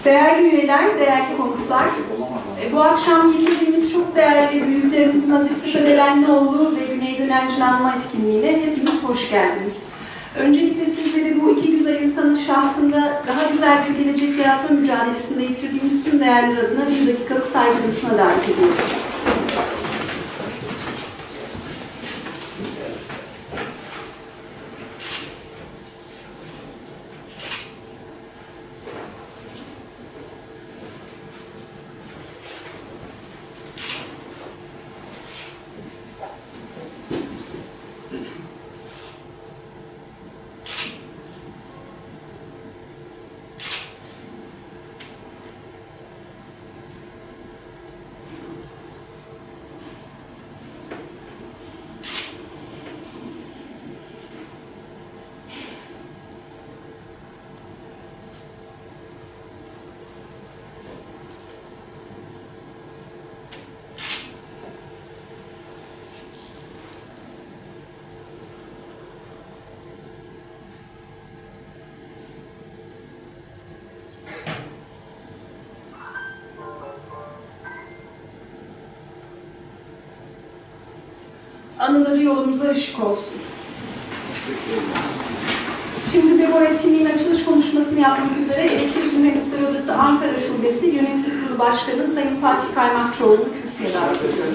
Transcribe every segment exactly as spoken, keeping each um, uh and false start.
Değerli üyeler, değerli konuklar, bu akşam yitirdiğimiz çok değerli büyüklerimiz Nazif Tepedelenlioğlu ve Güney Gönenç'in anma etkinliğine hepiniz hoş geldiniz. Öncelikle sizleri bu iki güzel insanın şahsında daha güzel bir gelecek yaratma mücadelesinde yitirdiğimiz tüm değerler adına bir dakikalık saygı duruşuna davet ediyorum. Anıları yolumuza ışık olsun. Şimdi de bu etkinliğin açılış konuşmasını yapmak üzere Elektrik Mühendisleri Odası Ankara Şubesi Yönetim Kurulu Başkanı Sayın Fatih Kaymakçıoğlu'nu kürsüye davet ediyorum.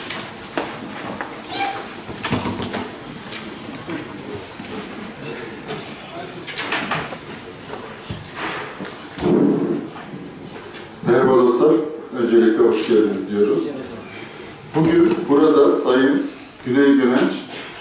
Merhaba dostlar, öncelikle hoş geldiniz diyoruz. Bugün burada Sayın Güney Gönenç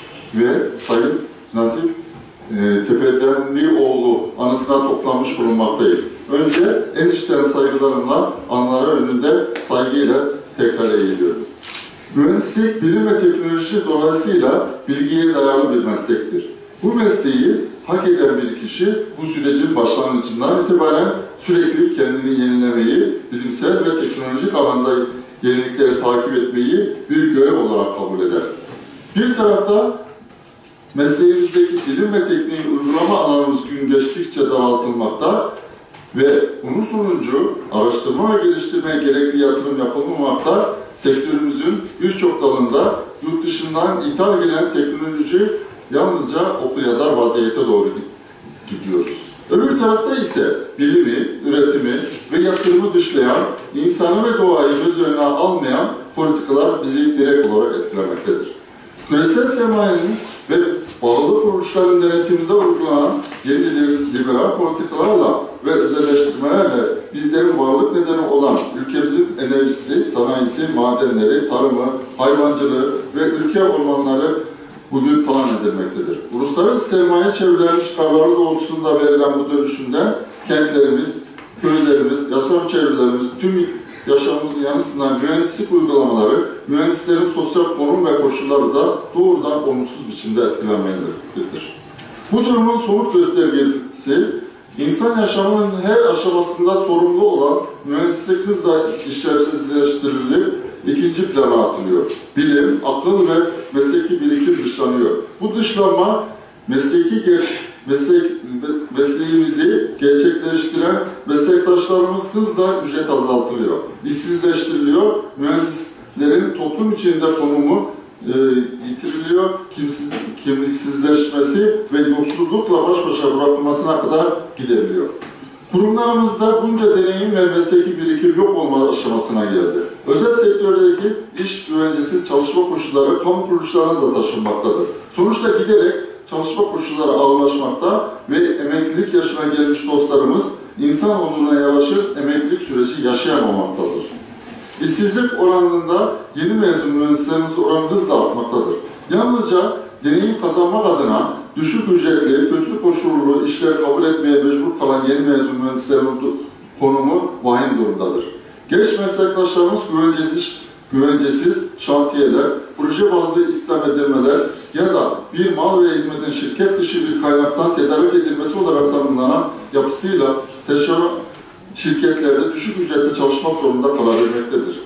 ve Sayın Nazif e, Tepedelenlioğlu anısına toplanmış bulunmaktayız. Önce en içten saygılarımla anıları önünde saygıyla tekrar eğiliyorum. Mühendislik, bilim ve teknoloji dolayısıyla bilgiye dayalı bir meslektir. Bu mesleği hak eden bir kişi bu sürecin başlangıcından itibaren sürekli kendini yenilemeyi, bilimsel ve teknolojik alanda yenilikleri takip etmeyi bir görev olarak kabul eder. Bir tarafta mesleğimizdeki bilim ve tekniği uygulama alanımız gün geçtikçe daraltılmakta ve bunun sonucu araştırma ve geliştirmeye gerekli yatırım yapılmamakta, sektörümüzün birçok dalında yurt dışından ithal gelen teknoloji yalnızca okur yazar vaziyete doğru gidiyoruz. Öbür tarafta ise bilimi, üretimi ve yatırımı dışlayan, insanı ve doğayı göz önüne almayan politikalar bizi direkt olarak etkilemektedir. Küresel sermayenin ve bağlı kuruluşların denetiminde uygulanan yeni liberal politikalarla ve özelleştirmelerle bizlerin varlık nedeni olan ülkemizin enerjisi, sanayisi, madenleri, tarımı, hayvancılığı ve ülke ormanları bugün talan edilmektedir. Uluslararası sermaye çevrelerinin çıkarları doğrultusunda verilen bu dönüşümden kentlerimiz, köylerimiz, yaşam çevrelerimiz, tüm yaşamımızın yanı sıra mühendislik uygulamaları, mühendislerin sosyal konum ve koşulları da doğrudan olumsuz biçimde etkilenmelidir. Bu durumun somut göstergesi, insan yaşamının her aşamasında sorumlu olan mühendislik hızla işlevsizleştirilip ikinci plana atılıyor. Bilim, akıl ve mesleki birikim dışlanıyor. Bu dışlanma mesleki ger meslek mesleğimizi gerçekleştiren meslektaşlarımız hızla ücret azaltılıyor. İşsizleştiriliyor. Mühendislerin toplum içinde konumu e, yitiriliyor. Kimsiz, kimliksizleşmesi ve yoksullukla baş başa bırakılmasına kadar gidebiliyor. Kurumlarımızda bunca deneyim ve mesleki birikim yok olma aşamasına geldi. Özel sektördeki iş güvencesiz çalışma koşulları kamu kuruluşlarına da taşınmaktadır. Sonuçta giderek çalışma koşulları ağırlaşmakta ve emeklilik yaşına gelmiş dostlarımız insan onuruna yaraşır emeklilik süreci yaşayamamaktadır. İşsizlik oranında yeni mezun mühendislerimiz oranı hızla artmaktadır. Yalnızca deneyim kazanmak adına düşük ücretli, kötü koşullu işler kabul etmeye mecbur kalan yeni mezun mühendislerin konumu vahim durumdadır. Genç meslektaşlarımız güvencesiz, güvencesiz şantiyeler, proje bazlı istihdam edilmeler ya da bir mal ve hizmetin şirket dışı bir kaynaktan tedarik edilmesi olarak tanımlanan yapısıyla teşekkür şirketlerde düşük ücretle çalışmak zorunda kalabilmektedir.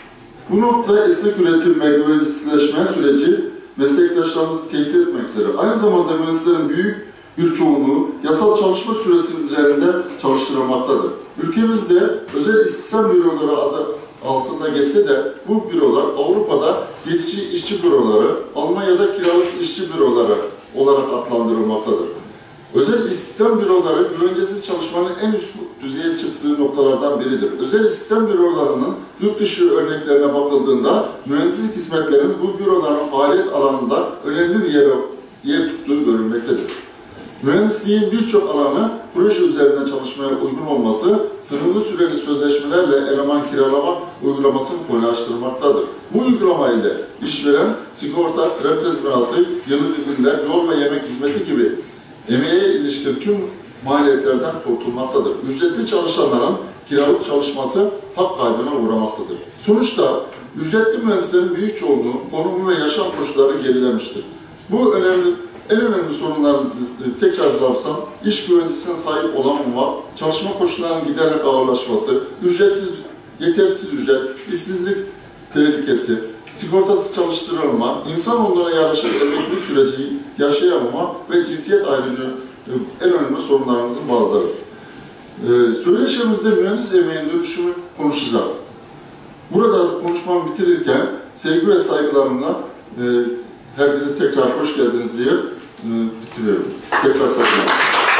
Bu noktada esnek üretim ve güvencesizleşme süreci meslektaşlarımızı tehdit etmektedir. Aynı zamanda mühendislerin büyük bir çoğunluğu yasal çalışma süresi üzerinde çalıştırılmaktadır. Ülkemizde özel istihdam büroları adı altında geçse de bu bürolar Avrupa'da geçici işçi büroları, Almanya'da kiralık işçi büroları olarak adlandırılmaktadır. Özel istihdam büroları güvencesiz çalışmanın en üst düzeye çıktığı noktalardan biridir. Özel istihdam bürolarının yurt dışı örneklerine bakıldığında mühendislik hizmetlerinin bu büroların faaliyet alanında önemli bir yere, yer tuttuğu görülmektedir. Mühendisliğin birçok alanı proje üzerinde çalışmaya uygun olması, sınırlı süreli sözleşmelerle eleman kiralama uygulamasını kolaylaştırmaktadır. Bu uygulama ile işveren, sigorta, krem tezminatı, yıllık izinler, yol ve yemek hizmeti gibi emeğe ilişkin tüm maliyetlerden kurtulmaktadır. Ücretli çalışanların kiralık çalışması hak kaybına uğramaktadır. Sonuçta ücretli mühendislerin büyük çoğunluğu konumu ve yaşam koşulları gerilemiştir. Bu önemli, en önemli sorunları tekrarlarsam, iş güvencesine sahip olamama, çalışma koşullarının giderek ağırlaşması, ücretsiz, yetersiz ücret, işsizlik tehlikesi, sigortasız çalıştırılma, insan onlara yaraşır emeklilik süreci yaşayamama ve cinsiyet ayrıcılığı en önemli sorunlarımızın bazılarıdır. Ee, söyleşimizde mühendis emeğinin dönüşümü konuşacağız. Burada konuşmamı bitirirken sevgi ve saygılarımla e, herkese tekrar hoş geldiniz diye e, bitiriyorum. Tekrar saygılar.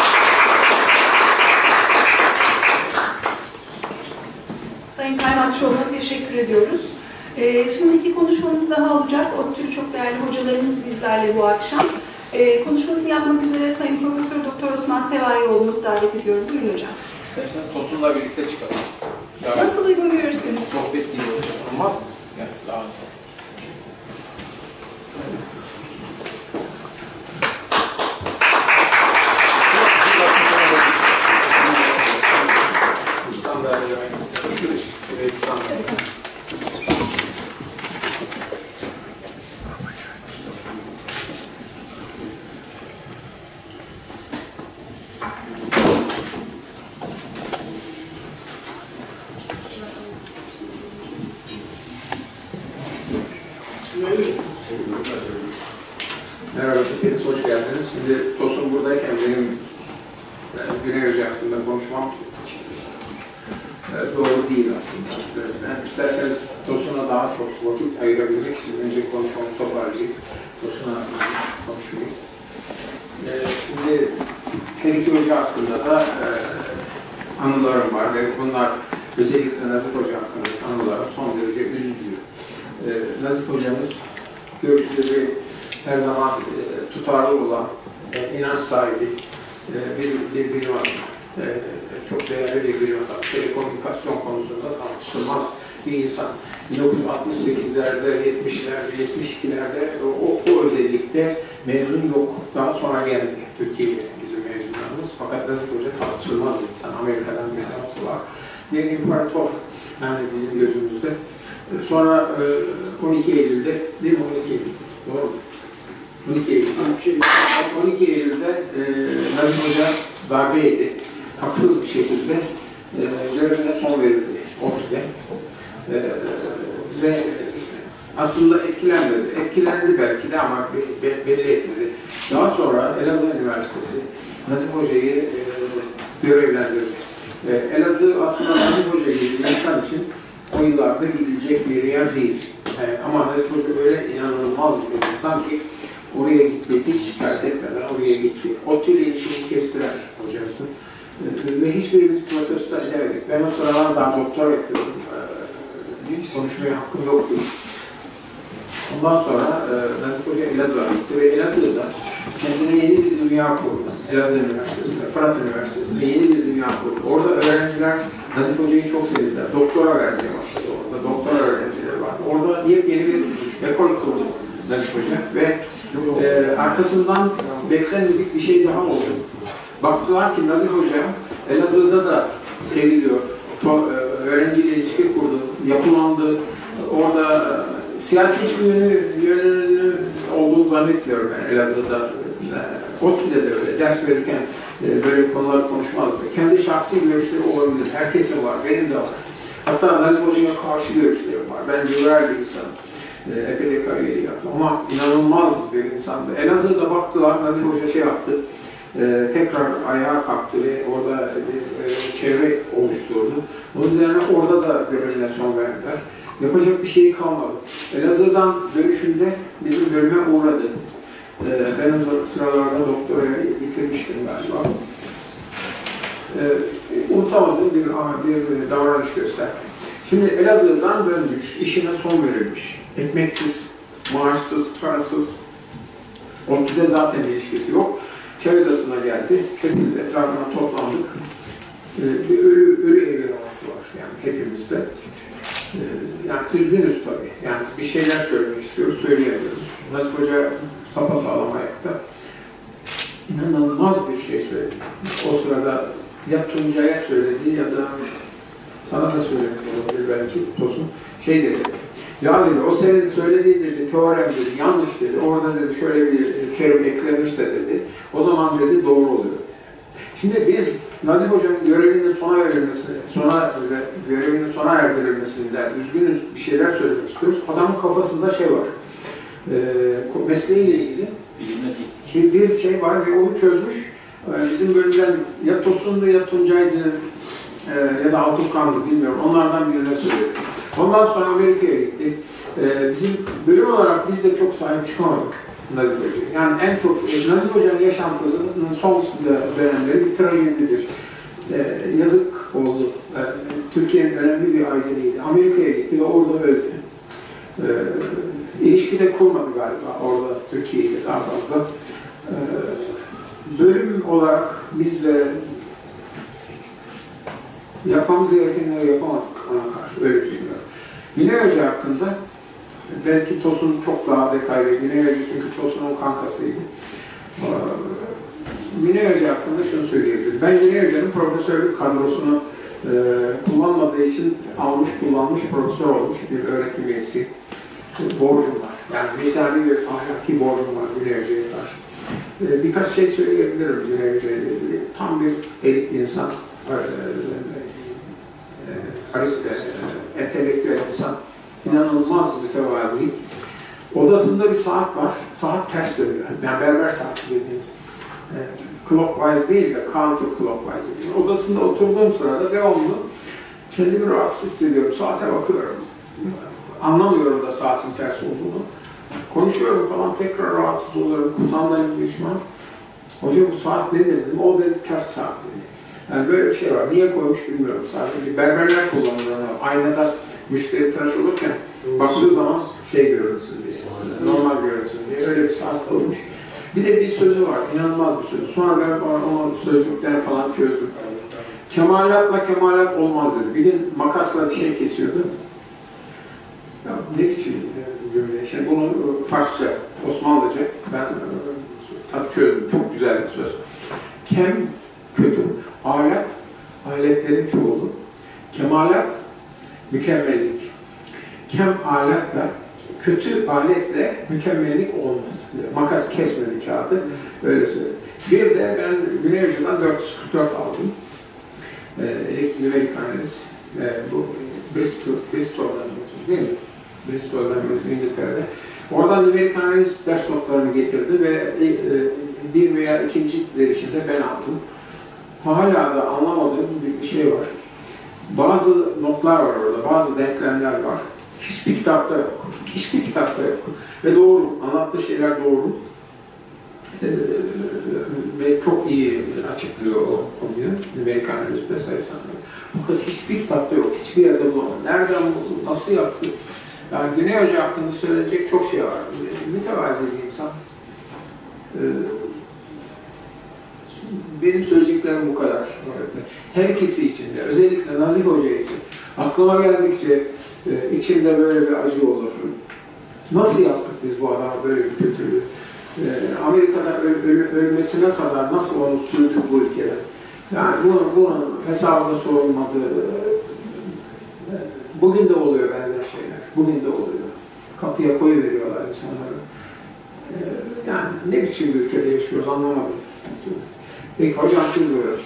Sayın Kaymakçıoğlu'na teşekkür ediyoruz. Ee, şimdi iki konuşmamız daha olacak. ODTÜ'lü çok değerli hocalarımız bizlerle bu akşam. Ee, konuşmasını yapmak üzere Sayın Profesör Doktor Osman Sevayoğlu'nu davet ediyorum. Buyurun hocam. İstersen Tosun'la birlikte çıkalım. Yani nasıl uygun görürseniz. Sohbet gibi olacak ama yani daha sandalye evet, sandalye. Merhaba, hepiniz hoş geldiniz. Şimdi Tosun buradayken benim yani Güney Hoca hakkında konuşmam e, doğru değil aslında. Yani isterseniz Tosun'a daha çok vakit ayırabilmek için önce konuşmamı toparlayayım. Tosun'a konuşmayayım. E, şimdi her iki hoca hakkında da e, anılarım var ve bunlar özellikle Nazif Hoca hakkında anılarım son derece üzücü. E, Nazif Hocamız görüşleri her zaman e, tutarlı olan, e, inanç sahibi e, bir, bir bilim adamı, e, çok değerli bir bilim adamı, telekomünikasyon konusunda tartışılmaz bir insan. bin dokuz yüz altmış sekizlerde, yetmişlerde, yetmiş ikilerde o, o özellikle mezun yok. Daha sonra geldi Türkiye'ye bizim mezunlarımız. Fakat Nazif Hoca tartışılmaz bir insan. Amerika'dan bir arası var. Bir imparator yani bizim gözümüzde. Sonra on iki Eylül'de, değil mi on iki Eylül? Doğru mu? on iki Eylül. on iki Eylül'de e, Nazif Hoca darbe yedi. Haksız bir şekilde e, görevine son verildi ODTÜ'de. E, ve aslında etkilenmedi. Etkilendi belki de ama be, belli etmedi. Daha sonra Elazığ Üniversitesi Nazif Hoca'yı e, görevlendirdi. E, Elazığ aslında Nazif Hoca gibi bir insan için o yıllarda gidilecek bir yer değil. E, ama Nazif Hoca öyle inanılmaz bir insan ki oraya gitti, hiç şikayet etmeden oraya gitti. ODTÜ ile ilişkini kestiler hocamızın. E, ve hiçbirimiz protesto edemedik. Ben o sıralar daha doktor yapıyordum. E, konuşmaya hakkım yoktu. Ondan sonra e, Nazif Hoca Elazığ'a gitti ve Elazığ'da kendine yeni bir dünya kurdu. Elazığ Üniversitesi'nde, Fırat Üniversitesi'nde yeni bir dünya kurdu. Orada öğrenciler Nazif Hoca'yı çok sevdiler. Doktora vermeye başladı orada. Doktora öğrencileri vardı. Orada yepyeni bir ekol kurdu Nazif Hoca ve e, arkasından beklenmedik bir şey daha oldu. Baktılar ki Nazif Hoca Elazığ'da da seviliyor. To, e, öğrenciyle ilişki kurdu, yapılandı. Orada e, siyasi hiçbir yönü, yönünü olduğunu zannetmiyorum ben Elazığ'da. ODTÜ'de de öyle, ders verirken e, böyle konuları konuşmazdı. Kendi şahsi görüşleri olabilir, herkesin var, benim de var. Hatta Nazif Hoca'ya karşı görüşlerim var. Ben liberal bir insanım. E, E P D K üyeliği yaptım ama inanılmaz bir insandı. Elazığ'da baktılar, Nazif Hoca şey yaptı, e, tekrar ayağa kalktı ve orada bir e, çevre oluşturdu. Onun üzerine orada da görevine son verdiler. Yapacak bir şey kalmadı. Elazığ'dan dönüşünde bizim bölüme uğradı. E, ben o sıralarda doktoraya bitirmiştim galiba. E, unutamadığım bir, bir davranış gösterdi. Şimdi Elazığ'dan dönmüş, işine son verilmiş. Ekmeksiz, maaşsız, parasız. ODTÜ'de zaten ilişkisi yok. Çayodası'na geldi. Hepimiz etrafına toplandık. Ee, bir ölü, ölü evi havası var yani hepimizde. Ee, yani üzgünüz tabii. Yani bir şeyler söylemek istiyoruz, söyleyemiyoruz. Nazif Hoca sapasağlam ayakta. İnanılmaz bir şey söyledi. O sırada ya Tuncay'a söyledi ya da sana da söylemiş olabilir belki Tosun. Şey dedi. Ya dedi, o senin söylediğin dedi, teorem dedi, yanlış dedi, orada dedi şöyle bir terim eklenirse dedi, o zaman dedi doğru oluyor. Şimdi biz Nazif Hoca'nın görevinin sona verilmesini, sona görevinin sona erdirilmesinden üzgünüz bir şeyler söylemek istiyoruz. Adamın kafasında şey var, e, mesleğiyle ilgili bir, bir şey var ve onu çözmüş. E, bizim bölümden ya Tosun'du ya Tuncay'dı e, ya da Altukan'dı bilmiyorum, onlardan birine söyledi. Ondan sonra Amerika'ya gittik. Ee, bizim bölüm olarak biz de çok sahip çıkamadık Nazif Hoca'ya. Yani en çok Nazif Hoca'nın yaşantısının son dönemleri bir trajedidir. Ee, yazık oldu. Ee, Türkiye'nin önemli bir aileniydi. Amerika'ya gitti ve orada öldü. Ee, ilişki de kurmadı galiba orada Türkiye ile daha fazla. Ee, bölüm olarak biz de yapmamız gerekenleri yapamadık ona karşı, öyle düşünüyorum. Güney Hoca hakkında belki Tosun çok daha detaylı. Güney Hoca çünkü Tosun'un kankasıydı. Ee, Güney Hoca hakkında şunu söyleyebilirim. Ben Güney Hoca'nın profesörlük kadrosunu e, kullanmadığı için almış, kullanmış, profesör olmuş bir öğretim üyesi. Borcum var. Yani vicdani bir ahlaki borcum var Güney Hoca'ya karşı. E, birkaç şey söyleyebilirim Güney Hoca'ya ilgili. Tam bir elit insan. E, e, entelektüel insan, inanılmaz mütevazi. Odasında bir saat var, saat ters dönüyor. Yani berber saati dediğimiz. E, clockwise değil de counter clockwise dediğimiz. Odasında oturduğum sırada devamlı kendimi rahatsız hissediyorum, saate bakıyorum. Anlamıyorum da saatin ters olduğunu. Konuşuyorum falan, tekrar rahatsız oluyorum, sandalye düşman. Hocam bu saat nedir dedim, o dedi ters saat dedi. Yani böyle bir şey var. Niye koymuş bilmiyorum. Sadece berberler kullanıyor. Aynada müşteri tıraş olurken baktığı zaman şey görünsün diye, normal görünsün diye öyle bir saat koymuş. Bir de bir sözü var, inanılmaz bir söz. Sonra ben onu sözlükler falan çözdüm. Kemalatla kemalat olmaz dedi. Bir gün makasla bir şey kesiyordu. Ya, ne biçim cümle? Şimdi bunu Farsça, Osmanlıca ben tabii çözdüm. Çok güzel bir söz. Kem kötü. Alet, aletlerin çoğulu. Kemalat, mükemmellik. Kem aletle, kötü aletle mükemmellik olmaz. Makas kesmedi kağıdı, öyle söyleyeyim. Bir de ben Güney Hoca'dan dört yüz kırk dört aldım. Elektrik nümerik analiz, e, bu Bristol, Bristol'dan değil mi? Bristol'dan İngiltere'de. Oradan nümerik analiz ders notlarını getirdi ve e, bir veya ikinci verişinde ben aldım. Hala da anlamadığım bir şey var. Bazı notlar var orada, bazı denklemler var. Hiçbir kitapta yok. Hiçbir kitapta yok. Ve doğru, anlattığı şeyler doğru. Ee, ve çok iyi açıklıyor o konuyu. Nümerik analizde, sayısal analizde. Fakat hiçbir kitapta yok, hiçbir yerde bulamadım. Nereden buldum, nasıl yaptı? Yani Güney Hoca hakkında söyleyecek çok şey var. Mütevazi bir insan. Ee, Benim söyleyeceklerim bu kadar. Her ikisi için de, özellikle Nazif Hoca için. Aklıma geldikçe e, içimde böyle bir acı olur. Nasıl yaptık biz bu adama böyle bir kötülüğü? E, Amerika'da öl, öl, ölmesine kadar nasıl onu sürdük bu ülkede? Yani bunun, bunun hesabı da sorulmadı. E, bugün de oluyor benzer şeyler. Bugün de oluyor. Kapıya koyuveriyorlar insanları. E, yani ne biçim bir ülkede yaşıyoruz anlamadım. Peki hocam siz buyurun.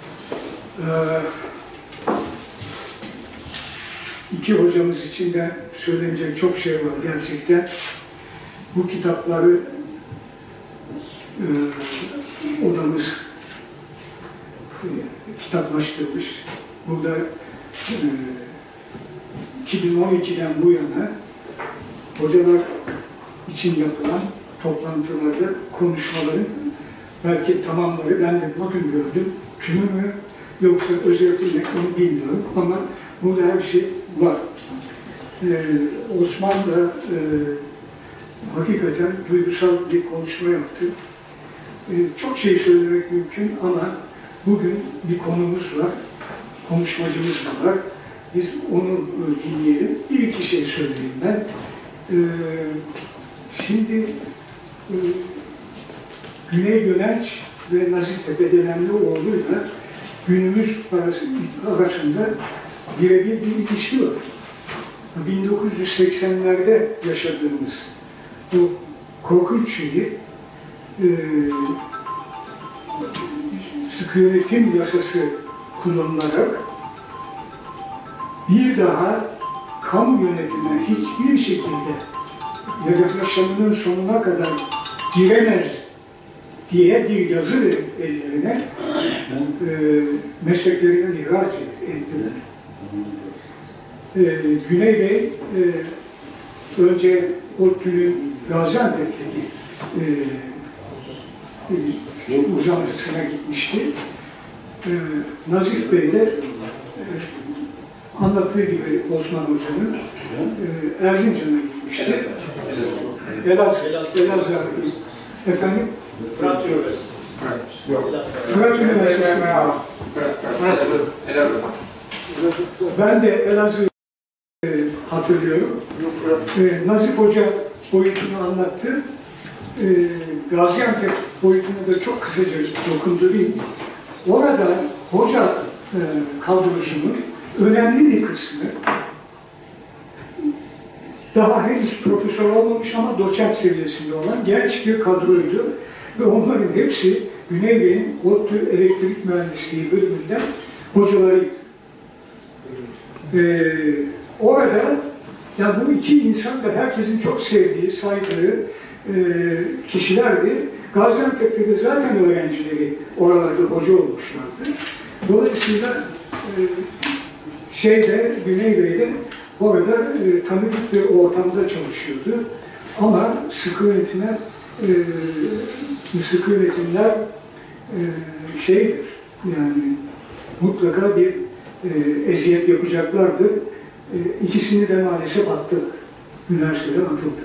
Ee, iki hocamız için de söylenecek çok şey var gerçekten. Bu kitapları e, odamız e, kitaplaştırmış. Burada e, iki bin on ikiden bu yana hocalar için yapılan toplantılarda konuşmaların belki tamamları ben de bugün gördüm. Tümü mü yoksa özetini onu bilmiyorum ama burada her şey var. Ee, Osman da e, hakikaten duygusal bir konuşma yaptı. Ee, çok şey söylemek mümkün ama bugün bir konumuz var, konuşmacımız da var. Biz onu e, dinleyelim. Bir iki şey söyleyeyim ben. Ee, şimdi e, Güney Gönenç ve Naziftepe Dedenlioğlu'yla günümüz arasında birebir bir ilişki var. bin dokuz yüz seksenlerde yaşadığımız bu korkunç şeyi e, sıkı yönetim yasası kullanılarak bir daha kamu yönetimine hiçbir şekilde yaşamının sonuna kadar giremez diye bir yazı verip ellerine e, mesleklerinden ihraç ettiler. E, Güney Bey e, önce ODTÜ'nün Gaziantep'teki e, e, uzantısına gitmişti. E, Nazif Bey de e, anlattığı gibi Osman Hoca'nın e, Erzincan'a gitmişti. Elazığ, Elazığ efendim? Fırat Üniversitesi. Fırat Üniversitesi. Elazığ. Ben de Elazığ e, hatırlıyorum. E, Nazif Hoca boyutunu anlattı. E, Gaziantep boyutuna da çok kısaca dokundurayım. Orada hoca e, kadrosunun önemli bir kısmı daha henüz profesör olmamış ama doçent seviyesinde olan genç bir kadroydu. Ve onların hepsi Güney Bey'in ODTÜ Elektrik Mühendisliği bölümünden hocalarıydı. Ee, orada ya bu iki insan da herkesin çok sevdiği, saygılı e, kişilerdi. Gaziantep'te de zaten öğrencileri oralarda hoca olmuşlardı. Dolayısıyla e, şeyde, Güney Bey'de orada e, tanıdık bir ortamda çalışıyordu. Ama sıkı yönetime e, sıkı yönetimler e, şeydir, yani mutlaka bir e, eziyet yapacaklardır. E, ikisini de maalesef attık. Üniversiteden atıldı.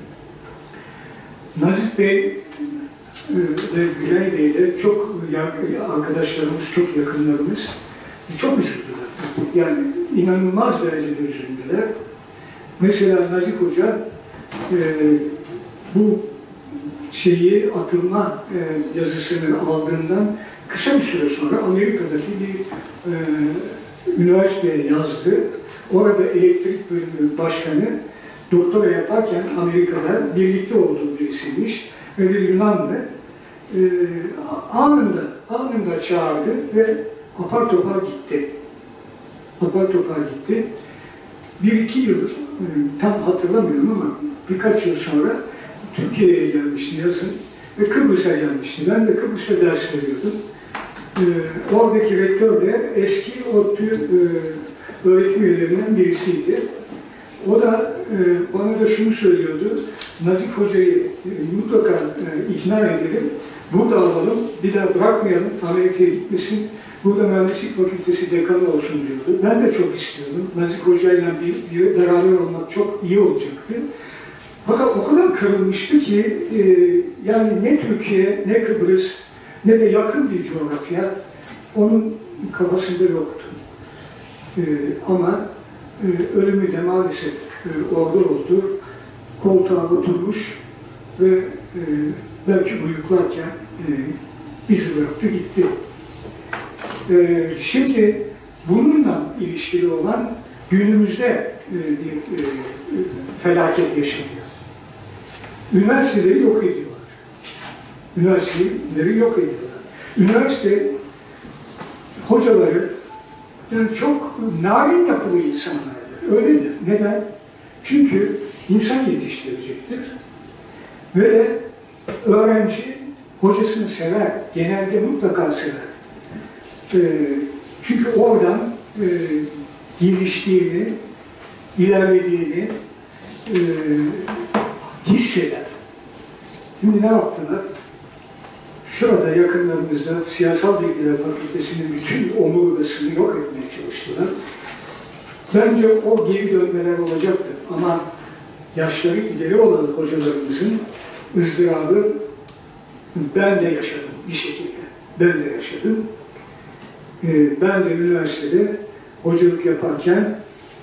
Nazif Bey e, ve Güney Bey de çok ya, arkadaşlarımız, çok yakınlarımız çok üzüldüler. Yani inanılmaz derecede üzüldüler. Mesela Nazif Hoca e, bu şeyi atılma e, yazısını aldığından kısa bir süre sonra Amerika'daki bir e, üniversiteye yazdı. Orada elektrik bölümü başkanı doktora yaparken Amerika'da birlikte olduğu birisiymiş ve bir Yunanlı e, anında, anında çağırdı ve apar topar gitti. Apar topar gitti. Bir iki yıl, e, tam hatırlamıyorum ama birkaç yıl sonra Türkiye'ye gelmişti yazın ve Kıbrıs'a gelmişti. Ben de Kıbrıs'ta ders veriyordum. Ee, oradaki rektör de eski ODTÜ e, öğretim üyelerinden birisiydi. O da e, bana da şunu söylüyordu, Nazif Hoca'yı e, mutlaka e, ikna edelim, burada alalım, bir daha bırakmayalım, Amerika'ya gitmesin, burada Mühendislik Fakültesi dekanı olsun diyordu. Ben de çok istiyordum. Nazif Hoca'yla bir, bir beraber olmak çok iyi olacaktı. Fakat o kadar kırılmıştı ki, e, yani ne Türkiye, ne Kıbrıs, ne de yakın bir coğrafya onun kafasında yoktu. E, ama e, ölümü de maalesef e, orada oldu. Koltuğa oturmuş ve e, belki uyuklarken e, bizi bıraktı gitti. E, şimdi bununla ilişkili olan günümüzde e, bir e, felaket yaşanıyor. Üniversiteleri yok ediyorlar. Üniversiteleri yok ediyorlar. Üniversite hocaları yani çok narin yapılı insanlardır. Öyledir. Neden? Çünkü insan yetiştirecektir. Ve de öğrenci hocasını sever, genelde mutlaka sever. E, çünkü oradan e, geliştiğini, ilerlediğini e, hisseder. Şimdi ne yaptılar? Şurada yakınlarımızda Siyasal Bilgiler Fakültesi'nin bütün omurgasını yok etmeye çalıştılar. Bence o geri dönmeler olacaktır. Ama yaşları ileri olan hocalarımızın ızdırabı ben de yaşadım bir şekilde. Ben de yaşadım. Ee, ben de üniversitede hocalık yaparken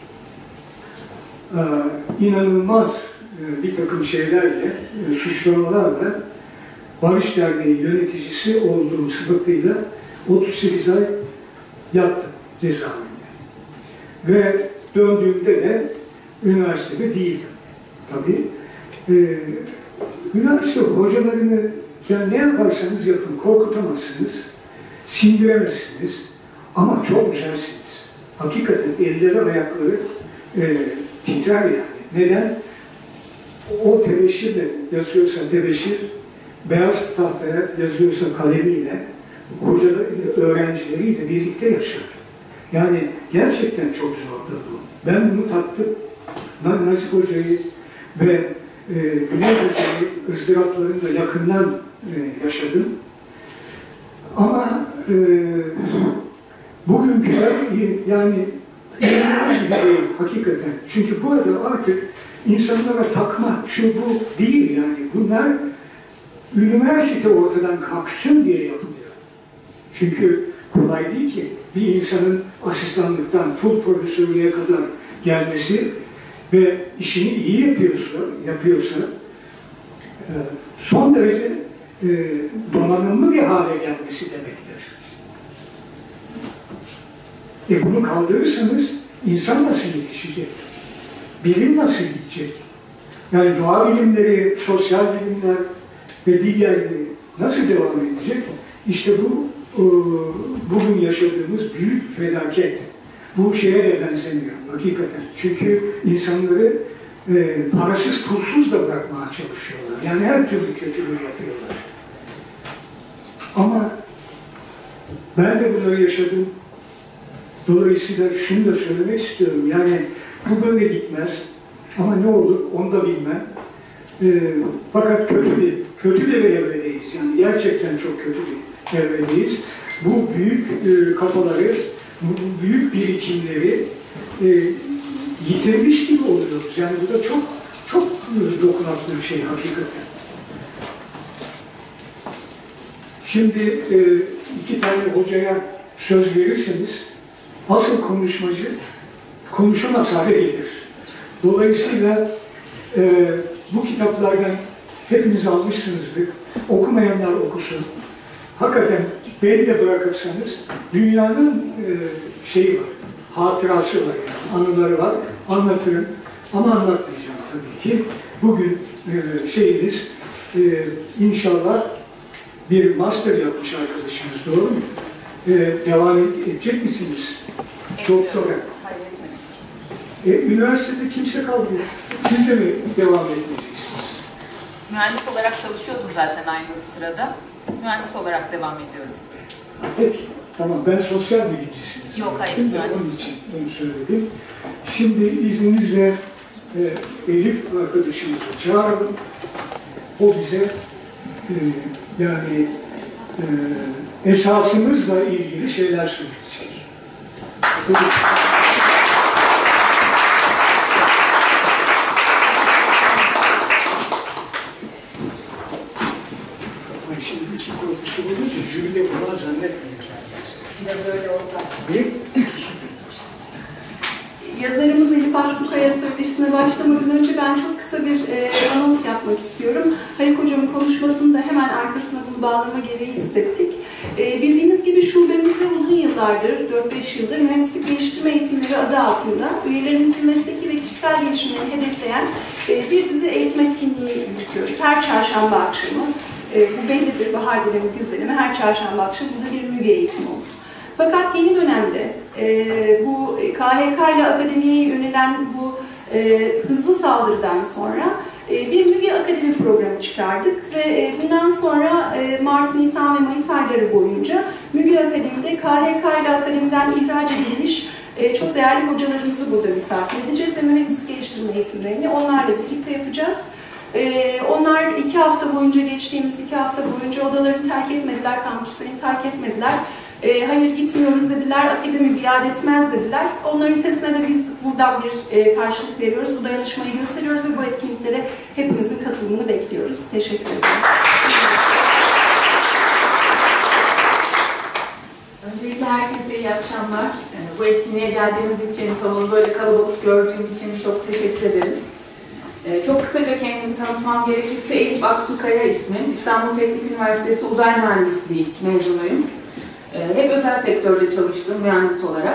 e, inanılmaz e, bir takım şeylerle, e, suçlamalarla Barış Derneği yöneticisi olduğum sıfatıyla otuz sekiz ay yattım cezaevinde. Ve döndüğümde de üniversitede değildim. Tabii. Ee, üniversite hocalarını yani ne yaparsanız yapın, korkutamazsınız, sindiremezsiniz ama çok güzelsiniz. Hakikaten elleri, ayakları e, titrer yani. Neden? O tebeşirle yazıyorsa tebeşir, beyaz tahtaya yazıyorsa kalemiyle, hocalarıyla, öğrencileriyle birlikte yaşar. Yani gerçekten çok zordur bu. Ben bunu tattım. Nazif Hoca'yı ve e, Güney Hoca'yı ızdıraplarını da yakından e, yaşadım. Ama e, bugünküler yani inanılmaz gibi değil hakikaten. Çünkü burada artık insanlara takma, şu bu değil yani. Bunlar üniversite ortadan kalksın diye yapılıyor. Çünkü kolay değil ki bir insanın asistanlıktan full profesörlüğe kadar gelmesi ve işini iyi yapıyorsa, yapıyorsa son derece donanımlı bir hale gelmesi demektir. E bunu kaldırırsanız insan nasıl yetişecek? Bilim nasıl gidecek? Yani doğa bilimleri, sosyal bilimler ve diğerleri nasıl devam edecek? İşte bu bugün yaşadığımız büyük felaket. Bu şeye de benzemiyor hakikaten. Çünkü insanları e, parasız pulsuz da bırakmaya çalışıyorlar. Yani her türlü kötülüğü yapıyorlar. Ama ben de bunları yaşadım. Dolayısıyla şunu da söylemek istiyorum. Yani bu böyle gitmez. Ama ne olur onu da bilmem. E, fakat kötü bir, kötü bir evredeyiz. Yani gerçekten çok kötü bir evredeyiz. Bu büyük e, kafaları, bu büyük birikimleri e, yitirmiş gibi oluyoruz. Yani bu da çok çok dokunaklı bir şey hakikaten. Şimdi e, iki tane hocaya söz verirseniz asıl konuşmacı konuşamaz hale gelir. Dolayısıyla e, bu kitaplardan hepiniz almışsınızdır. Okumayanlar okusun. Hakikaten beni de bırakırsanız dünyanın e, şeyi var, hatırası var, yani, anıları var, anlatırım ama anlatmayacağım tabii ki. Bugün e, şeyimiz e, inşallah bir master yapmış arkadaşımız, doğru mu? E, devam edecek misiniz? Doktora. E, üniversitede kimse kalmıyor. Siz de mi devam edeceksiniz? Mühendis olarak çalışıyordum zaten aynı sırada. Mühendis olarak devam ediyorum. Peki, tamam. Ben sosyal bilimcisiniz. Yok, hayır, Şimdi mühendis. onun için onu söyledim. Şimdi izninizle e, Elif arkadaşımızı çağıralım. O bize e, yani e, esasımızla ilgili şeyler söyleyecek. Şimdi iki profesör olunca jürile falan zannetmeyeceğim. Biraz öyle oldu. Bir, Yazarımız Elif Aksukaya söyleşisine başlamadan önce ben çok kısa bir e, anons yapmak istiyorum. Haluk Hocam'ın konuşmasını da hemen arkasına bunu bağlama gereği hissettik. E, bildiğiniz gibi şubemizde uzun yıllardır, dört beş yıldır mühendislik geliştirme eğitimleri adı altında üyelerimizin mesleki ve kişisel gelişimini hedefleyen e, bir dizi eğitim etkinliği yürütüyoruz. Her çarşamba akşamı, e, bu bellidir, bahar dönemi, güz dönemi, her çarşamba akşamı burada bir müge eğitimi olur. Fakat yeni dönemde e, bu K H K ile akademiye yönelen bu e, hızlı saldırıdan sonra e, bir Müge Akademi programı çıkardık ve e, bundan sonra e, Mart, Nisan ve Mayıs ayları boyunca Müge Akademi'de K H K ile akademiden ihraç edilmiş e, çok değerli hocalarımızı burada misafir edeceğiz ve mühendislik geliştirme eğitimlerini onlarla birlikte yapacağız. Ee, onlar iki hafta boyunca, geçtiğimiz iki hafta boyunca odalarını terk etmediler, kampüslerini terk etmediler. Ee, hayır gitmiyoruz dediler, akademi biat etmez dediler. Onların sesine de biz buradan bir e, karşılık veriyoruz, bu dayanışmayı gösteriyoruz ve bu etkinliklere hepimizin katılımını bekliyoruz. Teşekkür ederim. Öncelikle herkese iyi akşamlar. Bu etkinliğe geldiğiniz için, salonu böyle kalabalık gördüğüm için çok teşekkür ederim. Çok kısaca kendimi tanıtmam gerekirse Elif Aksukaya ismim. İstanbul Teknik Üniversitesi Uzay Mühendisliği mezunuyum. Hep özel sektörde çalıştım mühendis olarak.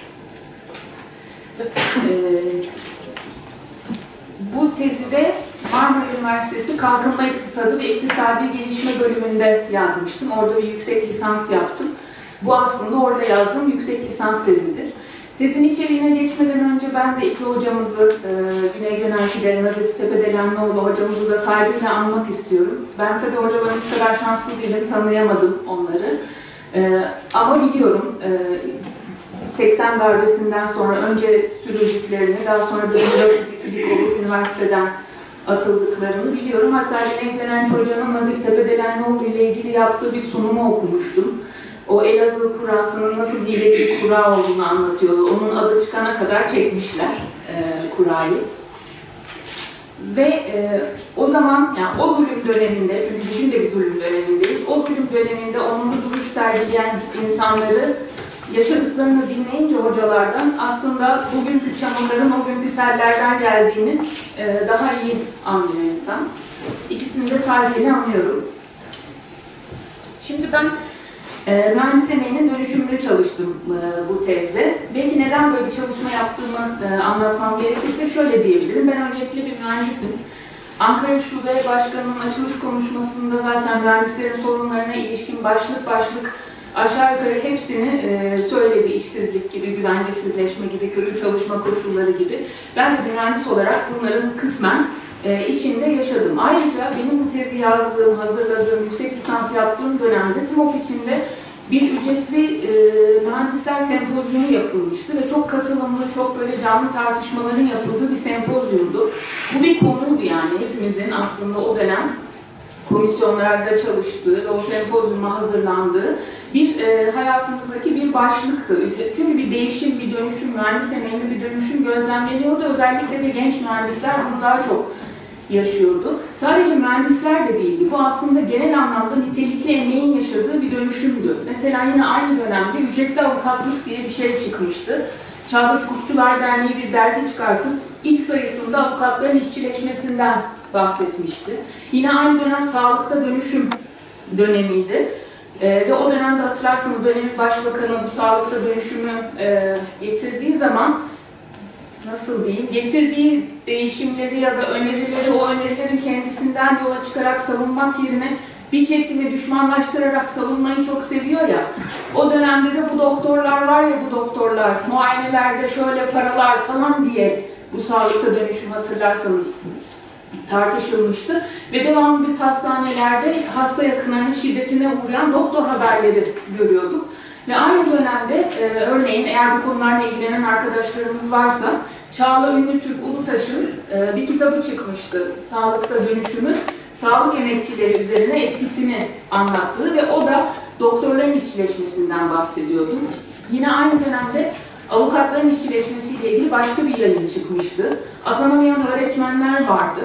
Bu tezi de Marmara Üniversitesi Kalkınma İktisadı ve İktisadi Gelişme bölümünde yazmıştım. Orada bir yüksek lisans yaptım. Bu aslında orada yazdığım yüksek lisans tezidir. Tezin içeriğine geçmeden önce ben de iki hocamızı, e, Güney Gönenç'de Nazif Tepedelenlioğlu hocamızı da saygıyla anmak istiyorum. Ben tabii hocalarımız kadar şanslı değilim, tanıyamadım onları. E, ama biliyorum, e, seksen darbesinden sonra önce sürücüklerini, daha sonra da dört yüz ikilik olup üniversiteden atıldıklarını biliyorum. Hatta Güney Gönenç hocanın Nazif Tepedelenlioğlu ile ilgili yaptığı bir sunumu okumuştum. O Elazığ kurasının nasıl hile bir kura olduğunu anlatıyordu. Onun adı çıkana kadar çekmişler e, kurayı. Ve e, o zaman, yani o zulüm döneminde, çünkü bugün de bir zulüm dönemindeyiz, o zulüm döneminde onurlu duruş sergileyen insanları yaşadıklarını dinleyince hocalardan aslında bugünkü çamurların o günkü sellerden geldiğini e, daha iyi anlıyor insan. İkisini de saygıyla anlıyorum. Şimdi ben E, mühendis emeğinin dönüşümünü çalıştım e, bu tezde. Belki neden böyle bir çalışma yaptığımı e, anlatmam gerekirse şöyle diyebilirim. Ben öncelikle bir mühendisim. Ankara Şube Başkanı'nın açılış konuşmasında zaten mühendislerin sorunlarına ilişkin başlık başlık aşağı yukarı hepsini e, söyledi. İşsizlik gibi, güvencesizleşme gibi, kötü çalışma koşulları gibi. Ben de bir mühendis olarak bunların kısmen e, içinde yaşadım. Ayrıca benim bu tezi yazdığım, hazırladığım, yüksek lisans yaptığım dönemde TİMOP içinde bir ücretli e, mühendisler sempozyumu yapılmıştı ve çok katılımlı, çok böyle canlı tartışmaların yapıldığı bir sempozyumdu. Bu bir konuydu yani hepimizin aslında o dönem komisyonlarda çalıştığı ve o sempozyuma hazırlandığı bir e, hayatımızdaki bir başlıktı. Çünkü bir değişim, bir dönüşüm, mühendis emeğinde bir dönüşüm gözlemleniyordu. Özellikle de genç mühendisler bunu daha çok yaşıyordu. Sadece mühendisler de değildi. Bu aslında genel anlamda nitelikli emeğin yaşadığı bir dönüşümdü. Mesela yine aynı dönemde ücretli avukatlık diye bir şey çıkmıştı. Çağdaş Hukukçular Derneği bir dergi çıkartıp ilk sayısında avukatların işçileşmesinden bahsetmişti. Yine aynı dönem sağlıkta dönüşüm dönemiydi. Ee, ve o dönemde hatırlarsınız dönemin başbakanı bu sağlıkta dönüşümü e, getirdiği zaman nasıl diyeyim, getirdiği değişimleri ya da önerileri, o önerilerin kendisinden yola çıkarak savunmak yerine bir kesimi düşmanlaştırarak savunmayı çok seviyor ya. O dönemde de bu doktorlar var ya, bu doktorlar, muayenelerde şöyle paralar falan diye bu sağlıkta dönüşüm hatırlarsanız tartışılmıştı. Ve devamlı biz hastanelerde hasta yakınlarının şiddetine uğrayan doktor haberleri görüyorduk. Ve aynı dönemde e, örneğin eğer bu konularla ilgilenen arkadaşlarımız varsa Çağla Ünlü Türk Ulutaş'ın e, bir kitabı çıkmıştı. Sağlıkta dönüşümün sağlık emekçileri üzerine etkisini anlattığı ve o da doktorların işçileşmesinden bahsediyordu. Yine aynı dönemde avukatların işçileşmesiyle ilgili başka bir yayın çıkmıştı. Atanamayan öğretmenler vardı.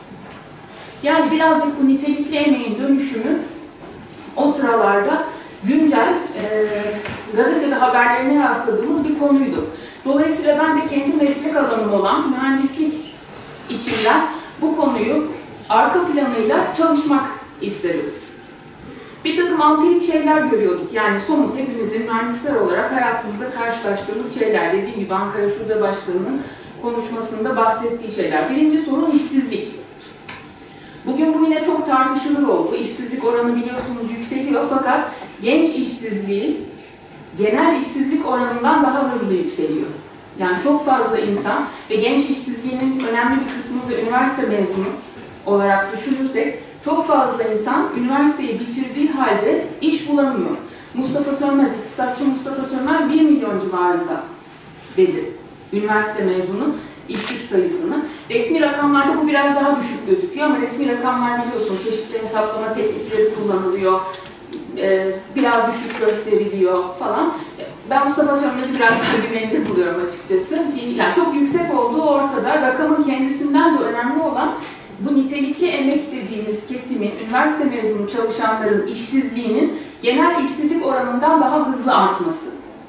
Yani birazcık bu nitelikli emeğin dönüşümü o sıralarda güncel e, gazetede haberlerine rastladığımız bir konuydu. Dolayısıyla ben de kendi meslek alanım olan mühendislik içinden bu konuyu arka planıyla çalışmak istedim. Bir takım ampirik şeyler görüyorduk. Yani somut hepimizin mühendisler olarak hayatımızda karşılaştığımız şeyler. Dediğim gibi Ankara Şube Başkanı'nın konuşmasında bahsettiği şeyler. Birinci sorun işsizlik. Bugün bu yine çok tartışılır oldu. İşsizlik oranı biliyorsunuz yükseliyor fakat genç işsizliği genel işsizlik oranından daha hızlı yükseliyor. Yani çok fazla insan ve genç işsizliğinin önemli bir kısmını da üniversite mezunu olarak düşünürsek çok fazla insan üniversiteyi bitirdiği halde iş bulamıyor. Mustafa Sönmez, iktisatçı Mustafa Sönmez bir milyon civarında dedi. Üniversite mezunu işsiz sayısını. Resmi rakamlarda bu biraz daha düşük gözüküyor ama resmi rakamlar biliyorsunuz çeşitli hesaplama teknikleri kullanılıyor. Biraz düşük gösteriliyor falan. Ben Mustafa Sönmez'i biraz güvenilir buluyorum açıkçası. Yani çok yüksek olduğu ortada. Rakamın kendisinden de önemli olan bu nitelikli emek dediğimiz kesimin, üniversite mezunu çalışanların işsizliğinin genel işsizlik oranından daha hızlı artması.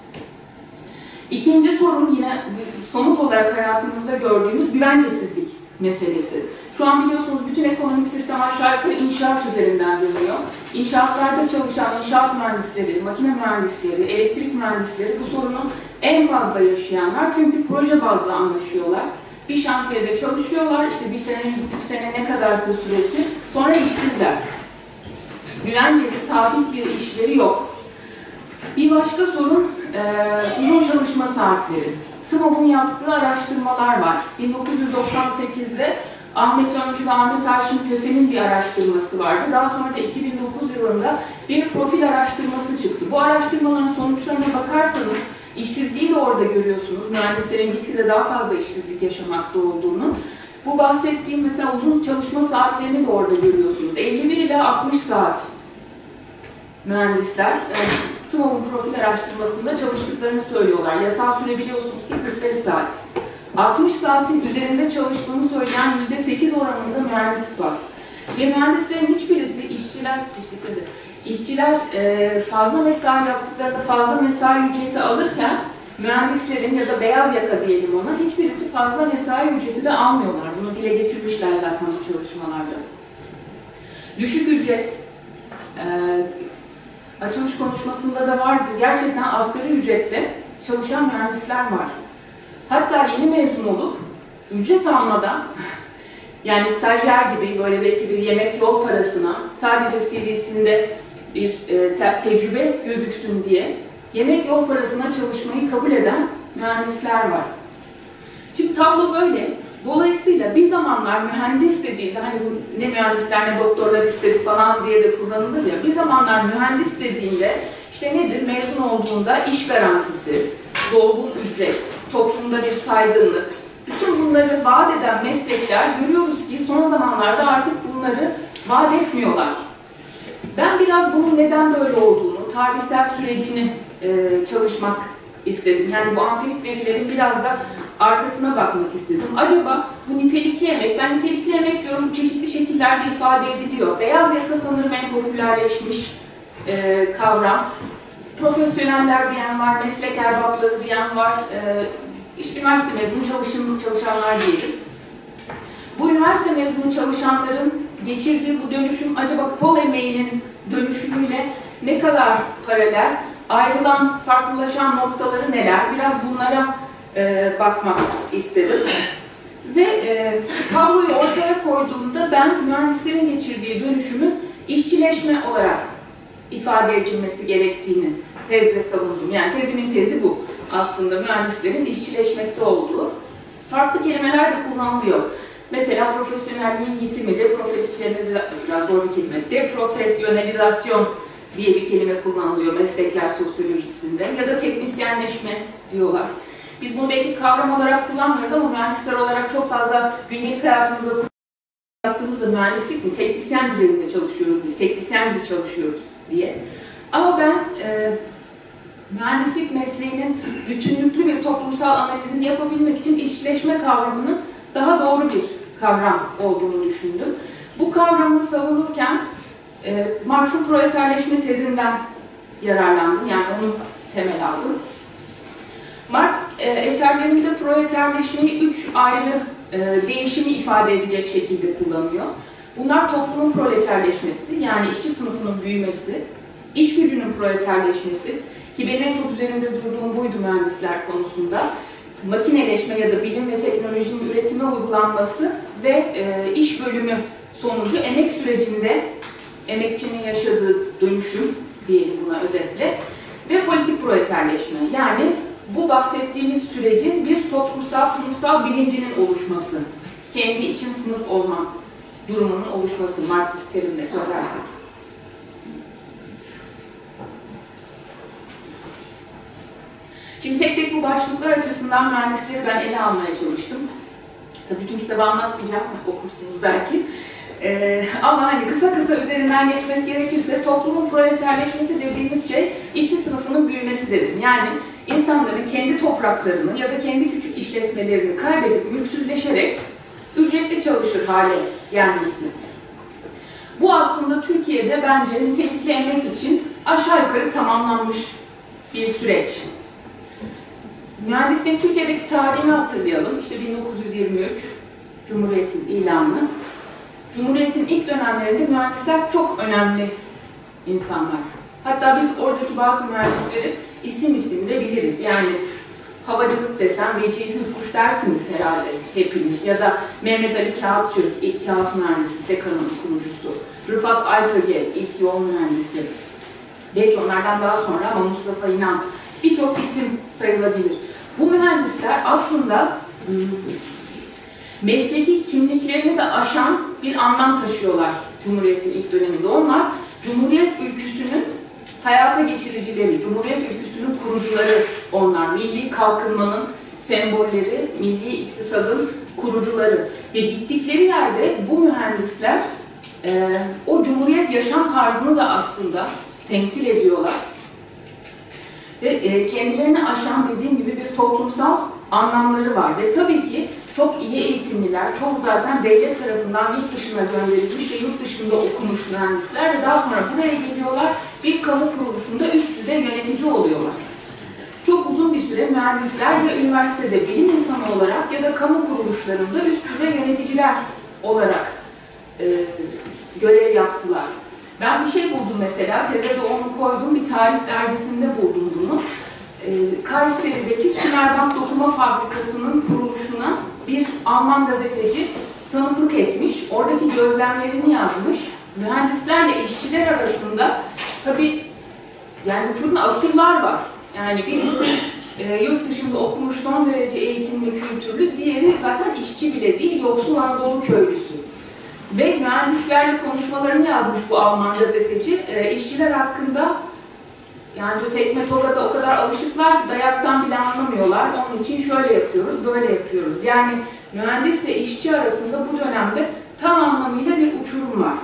İkinci sorun yine somut olarak hayatımızda gördüğümüz güvencesizlik meselesi. Şu an biliyorsunuz bütün ekonomik sistem aşağı yukarı inşaat üzerinden dönüyor. İnşaatlarda çalışan inşaat mühendisleri, makine mühendisleri, elektrik mühendisleri bu sorunu en fazla yaşayanlar. Çünkü proje bazlı anlaşıyorlar. Bir şantiyede çalışıyorlar, işte bir sene, bir buçuk sene ne kadarsa süresi, sonra işsizler. Güvenceli, sabit bir işleri yok. Bir başka sorun, e, uzun çalışma saatleri. TMOB'un yaptığı araştırmalar var. bin dokuz yüz doksan sekizde Ahmet Öncü ve Ahmet Haşim Köse'nin bir araştırması vardı. Daha sonra da iki bin dokuz yılında bir profil araştırması çıktı. Bu araştırmaların sonuçlarına bakarsanız işsizliği de orada görüyorsunuz. Mühendislerin gitgide daha fazla işsizlik yaşamakta olduğunu. Bu bahsettiğim mesela uzun çalışma saatlerini de orada görüyorsunuz. elli bir ila altmış saat mühendisler yani, TMOB'un profil araştırmasında çalıştıklarını söylüyorlar. Yasal süre biliyorsunuz ki kırk beş saat. altmış saatin üzerinde çalıştığını söyleyen yüzde sekiz oranında mühendis var. Ve mühendislerin hiçbirisi işçiler, teşekkür ederim, işçiler e, fazla mesai yaptıklarında fazla mesai ücreti alırken mühendislerin ya da beyaz yaka diyelim ona hiçbirisi fazla mesai ücreti de almıyorlar. Bunu dile getirmişler zaten bu çalışmalarda. Düşük ücret, e, açılış konuşmasında da vardı. Gerçekten asgari ücretle çalışan mühendisler var. Hatta yeni mezun olup ücret almadan yani stajyer gibi böyle belki bir yemek yol parasına sadece C V'sinde bir e, te tecrübe gözüksün diye yemek yol parasına çalışmayı kabul eden mühendisler var. Şimdi tablo böyle. Dolayısıyla bir zamanlar mühendis dediğinde hani bu ne mühendisler ne doktorlar istedi falan diye de kullanılır ya. Bir zamanlar mühendis dediğinde işte nedir? Mezun olduğunda iş garantisi, dolgun ücret, toplumda bir saygınlık, bütün bunları vaat eden meslekler görüyoruz ki son zamanlarda artık bunları vaat etmiyorlar. Ben biraz bunun neden böyle olduğunu, tarihsel sürecini e, çalışmak istedim. Yani bu ampirik verilerin biraz da arkasına bakmak istedim. Acaba bu nitelikli emek, ben nitelikli emek diyorum, bu çeşitli şekillerde ifade ediliyor. Beyaz yaka sanırım en popülerleşmiş e, kavram. Profesyoneller diyen var, meslek erbapları diyen var, e, işte üniversite mezunu çalışan, çalışanlar diyelim. Bu üniversite mezunu çalışanların geçirdiği bu dönüşüm acaba kol emeğinin dönüşümüyle ne kadar paralel, ayrılan, farklılaşan noktaları neler? Biraz bunlara e, bakmak istedim. Ve e, tabloyu ortaya koyduğumda ben mühendislerin geçirdiği dönüşümün işçileşme olarak ifade edilmesi gerektiğini tezde savundum. Yani tezimin tezi bu. Aslında mühendislerin işçileşmekte olduğu. Farklı kelimeler de kullanılıyor. Mesela profesyonelliğin yitimi, deprofesyonalizasyon, zor bir kelime, deprofesyonalizasyon diye bir kelime kullanılıyor meslekler sosyolojisinde ya da teknisyenleşme diyorlar. Biz bunu belki kavram olarak kullanmıyoruz ama mühendisler olarak çok fazla gündelik hayatımızda yaptığımızda mühendislik mi, teknisyen üzerinde çalışıyoruz biz, teknisyen gibi çalışıyoruz diye. Ama ben e, mühendislik mesleğinin bütünlüklü bir toplumsal analizini yapabilmek için işçileşme kavramının daha doğru bir kavram olduğunu düşündüm. Bu kavramı savunurken e, Marx'ın proleterleşme tezinden yararlandım, yani onu temel aldım. Marx e, eserlerinde proleterleşmeyi üç ayrı e, değişimi ifade edecek şekilde kullanıyor. Bunlar toplumun proleterleşmesi, yani işçi sınıfının büyümesi, iş gücünün proleterleşmesi, ki benim en çok üzerinde durduğum buydu mühendisler konusunda, makineleşme ya da bilim ve teknolojinin üretime uygulanması ve e, iş bölümü sonucu emek sürecinde emekçinin yaşadığı dönüşüm diyelim buna özetle ve politik proleterleşme, yani bu bahsettiğimiz sürecin bir toplumsal, sınıfsal bilincinin oluşması, kendi için sınıf olma durumunun oluşması, Marksist terimle söylersek. Şimdi tek tek bu başlıklar açısından mühendisleri ben ele almaya çalıştım. Tabii bütün kitabı anlatmayacağım, okursunuz belki. Ee, ama hani kısa kısa üzerinden geçmek gerekirse toplumun proleterleşmesi dediğimiz şey işçi sınıfının büyümesi dedim. Yani insanların kendi topraklarını ya da kendi küçük işletmelerini kaybedip mülksüzleşerek ücretli çalışır hale gelmesi. Bu aslında Türkiye'de bence nitelikli emek için aşağı yukarı tamamlanmış bir süreç. Mühendisliğin Türkiye'deki tarihini hatırlayalım. İşte bin dokuz yüz yirmi üç Cumhuriyet'in ilanı. Cumhuriyet'in ilk dönemlerinde mühendisler çok önemli insanlar. Hatta biz oradaki bazı mühendisleri isim isim de biliriz. Yani havacılık desem Vecihi Hürkuş dersiniz herhalde hepiniz. Ya da Mehmet Ali Kağıtçı, ilk kağıt mühendisi, SEKA'nın kurucusu. Rıfat Alpöge, ilk yol mühendisi. Belki onlardan daha sonra ama Mustafa İnan. Birçok isim sayılabilir. Bu mühendisler aslında mesleki kimliklerini de aşan bir anlam taşıyorlar Cumhuriyet'in ilk döneminde. Onlar Cumhuriyet ülküsünün hayata geçiricileri, Cumhuriyet ülküsünün kurucuları onlar. Milli kalkınmanın sembolleri, milli iktisadın kurucuları. Ve gittikleri yerde bu mühendisler e, o Cumhuriyet yaşam tarzını da aslında temsil ediyorlar. Ve e, kendilerini aşan dediğim gibi bir toplumsal anlamları var. Ve tabii ki çok iyi eğitimliler, çok zaten devlet tarafından yurt dışına gönderilmiş ve yurt dışında okumuş mühendisler ve daha sonra buraya geliyorlar, bir kamu kuruluşunda üst düzey yönetici oluyorlar. Çok uzun bir süre mühendisler ya üniversitede bilim insanı olarak ya da kamu kuruluşlarında üst düzey yöneticiler olarak e, görev yaptılar. Ben bir şey buldum mesela, teze de onu koydum, bir tarih dergisinde buldum bunu. E, Kayseri'deki Sümerbank Dokuma Fabrikası'nın kuruluşuna bir Alman gazeteci tanıklık etmiş, oradaki gözlemlerini yazmış. Mühendislerle işçiler arasında tabii yani uçurumda asırlar var. Yani birisi e, yurt dışında okumuş, son derece eğitimli, kültürlü, diğeri zaten işçi bile değil, yoksul Anadolu köylüsü. Ve mühendislerle konuşmalarını yazmış bu Alman gazeteci. E, işçiler hakkında yani diyor, tekme tokada o kadar alışıklar ki dayaktan bile anlamıyorlar. Onun için şöyle yapıyoruz, böyle yapıyoruz. Yani mühendisle işçi arasında bu dönemde tam anlamıyla bir uçurum var.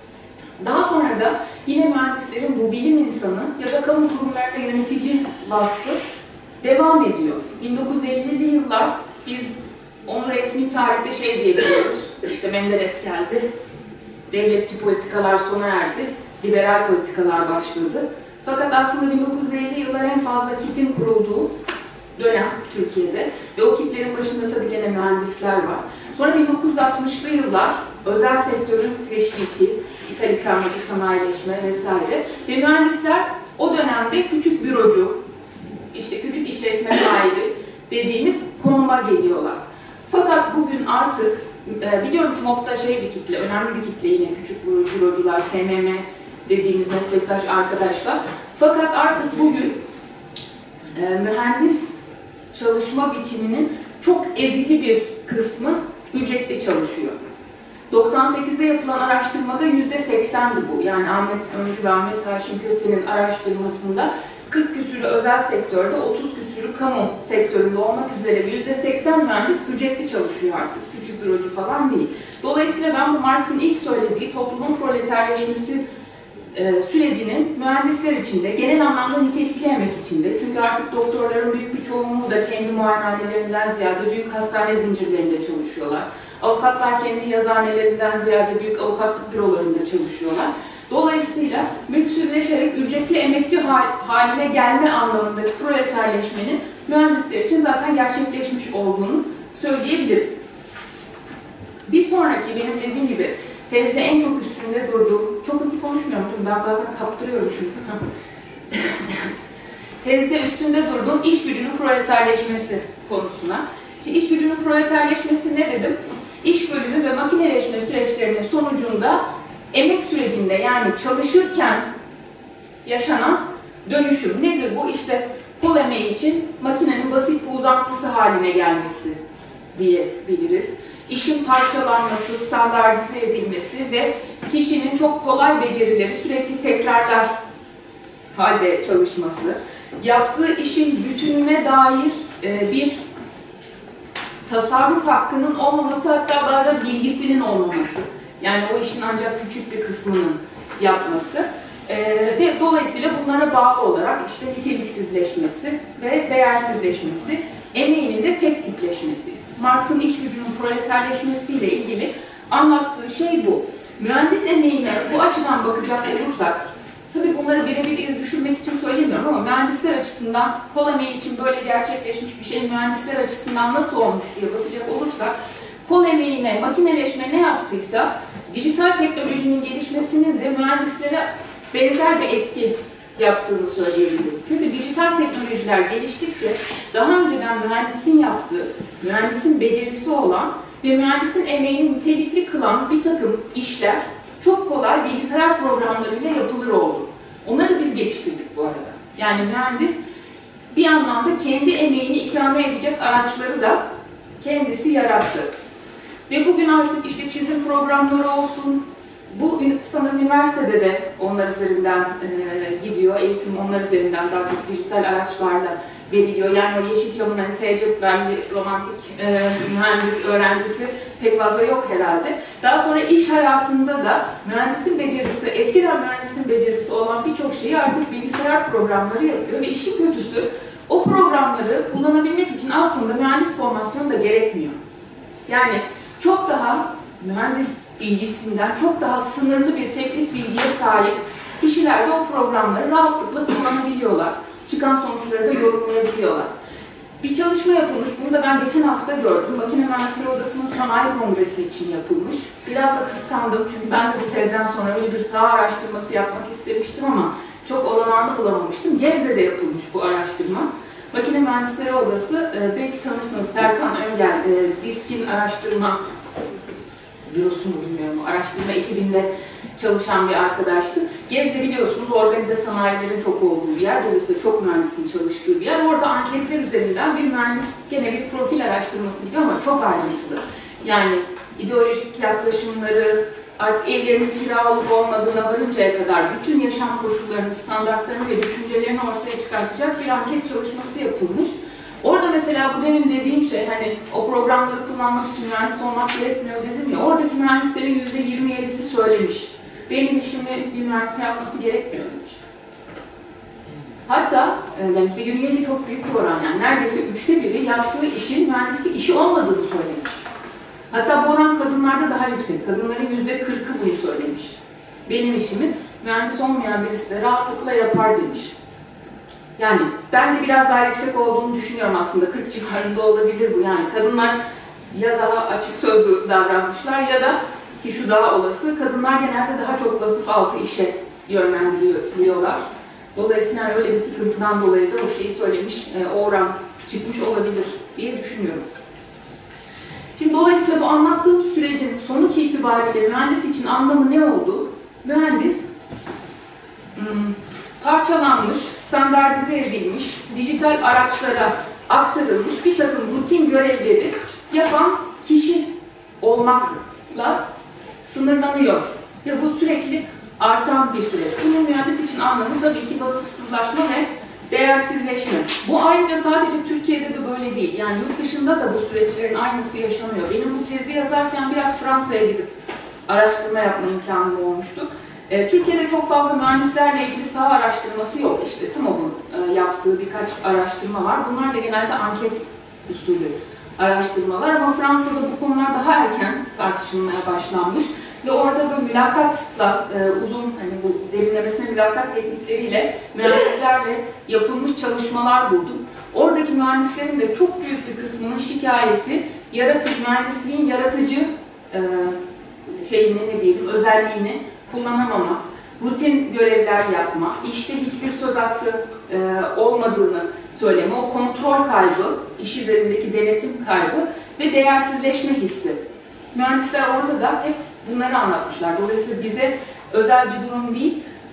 Daha sonra da yine mühendislerin bu bilim insanı ya da kamu kurumlarında yönetici vasfı devam ediyor. bin dokuz yüz ellili yıllar biz onu resmi tarihte şey diyebiliyoruz. İşte Menderes geldi, devletçi politikalar sona erdi, liberal politikalar başladı. Fakat aslında bin dokuz yüz elli yıllar en fazla kitin kurulduğu dönem Türkiye'de ve o kitlerin başında tabii gene mühendisler var. Sonra bin dokuz yüz altmışlı yıllar özel sektörün teşviki, İtalik karmacı sanayileşme vesaire ve mühendisler o dönemde küçük bürocu, işte küçük işletme sahibi dediğimiz konuma geliyorlar. Fakat bugün artık biliyorum TMOB'da şey bir kitle, önemli bir kitle yine küçük bürocular, S M M dediğimiz meslektaş arkadaşlar. Fakat artık bugün e, mühendis çalışma biçiminin çok ezici bir kısmı ücretli çalışıyor. doksan sekizde yapılan araştırmada yüzde seksendi bu. Yani Ahmet Öncü ve Ahmet Haşim Köse'nin araştırmasında kırk küsürü özel sektörde, otuz küsürü kamu sektöründe olmak üzere yüzde seksen mühendis ücretli çalışıyor artık. Küçük bürocu falan değil. Dolayısıyla ben bu Marx'ın ilk söylediği toplumun proleterleşmesi e, sürecinin mühendisler içinde, genel anlamda nitelikli emek içinde. Çünkü artık doktorların büyük bir çoğunluğu da kendi muayenehanelerinden ziyade büyük hastane zincirlerinde çalışıyorlar. Avukatlar kendi yazıhanelerinden ziyade büyük avukatlık bürolarında çalışıyorlar. Dolayısıyla mülksüzleşerek ücretli emekçi haline gelme anlamındaki proleterleşmenin mühendisler için zaten gerçekleşmiş olduğunu söyleyebiliriz. Bir sonraki benim dediğim gibi tezde en çok üstünde durduğum, çok hızlı konuşmuyorum ben bazen kaptırıyorum çünkü. Tezde üstünde durduğum iş gücünün proleterleşmesi konusuna. Şimdi iş gücünün proleterleşmesi ne dedim? İş bölümü ve makineleşme süreçlerinin sonucunda emek sürecinde yani çalışırken yaşanan dönüşüm nedir bu? İşte kol emeği için makinenin basit bir uzantısı haline gelmesi diyebiliriz. İşin parçalanması, standartize edilmesi ve kişinin çok kolay becerileri sürekli tekrarlar halde çalışması, yaptığı işin bütününe dair e, bir tasarruf hakkının olmaması, hatta bazen bilgisinin olmaması, yani o işin ancak küçük bir kısmının yapması e, ve dolayısıyla bunlara bağlı olarak işte niteliksizleşmesi ve değersizleşmesi, emeğinin de tek tipleşmesi. Marx'ın iş gücünün proleterleşmesiyle ilgili anlattığı şey bu. Mühendis emeğine bu açıdan bakacak olursak, tabii bunları birebir iz düşürmek için söylemiyorum ama mühendisler açısından kol emeği için böyle gerçekleşmiş bir şey mühendisler açısından nasıl olmuş diye bakacak olursak, kol emeğine makineleşme ne yaptıysa dijital teknolojinin gelişmesinin de mühendislere benzer bir etki yaptığını söyleyebiliriz. Çünkü dijital teknolojiler geliştikçe daha önceden mühendisin yaptığı, mühendisin becerisi olan ve mühendisin emeğini nitelikli kılan bir takım işler çok kolay bilgisayar programlarıyla yapılır oldu. Onları biz geliştirdik bu arada. Yani mühendis bir anlamda kendi emeğini ikame edecek araçları da kendisi yarattı. Ve bugün artık işte çizim programları olsun, bu sanırım üniversitede de onlar üzerinden e, gidiyor, eğitim onlar üzerinden daha çok dijital araçlarla veriliyor. Yani o Yeşilçam'ın hani tecrübeli, romantik e, mühendis öğrencisi pek fazla yok herhalde. Daha sonra iş hayatında da mühendisin becerisi, eskiden mühendisin becerisi olan birçok şeyi artık bilgisayar programları yapıyor ve işin kötüsü o programları kullanabilmek için aslında mühendis formasyonu da gerekmiyor. Yani çok daha mühendis bilgisinden çok daha sınırlı bir teknik bilgiye sahip kişiler de o programları rahatlıkla kullanabiliyorlar. Çıkan sonuçları da yorumlayabiliyorlar. Bir çalışma yapılmış, bunu da ben geçen hafta gördüm. Makine Mühendisleri Odası'nın sanayi kongresi için yapılmış. Biraz da kıskandım çünkü ben de bu tezden sonra öyle bir saha araştırması yapmak istemiştim ama çok olanağını bulamamıştım. Gebze'de yapılmış bu araştırma. Makine Mühendisleri Odası, belki tanırsınız, Serkan Öngel, DİSK'in araştırma bürosu mu bilmiyorum, araştırma ekibinde çalışan bir arkadaştı. Gebze biliyorsunuz organize sanayilerin çok olduğu bir yer, dolayısıyla çok mühendisin çalıştığı bir yer. Orada anketler üzerinden bir mühendis gene bir profil araştırması gibi ama çok ayrıntılı. Yani ideolojik yaklaşımları, artık evlerinin kira olup olmadığına varıncaya kadar bütün yaşam koşullarını, standartlarını ve düşüncelerini ortaya çıkartacak bir anket çalışması yapılmış. Orada mesela bu demin dediğim şey, hani o programları kullanmak için mühendis olmak gerekmiyor dedim ya, oradaki mühendislerin yüzde yirmi yedisi söylemiş. Benim işimi bir mühendisin yapması gerekmiyor demiş. Hatta yüzde yirmi yedi çok büyük bir oran, yani neredeyse üçte biri yaptığı işin mühendislik işi olmadığını söylemiş. Hatta bu oran kadınlarda daha yüksek. Kadınların yüzde kırkı bunu söylemiş. Benim işimi mühendis olmayan birisi de rahatlıkla yapar demiş. Yani ben de biraz daha yüksek olduğunu düşünüyorum aslında. kırk civarında olabilir bu. Yani kadınlar ya daha açık sözlü davranmışlar ya da, ki şu daha olası, kadınlar genelde daha çok vasıf altı işe yönlendiriyorlar. Dolayısıyla öyle bir sıkıntıdan dolayı da o şeyi söylemiş, o oran çıkmış olabilir diye düşünüyorum. Şimdi dolayısıyla bu anlattığım sürecin sonuç itibariyle mühendis için anlamı ne oldu? Mühendis hmm, parçalanmış, standartize edilmiş, dijital araçlara aktarılmış bir takım rutin görevleri yapan kişi olmakla sınırlanıyor. Ve bu sürekli artan bir süreç. Bunun mühendis için anlamı tabii ki vasıfsızlaşma ve değersizleşme. Bu ayrıca sadece Türkiye'de de böyle değil. Yani yurt dışında da bu süreçlerin aynısı yaşanıyor. Benim bu tezi yazarken biraz Fransa'ya gidip araştırma yapma imkanım olmuştu. E, Türkiye'de çok fazla mühendislerle ilgili saha araştırması yok. İşte T M O'nun e, yaptığı birkaç araştırma var. Bunlar da genelde anket usulü araştırmalar ama Fransa'da bu konular daha erken tartışılmaya başlanmış. Ve orada böyle mülakatla, e, uzun, hani bu derinlemesine mülakat teknikleriyle mühendislerle yapılmış çalışmalar buldum. Oradaki mühendislerin de çok büyük bir kısmının şikayeti, yaratıcı, mühendisliğin yaratıcı e, şeyini, ne diyelim, özelliğini kullanamama, rutin görevler yapma, işte hiçbir söz hakkı e, olmadığını söyleme, o kontrol kaybı, iş üzerindeki denetim kaybı ve değersizleşme hissi. Mühendisler orada da hep bunları anlatmışlar. Dolayısıyla bize özel bir durum değil.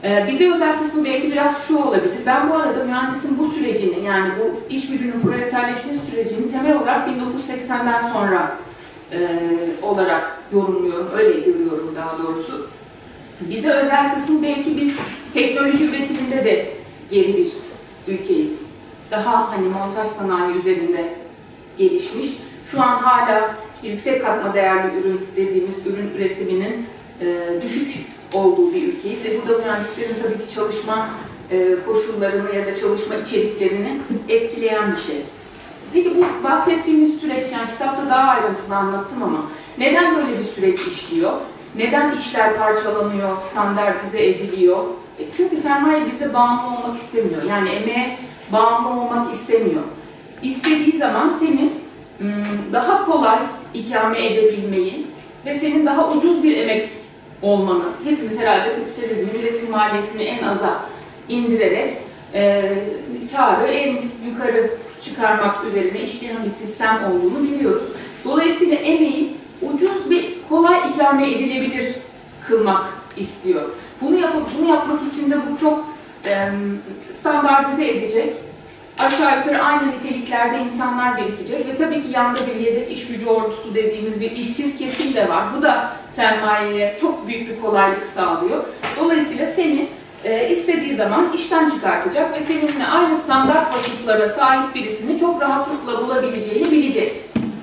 Ee, bize özel kısmı belki biraz şu olabilir. Ben bu arada mühendisin bu sürecini, yani bu iş gücünün proleterleşme sürecini temel olarak bin dokuz yüz seksenden sonra e, olarak yorumluyorum, öyle görüyorum daha doğrusu. Bize özel kısmı belki biz teknoloji üretiminde de geri bir ülkeyiz. Daha hani montaj sanayi üzerinde gelişmiş. Şu an hala işte yüksek katma değerli ürün dediğimiz ürün üretiminin e, düşük olduğu bir ülkeyiz. E, bu da mühendislerin tabii ki çalışma e, koşullarını ya da çalışma içeriklerini etkileyen bir şey. Peki bu bahsettiğimiz süreç, yani kitapta daha ayrıntılı anlattım ama neden böyle bir süreç işliyor? Neden işler parçalanıyor, standartize ediliyor? E, çünkü sermaye bize bağımlı olmak istemiyor. Yani emeğe bağımlı olmak istemiyor. İstediği zaman senin daha kolay ikame edebilmeyi ve senin daha ucuz bir emek olmanı, hepimiz herhalde kapitalizmin üretim maliyetini en aza indirerek e, karı en yukarı çıkarmak üzerine işleyen bir sistem olduğunu biliyoruz. Dolayısıyla emeği ucuz ve kolay ikame edilebilir kılmak istiyor. Bunu yapıp bunu yapmak için de bu çok e, standartize edecek, aşağı yukarı aynı niteliklerde insanlar birikecek ve tabii ki yanda bir yedek iş gücü ordusu dediğimiz bir işsiz kesim de var. Bu da sermayeye çok büyük bir kolaylık sağlıyor. Dolayısıyla seni e, istediği zaman işten çıkartacak ve seninle aynı standart vasıflara sahip birisini çok rahatlıkla bulabileceğini bilecek.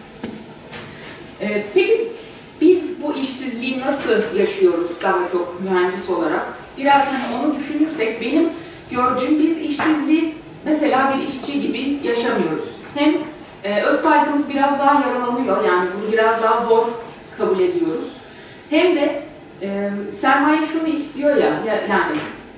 E, peki biz bu işsizliği nasıl yaşıyoruz daha çok mühendis olarak? Biraz hani onu düşünürsek benim gördüğüm biz işsizliği mesela bir işçi gibi yaşamıyoruz. Hem e, öz saygımız biraz daha yaralanıyor, yani bunu biraz daha zor kabul ediyoruz. Hem de e, sermaye şunu istiyor ya, ya, yani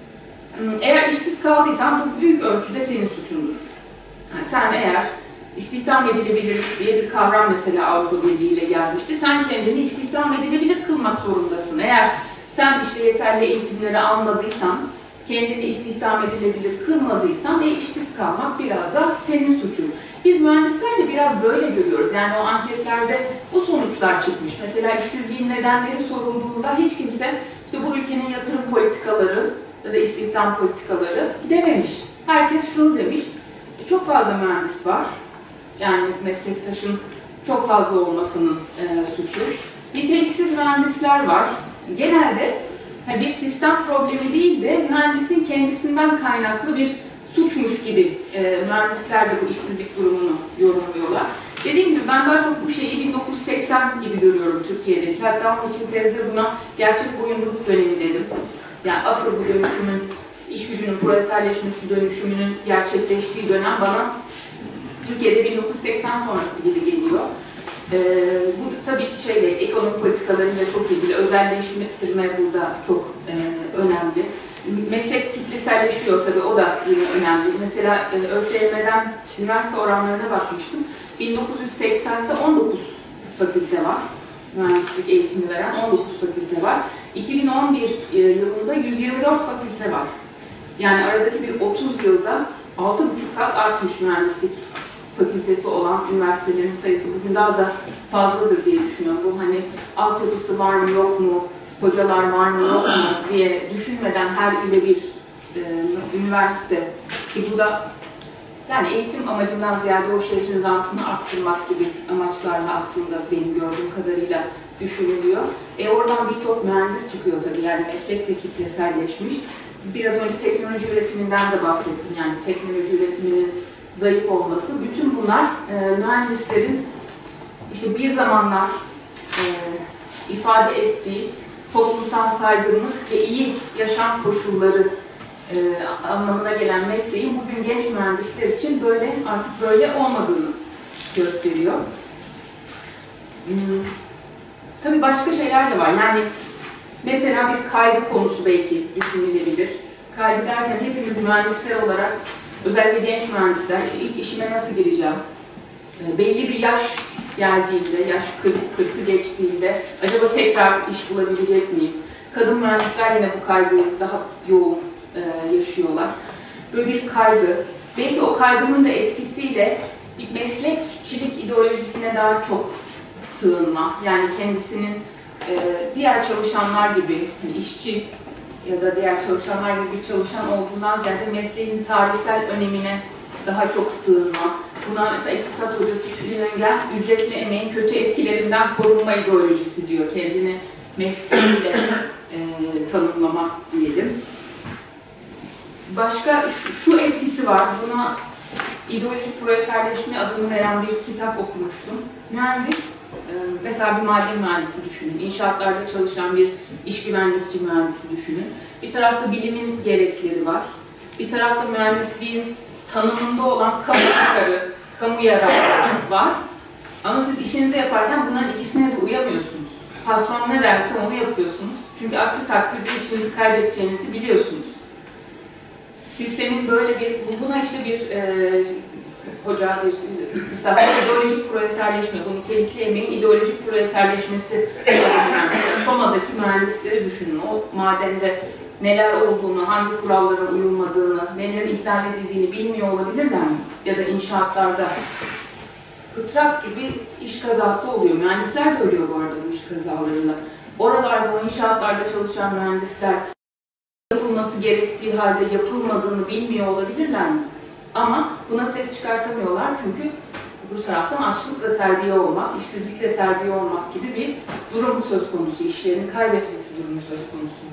eğer işsiz kaldıysan bu büyük ölçüde senin suçundur. Yani sen eğer istihdam edilebilirlik diye bir kavram mesela Avrupa Birliği ile gelmişti. Sen kendini istihdam edilebilir kılmak zorundasın. Eğer sen işte yeterli eğitimleri almadıysan, kendini istihdam edilebilir kılmadıysan e, işsiz kalmak biraz da senin suçun. Biz mühendisler de biraz böyle görüyoruz. Yani o anketlerde bu sonuçlar çıkmış. Mesela işsizliğin nedenleri sorulduğunda hiç kimse işte bu ülkenin yatırım politikaları ya da istihdam politikaları dememiş. Herkes şunu demiş, çok fazla mühendis var. Yani meslektaşın çok fazla olmasının e, suçu. Niteliksiz mühendisler var. Genelde bir sistem problemi değil de mühendisin kendisinden kaynaklı bir suçmuş gibi e, mühendisler de bu işsizlik durumunu yorumluyorlar. Dediğim gibi ben daha çok bu şeyi bin dokuz yüz seksen gibi görüyorum Türkiye'deki. Hatta onun için tezde buna gerçek boyunduruk dönemi dedim. Yani asıl bu dönüşümün, iş gücünün proleterleşmesi dönüşümünün gerçekleştiği dönem bana Türkiye'de bin dokuz yüz seksen sonrası gibi geliyor. Ee, bu tabii ki şeyle, ekonomi politikalarıyla çok ilgili, özelleştirme burada çok e, önemli. Meslek kitleselleşiyor tabii, o da yine önemli. Mesela e, ÖSYM'den üniversite oranlarına bakmıştım. bin dokuz yüz seksende on dokuz fakülte var. Mühendislik eğitimi veren on dokuz fakülte var. iki bin on bir yılında yüz yirmi dört fakülte var. Yani aradaki bir otuz yılda altı buçuk kat artmış mühendislik fakültesi olan üniversitelerin sayısı. Bugün daha da fazladır diye düşünüyorum. Bu hani altyapısı var mı yok mu, hocalar var mı yok mu diye düşünmeden her ile bir e, üniversite, ki bu da yani eğitim amacından ziyade o şehrin rantını arttırmak gibi amaçlarla aslında benim gördüğüm kadarıyla düşünülüyor. E oradan birçok mühendis çıkıyor tabii, yani meslek de kitleselleşmiş. Biraz önce teknoloji üretiminden de bahsettim, yani teknoloji üretiminin zayıf olması. Bütün bunlar e, mühendislerin işte bir zamanlar e, ifade ettiği toplumsal saygınlık ve iyi yaşam koşulları e, anlamına gelen mesleğin bugün genç mühendisler için böyle artık böyle olmadığını gösteriyor. Hmm. Tabii başka şeyler de var. Yani mesela bir kaygı konusu belki düşünülebilir. Kaygı derken hepimiz mühendisler olarak, özellikle genç mühendisler, işte ilk işime nasıl gireceğim? E, belli bir yaş geldiğinde, yaş kırk kırkı geçtiğinde acaba tekrar iş bulabilecek miyim? Kadın mühendisler yine bu kaygıyı daha yoğun e, yaşıyorlar. Böyle bir kaygı, belki o kaygının da etkisiyle bir meslekçilik ideolojisine daha çok sığınma, yani kendisinin e, diğer çalışanlar gibi, işçi ya da diğer çalışanlar gibi bir çalışan olduğundan ziyade mesleğin tarihsel önemine daha çok sığınma. Buna mesela iktisat hocası Tülin Öngel, ücretli emeğin kötü etkilerinden korunma ideolojisi diyor. Kendini mesleğiyle e, tanımlama diyelim. Başka şu, şu etkisi var. Buna ideolojik proleterleşme adını veren bir kitap okumuştum. Mühendis, e, mesela bir maden mühendisi düşünün. İnşaatlarda çalışan bir iş güvenlikçi mühendisi düşünün. Bir tarafta bilimin gerekleri var. Bir tarafta mühendisliğin tanımında olan kamu çıkarı, kamu yararı var. Ama siz işinizi yaparken bunların ikisine de uyamıyorsunuz. Patron ne derse onu yapıyorsunuz. Çünkü aksi takdirde işinizi kaybedeceğinizi biliyorsunuz. Sistemin böyle bir, buna işte bir e, hoca, bir iktisatçı, ideolojik proleterleşme, bu nitelikli emeğin ideolojik proleterleşmesi Soma'daki mühendisleri düşünün. O madende neler olduğunu, hangi kurallara uyulmadığını, nelerin ihlal edildiğini bilmiyor olabilirler mi? Ya da inşaatlarda kıtrak gibi iş kazası oluyor. Mühendisler de ölüyor bu arada bu iş kazalarında. Oralarda, o inşaatlarda çalışan mühendisler yapılması gerektiği halde yapılmadığını bilmiyor olabilirler mi? Ama buna ses çıkartamıyorlar çünkü bu taraftan açlıkla terbiye olmak, işsizlikle terbiye olmak gibi bir durum söz konusu, işlerini kaybetmesi durumu söz konusu.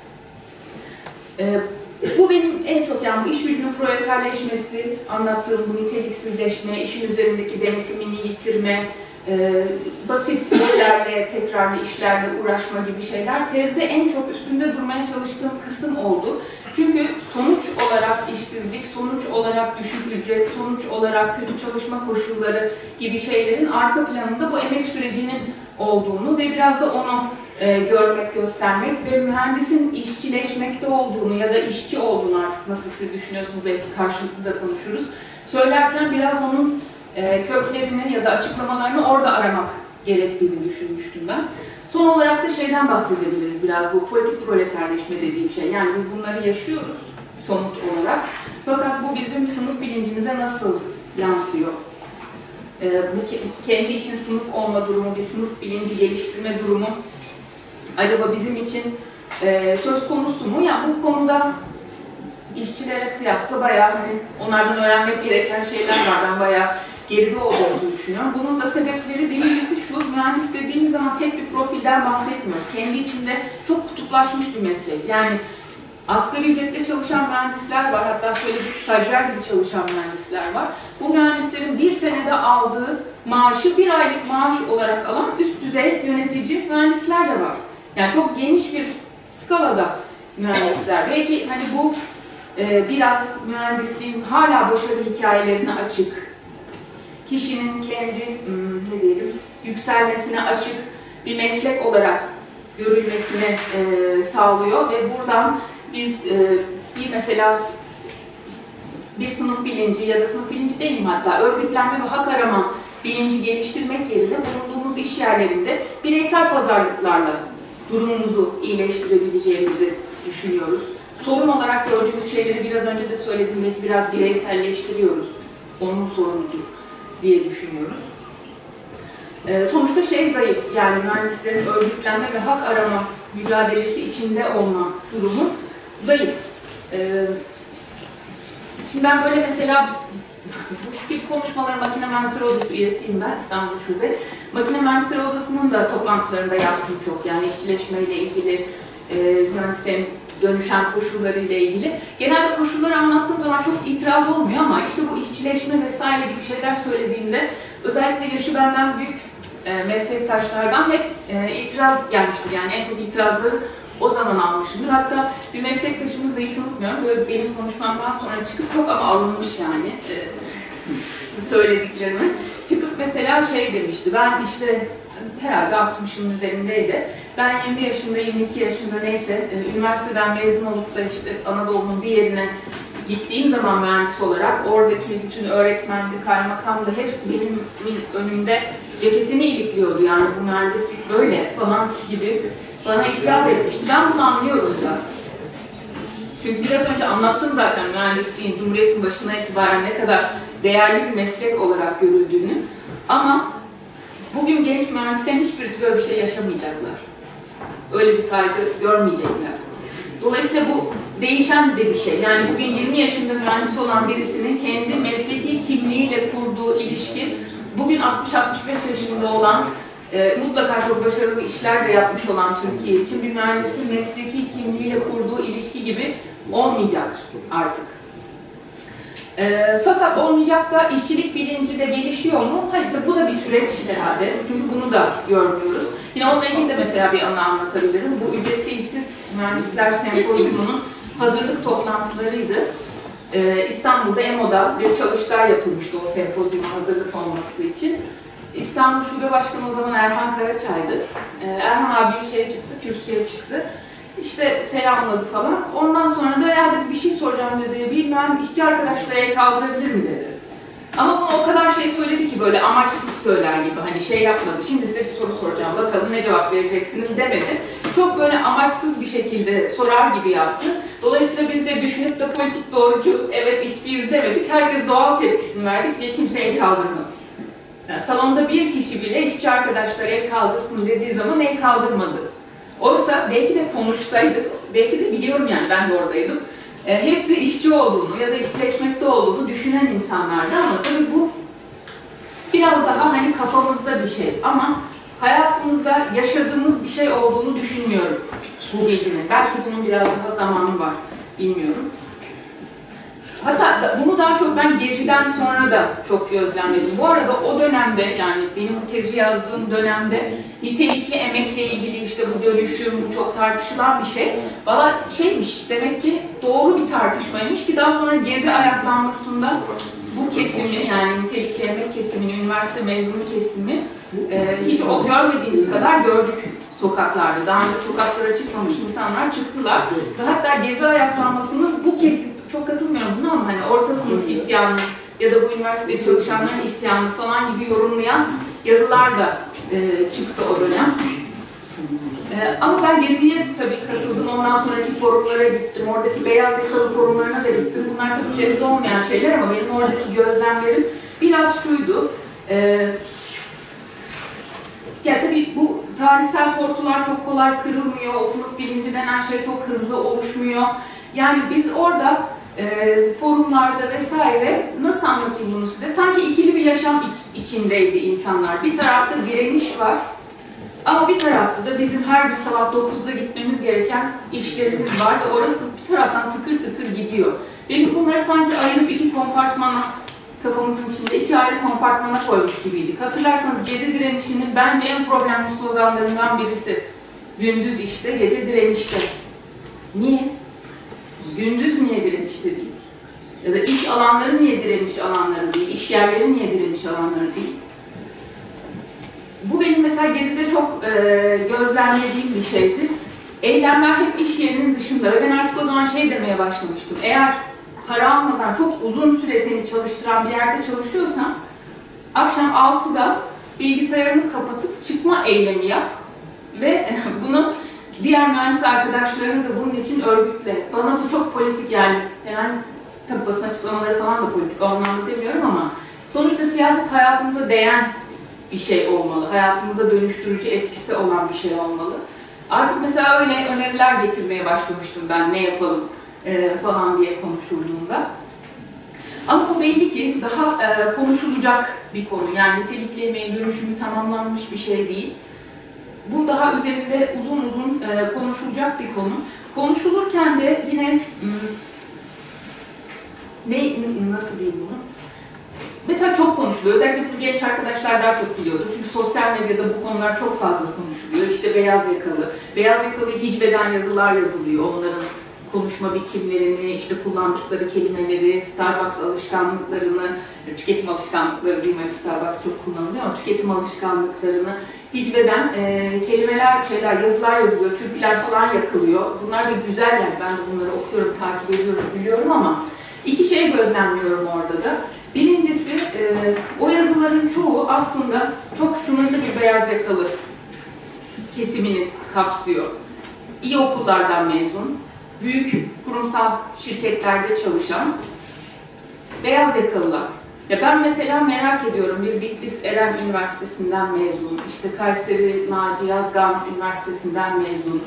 Ee, bu benim en çok, yani bu iş gücünün proleterleşmesi, anlattığım bu niteliksizleşme, işin üzerindeki denetimini yitirme, e, basit işlerle, tekrarlı işlerle uğraşma gibi şeyler tezde en çok üstünde durmaya çalıştığım kısım oldu. Çünkü sonuç olarak işsizlik, sonuç olarak düşük ücret, sonuç olarak kötü çalışma koşulları gibi şeylerin arka planında bu emek sürecinin olduğunu ve biraz da onu e, görmek, göstermek ve mühendisin işçileşmekte olduğunu ya da işçi olduğunu, artık nasıl siz düşünüyorsunuz, belki karşılıklı da konuşuruz, söylerken biraz onun e, köklerini ya da açıklamalarını orada aramak gerektiğini düşünmüştüm ben. Son olarak da şeyden bahsedebiliriz biraz, bu politik proleterleşme dediğim şey. Yani biz bunları yaşıyoruz somut olarak. Fakat bu bizim sınıf bilincimize nasıl yansıyor? Ee, bu kendi için sınıf olma durumu, bir sınıf bilinci geliştirme durumu acaba bizim için e, söz konusu mu? Yani bu konuda işçilere kıyasla bayağı hani onlardan öğrenmek gereken şeyler var. Ben bayağı geride olduğumuzu düşünüyorum. Bunun da sebepleri, birincisi şu: mühendis dediğimiz zaman tek bir profilden bahsetmiyoruz. Kendi içinde çok kutuplaşmış bir meslek. Yani asgari ücretle çalışan mühendisler var, hatta söyledik stajyer gibi çalışan mühendisler var. Bu mühendislerin bir senede aldığı maaşı bir aylık maaş olarak alan üst düzey yönetici mühendisler de var. Yani çok geniş bir skalada mühendisler. Belki hani bu e, biraz mühendisliğin hala başarı hikayelerine açık, kişinin kendi ne diyelim yükselmesine açık bir meslek olarak görülmesini e, sağlıyor ve buradan biz e, bir mesela bir sınıf bilinci ya da sınıf bilinci değil mi, hatta örgütlenme ve hak arama bilinci geliştirmek yerine bulunduğumuz iş yerlerinde bireysel pazarlıklarla durumumuzu iyileştirebileceğimizi düşünüyoruz. Sorun olarak gördüğümüz şeyleri biraz önce de söyledim, belki biraz bireyselleştiriyoruz. Onun sorunudur diye düşünüyoruz. Ee, sonuçta şey zayıf, yani mühendislerin örgütlenme ve hak arama mücadelesi içinde olma durumu zayıf. Ee, şimdi ben böyle mesela bu tip konuşmaları Makine Mühendisleri Odası üyesiyim ben, İstanbul Şube. Makine Mühendisleri Odası'nın da toplantılarında yaptım çok, yani işçileşmeyle ilgili, e, mühendislerin dönüşen koşullarıyla ilgili. Genelde koşulları anlattığım zaman çok itiraz olmuyor ama işte bu işçileşme vesaire gibi şeyler söylediğimde özellikle yaşı benden büyük e, meslektaşlardan hep e, itiraz gelmiştir. Yani en çok itirazları o zaman almışımdır. Hatta bir meslektaşımız da hiç unutmuyorum, böyle benim konuşmamdan sonra çıkıp çok ama alınmış yani e, söylediklerimi. Çıkıp mesela şey demişti, ben işte herhalde altmışın üzerindeydi. Ben yirmi yaşında, yirmi iki yaşında neyse, e, üniversiteden mezun olup da işte Anadolu'nun bir yerine gittiğim zaman mühendis olarak oradaki bütün öğretmendi, kaymakamdı, hepsi benim önümde ceketini ilikliyordu. Yani bu mühendislik böyle falan gibi bana itiraz etmişti. Ben bunu anlıyorum da. Çünkü biraz önce anlattım zaten mühendisliğin Cumhuriyet'in başına itibaren ne kadar değerli bir meslek olarak görüldüğünü. Ama bugün genç mühendislerin hiçbirisi böyle bir şey yaşamayacaklar. Öyle bir saygı görmeyecekler. Dolayısıyla bu değişen de bir şey. Yani bugün yirmi yaşında mühendis olan birisinin kendi mesleki kimliğiyle kurduğu ilişki, bugün altmış altmış beş yaşında olan, e, mutlaka çok başarılı işler de yapmış olan Türkiye için bir mühendisin mesleki kimliğiyle kurduğu ilişki gibi olmayacak artık. E, fakat olmayacak da işçilik bilinci de gelişiyor mu? Ha işte bu da bir süreç herhalde. Çünkü bunu da görmüyoruz. Yine onunla ilgili de mesela bir anı anlatabilirim. Bu ücretli işsiz mühendisler sempozyumunun hazırlık toplantılarıydı. Ee, İstanbul'da E M O'da bir çalıştay yapılmıştı o sempozyuma hazırlık olması için. İstanbul Şube Başkanı o zaman Erhan Karaçay'dı. Ee, Erhan abi şeye çıktı, kürsüye çıktı. İşte selamladı falan. Ondan sonra da ya dedi bir şey soracağım dedi. Bilmem işçi arkadaşlara el kaldırabilir mi dedi. Ama bunu o kadar şey söyledi ki böyle amaçsız söyler gibi hani şey yapmadı. Şimdi size bir soru soracağım bakalım ne cevap vereceksiniz demedi. Çok böyle amaçsız bir şekilde sorar gibi yaptı. Dolayısıyla biz de düşünüp de politik doğrucu evet işçiyiz demedik. Herkes doğal tepkisini verdik ve kimse el kaldırmadı. Yani salonda bir kişi bile işçi arkadaşlar el kaldırsın dediği zaman el kaldırmadı. Oysa belki de konuşsaydık, belki de biliyorum yani ben de oradaydım. E, hepsi işçi olduğunu ya da işçileşmekte olduğunu düşünen insanlardı ama tabii bu biraz daha hani kafamızda bir şey ama hayatımızda yaşadığımız bir şey olduğunu düşünmüyorum bu bilginin. Belki bunun biraz daha zamanı var, bilmiyorum. Hatta bunu daha çok ben Gezi'den sonra da çok gözlemledim. Bu arada o dönemde yani benim bu tezi yazdığım dönemde nitelikli emekle ilgili işte bu dönüşüm, bu çok tartışılan bir şey. Valla şeymiş, demek ki doğru bir tartışmaymış ki daha sonra Gezi ayaklanmasında bu kesimi yani nitelikli emek kesimini, üniversite mezunu kesimi e, hiç o görmediğimiz kadar gördük sokaklarda. Daha önce sokaklara çıkmamış insanlar çıktılar. Ve hatta Gezi ayaklanmasının bu kesim çok katılmıyorum buna ama hani orta sınıf isyanı ya da bu üniversitede çalışanların isyanı falan gibi yorumlayan yazılar da e, çıktı o dönem. E, ama ben Gezi'ye tabii katıldım. Ondan sonraki forumlara gittim. Oradaki beyaz yakalı forumlarına da gittim. Bunlar tabii Gezi'de olmayan şeyler ama benim oradaki gözlemlerim biraz şuydu. E, ya tabii bu tarihsel tortular çok kolay kırılmıyor. O sınıf bilinci denen şey çok hızlı oluşmuyor. Yani biz orada e, forumlarda vesaire nasıl anlatayım bunu size? Sanki ikili bir yaşam iç, içindeydi insanlar. Bir tarafta direniş var ama bir tarafta da bizim her gün sabah dokuzda gitmemiz gereken işlerimiz var ve orası bir taraftan tıkır tıkır gidiyor. Ve biz bunları sanki ayırıp iki kompartmana, kafamızın içinde iki ayrı kompartmana koymuş gibiydik. Hatırlarsanız Gezi direnişinin bence en problemli sloganlarından birisi gündüz işte, gece direnişte. Niye? Gündüz niye direnişte değil? Ya da iş alanları niye direniş alanları değil? İş yerleri niye direniş alanları değil? Bu benim mesela Gezi'de çok e, gözlemlediğim bir şeydi. Eylemler hep iş yerinin dışında ve ben artık o zaman şey demeye başlamıştım. Eğer para almadan çok uzun süre seni çalıştıran bir yerde çalışıyorsan akşam altıda bilgisayarını kapatıp çıkma eylemi yap ve bunu diğer mühendis arkadaşlarını da bunun için örgütle. Bana bu çok politik yani. Yani tabii basın açıklamaları falan da politik o anlamda demiyorum ama sonuçta siyaset hayatımıza değen bir şey olmalı. Hayatımıza dönüştürücü etkisi olan bir şey olmalı. Artık mesela öyle öneriler getirmeye başlamıştım ben ne yapalım e, falan diye konuşulduğunda. Ama bu belli ki daha e, konuşulacak bir konu. Yani nitelikli emeğin dönüşümü tamamlanmış bir şey değil. Bu daha üzerinde uzun uzun e, konuşulacak bir konu. Konuşulurken de yine ne nasıl diyeyim bunu? Mesela çok konuşuluyor. Özellikle bunu genç arkadaşlar daha çok biliyordur. Çünkü sosyal medyada bu konular çok fazla konuşuluyor. İşte beyaz yakalı, beyaz yakalı hicveden yazılar yazılıyor. Onların konuşma biçimlerini, işte kullandıkları kelimeleri, Starbucks alışkanlıklarını, tüketim alışkanlıkları değil mi? Starbucks çok kullanılıyor ama tüketim alışkanlıklarını hicveden e, kelimeler, şeyler, yazılar yazılıyor, türküler falan yakılıyor. Bunlar da güzel yani. Ben de bunları okuyorum, takip ediyorum, biliyorum ama iki şey gözlemliyorum orada da. Birincisi, e, o yazıların çoğu aslında çok sınırlı bir beyaz yakalı kesimini kapsıyor. İyi okullardan mezun, büyük kurumsal şirketlerde çalışan beyaz yakalılar. Ya ben mesela merak ediyorum, bir Bitlis Eren Üniversitesi'nden mezun, işte Kayseri Naci Yazgan Üniversitesi'nden mezun,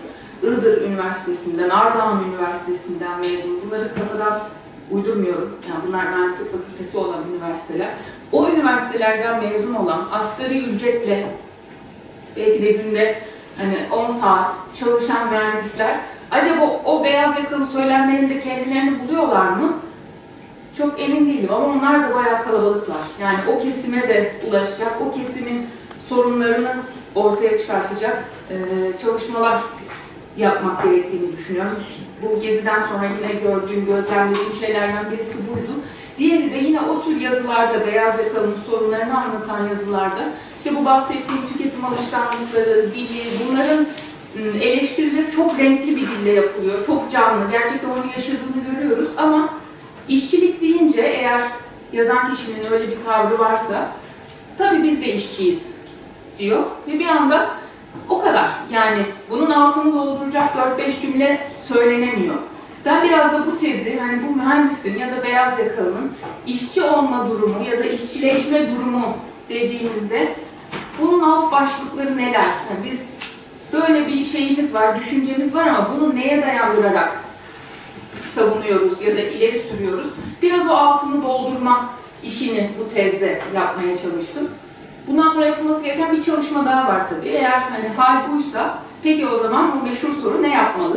Iğdır Üniversitesi'nden, Ardahan Üniversitesi'nden mezun. Bunları kafadan uydurmuyorum. Yani bunlar mühendislik fakültesi olan üniversiteler. O üniversitelerden mezun olan asgari ücretle belki de günde hani on saat çalışan mühendisler acaba o beyaz yakalı söylemlerinde kendilerini buluyorlar mı? Çok emin değilim ama onlar da bayağı kalabalıklar. Yani o kesime de ulaşacak, o kesimin sorunlarını ortaya çıkartacak e, çalışmalar yapmak gerektiğini düşünüyorum. Bu geziden sonra yine gördüğüm, gözlemlediğim şeylerden birisi buydu. Diğeri de yine o tür yazılarda, beyaz yakalının sorunlarını anlatan yazılarda, işte bu bahsettiğim tüketim alışkanlıkları, dili, bunların eleştirileri çok renkli bir dille yapılıyor. Çok canlı, gerçekten onu yaşadığını görüyoruz ama işçilik deyince eğer yazan kişinin öyle bir tavrı varsa, tabii biz de işçiyiz diyor ve bir anda o kadar. Yani bunun altını dolduracak dört beş cümle söylenemiyor. Ben biraz da bu tezi, hani bu mühendisin ya da beyaz yakalının işçi olma durumu ya da işçileşme durumu dediğimizde bunun alt başlıkları neler? Yani biz böyle bir şeyimiz var, düşüncemiz var ama bunu neye dayandırarak savunuyoruz ya da ileri sürüyoruz? Biraz o altını doldurma işini bu tezde yapmaya çalıştım. Bundan sonra yapılması gereken bir çalışma daha var tabii. Eğer hani hal buysa, peki o zaman bu meşhur soru ne yapmalı?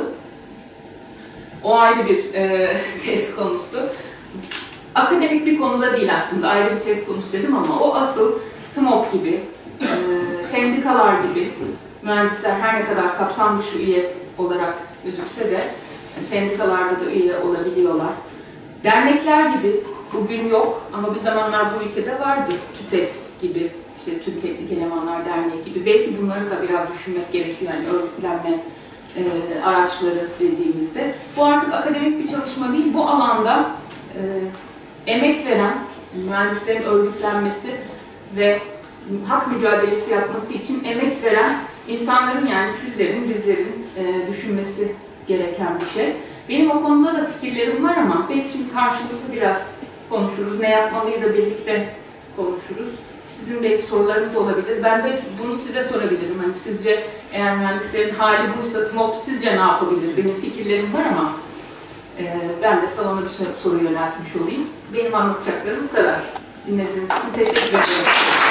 O ayrı bir e, tez konusu. Akademik bir konuda değil aslında, ayrı bir tez konusu dedim ama o asıl T M O P gibi, e, sendikalar gibi, mühendisler her ne kadar kapsam dışı üye olarak gözükse de sendikalarda da üye olabiliyorlar. Dernekler gibi, bugün yok ama bir zamanlar bu ülkede vardı. TÜTET gibi, işte Türk Teknik Elemanlar Derneği gibi. Belki bunları da biraz düşünmek gerekiyor. Yani örgütlenme e, araçları dediğimizde. Bu artık akademik bir çalışma değil. Bu alanda e, emek veren mühendislerin örgütlenmesi ve hak mücadelesi yapması için emek veren insanların, yani sizlerin, bizlerin e, düşünmesi gereken bir şey. Benim o konuda da fikirlerim var ama belki şimdi karşılıklı biraz konuşuruz. Ne yapmalıyı da birlikte konuşuruz. Sizin belki sorularınız olabilir. Ben de bunu size sorabilirim. Hani sizce eğer mühendislerin hali buysa T M O P sizce ne yapabilir? Benim fikirlerim var ama e, ben de salona bir soru yöneltmiş olayım. Benim anlatacaklarım bu kadar. Dinlediğiniz için teşekkür ederim.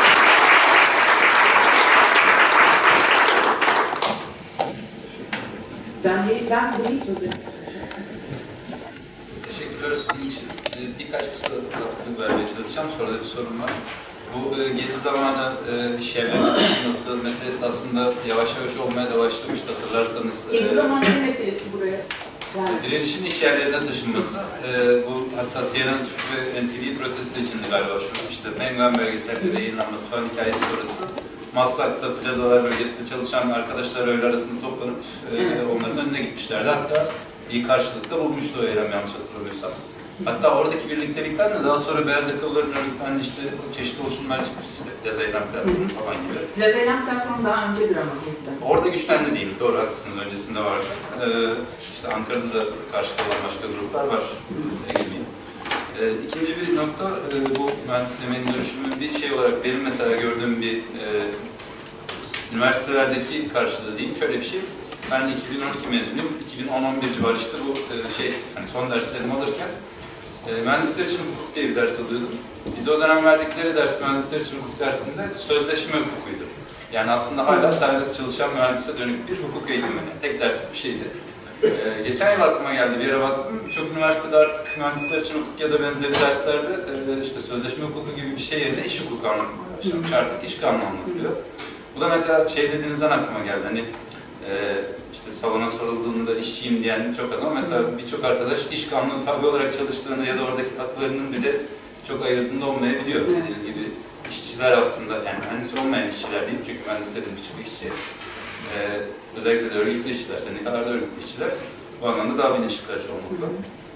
Ben bir, ben bir sözü. Teşekkürler sunum için. Ee, birkaç kısa katkı vermeye çalışacağım. Sonra da bir sorun var. Bu e, gezi zamanı e, iş yerlerine taşınması meselesi aslında yavaş yavaş olmaya da başlamıştı, hatırlarsanız. Gezi e, zamanı meselesi buraya. Yani. Direnişin iş yerlerine taşınması, e, bu hatta C N N Türk ve N T V protesto içinde galiba şu işte Mengan belgeselleri yayınlanması falan hikayesi sonrası. Maslak'ta plazalar bölgesinde çalışan arkadaşlar öğle arasında toplanıp e, onların önüne gitmişlerdi. Hatta iyi karşılıkta bulmuştu o eylem, yanlış hatırlamıyorsam. Hatta oradaki birlikteliklerle daha sonra beyaz yakalıların örgütlendiği işte çeşitli oluşumlar çıkmış, işte Plaza Eylem Platformu falan gibi. Plaza Eylem Platformu daha öncedir ama. Orada güçlendi değil, doğru haklısınız, öncesinde vardı. Ee, işte Ankara'da da karşıda olan başka gruplar var. Ege'liyim. Ee, ikinci bir nokta, e, bu mühendislemenin dönüşümü bir şey olarak benim mesela gördüğüm bir e, üniversitelerdeki karşılığı diyeyim, şöyle bir şey. Ben iki bin on iki mezunuyum, iki bin on on bir civarı işte bu e, şey, hani son derslerimi alırken e, mühendisler için hukuk diye bir ders alıyordum. Bize o dönem verdikleri ders mühendisler için hukuk dersinde sözleşme hukukuydu. Yani aslında hala serbest çalışan mühendise dönük bir hukuk eğitimi. Yani tek derslik bir şeydi. Ee, geçen yıl aklıma geldi, bir yere baktım. Birçok üniversitede artık mühendisler için hukuk ya da benzeri derslerde e, işte sözleşme hukuku gibi bir şey yerine iş hukuku anlatılmaya başlamış. Artık iş kanunu anlatılıyor. Bu da mesela şey dediğinizden aklıma geldi. Hani e, işte salona sorulduğunda işçiyim diyen çok az ama mesela birçok arkadaş iş kanunu tabi olarak çalıştığını ya da oradaki haklarının bile çok ayırdığında olmayabiliyor. Dediğiniz gibi işçiler aslında, yani mühendis olmayan işçiler değil çünkü mühendislerin birçok işçi. Ee, özellikle de örgütlü işçiler, sendikalarda örgütlü işçiler bu anlamda daha bilinçliler çoğunlukla.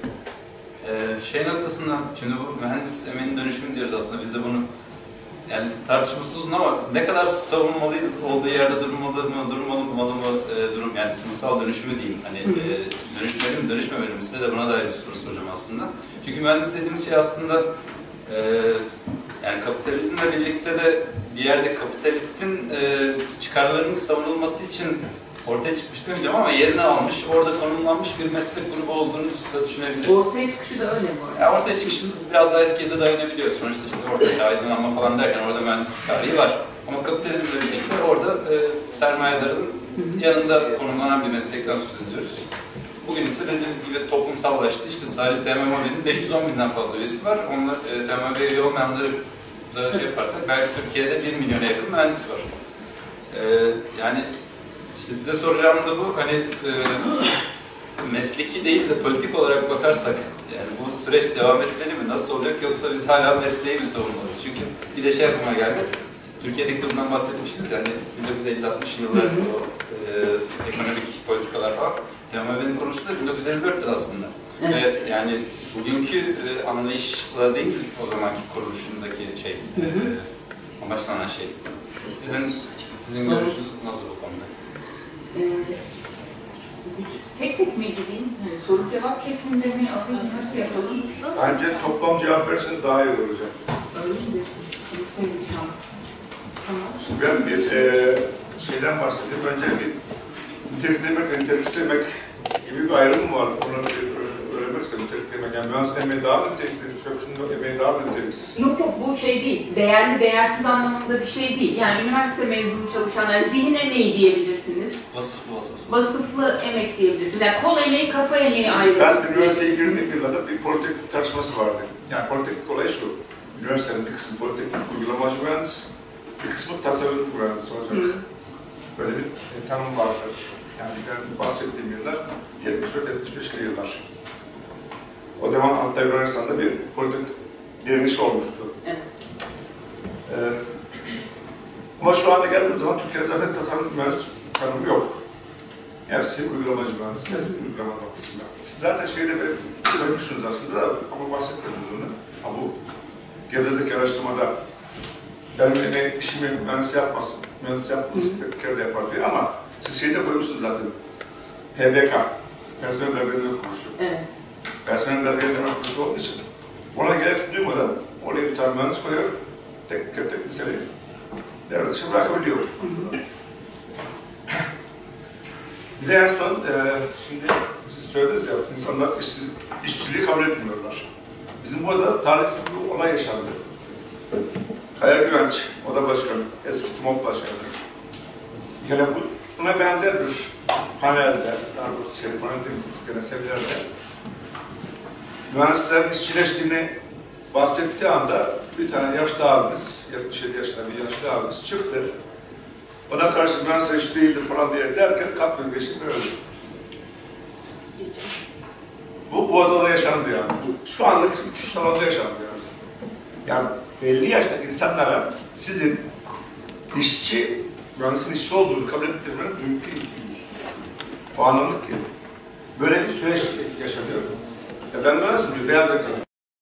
Ee, şey noktasında, şimdi bu mühendis emeğinin dönüşümü diyoruz aslında, biz de bunu yani tartışması uzun ama ne kadar savunmalıyız, olduğu yerde durmalı mı, durmalı mı, e, durum, yani sınıfsal dönüşümü diyeyim, hani e, dönüşmeli mi, dönüşmemeli mi, size de buna dair bir soru soracağım aslında. Çünkü mühendis dediğimiz şey aslında e, yani kapitalizmle birlikte de bir yerde kapitalistin e, çıkarlarının savunulması için ortaya çıkmış demeyeceğim ama yerini almış, orada konumlanmış bir meslek grubu olduğunu da düşünebiliriz. Ortaya çıkışı da öyle bu arada. Ya ortaya çıkışı biraz daha eskiye de dayanabiliyor. Sonuçta işte ortaya aydınlanma falan derken orada mühendislik tarihi var. Ama kapitalizmle birlikte orada e, sermayedarın yanında konumlanan bir meslekten söz ediyoruz. Bugün ise dediğiniz gibi toplumsallaştı. İşte sadece T M M O'nun beş yüz on binden fazla üyesi var. Onlar e, T M M O'ya üye olmayanları da şey yaparsak belki Türkiye'de bir milyona yakın mühendis var. E, yani işte size soracağım da bu, hani e, mesleki değil de politik olarak bakarsak, yani bu süreç devam etmeli mi, nasıl olacak, yoksa biz hala mesleği mi savunmalıyız? Çünkü bir de şey aklıma geldi, Türkiye'deki durumdan bahsetmiştiniz yani bin dokuz yüz elli altmış yıllar o e, ekonomik politikalar falan. T M M O'nun kuruluşu da bin dokuz yüz elli dörttür aslında. Evet. Ve yani bugünkü e, anlayışla değil o zamanki kuruluşundaki şey, e, amaçlanan şey. Sizin sizin görüşünüz nasıl bu konuda? Ee, tek tek mi gideyim? Yani soru cevap şeklinde mi alayım? Nasıl yapalım? Nasıl? Bence toplam cevap verseniz daha iyi olacak. Öyle mi? Şimdi ben bir e, şeyden bahsedeyim. Önce bir niteliklemek ve niteliklemek gibi bir ayrım var. Onu öğrenmek istedim. Niteliklemek. Yani mühendislik emeği daha mı nitelikli, çöpçünün emeği daha mı niteliksiz? Yok yok, bu şey değil. Değerli, değersiz anlamında bir şey değil. Yani üniversite mezunu çalışanlar zihin emeği diyebilirsiniz. Vasıflı vasıfsız. Vasıflı emek diyebilirsiniz. Yani kol emeği, kafa emeği ayrı. Ben üniversiteye girdiğim yıllarda bir politeknik tartışması vardı. Yani politeknik olay şu. Üniversitenin bir kısmı politeknik uygulamacı mühendis, bir kısmı tasarımcı mühendis olacak. Hı. Böyle bir e, tanım vardı. Yani ben bahsettiğim yıllar yetmiş dört yetmiş beşli yıllar. O zaman hatta Yunanistan'da bir politik direniş olmuştu. Evet. Ee, ama şu anda geldiğimiz zaman Türkiye'de zaten tasarım mühendis tanımı yok. Hepsi uygulamacı mühendis, hepsi uygulama noktasında. Siz zaten şeyde görmüşsünüz aslında da ama bahsetmediniz onu. Ama bu Gebze'deki araştırmada benim emeği, işimi mühendis yapmasın, mühendis yapmasın, tekrar da yapar diye ama siz şeyde koymuşsunuz zaten. P B K, personel belgelerine kuruluşu. Evet. Personel belgelerine kuruluşu olduğu için ona gerek duymadan oraya bir tane mühendis koyuyor, tek tek tek liseli devre dışı bırakabiliyor. Bir de en son, e, şimdi siz söylediniz ya, insanlar işsiz, işçiliği kabul etmiyorlar. Bizim burada tarihsiz bir olay yaşandı. Kaya Güvenç, oda başkanı, eski TİMOP başkanı. Gene bu, buna benzer bir panelde, daha doğrusu şey, panel değil, gene seminerde mühendislerin işçileştiğini bahsettiği anda bir tane yaşlı abimiz, yetmiş yedi yaşında bir yaşlı abimiz çıktı. Ona karşı mühendisler iş değildir falan diye derken kalp krizi geçti, öldü. Bu, bu odada yaşandı yani. Şu anda şu salonda yaşandı yani. Yani belli yaştaki insanlara sizin işçi, mühendisin işçi olduğunu kabul ettirmeniz mümkün değil. O anlamda ki böyle bir süreç yaşanıyor. Ya ben mühendisim diyor, beyaz yakalı.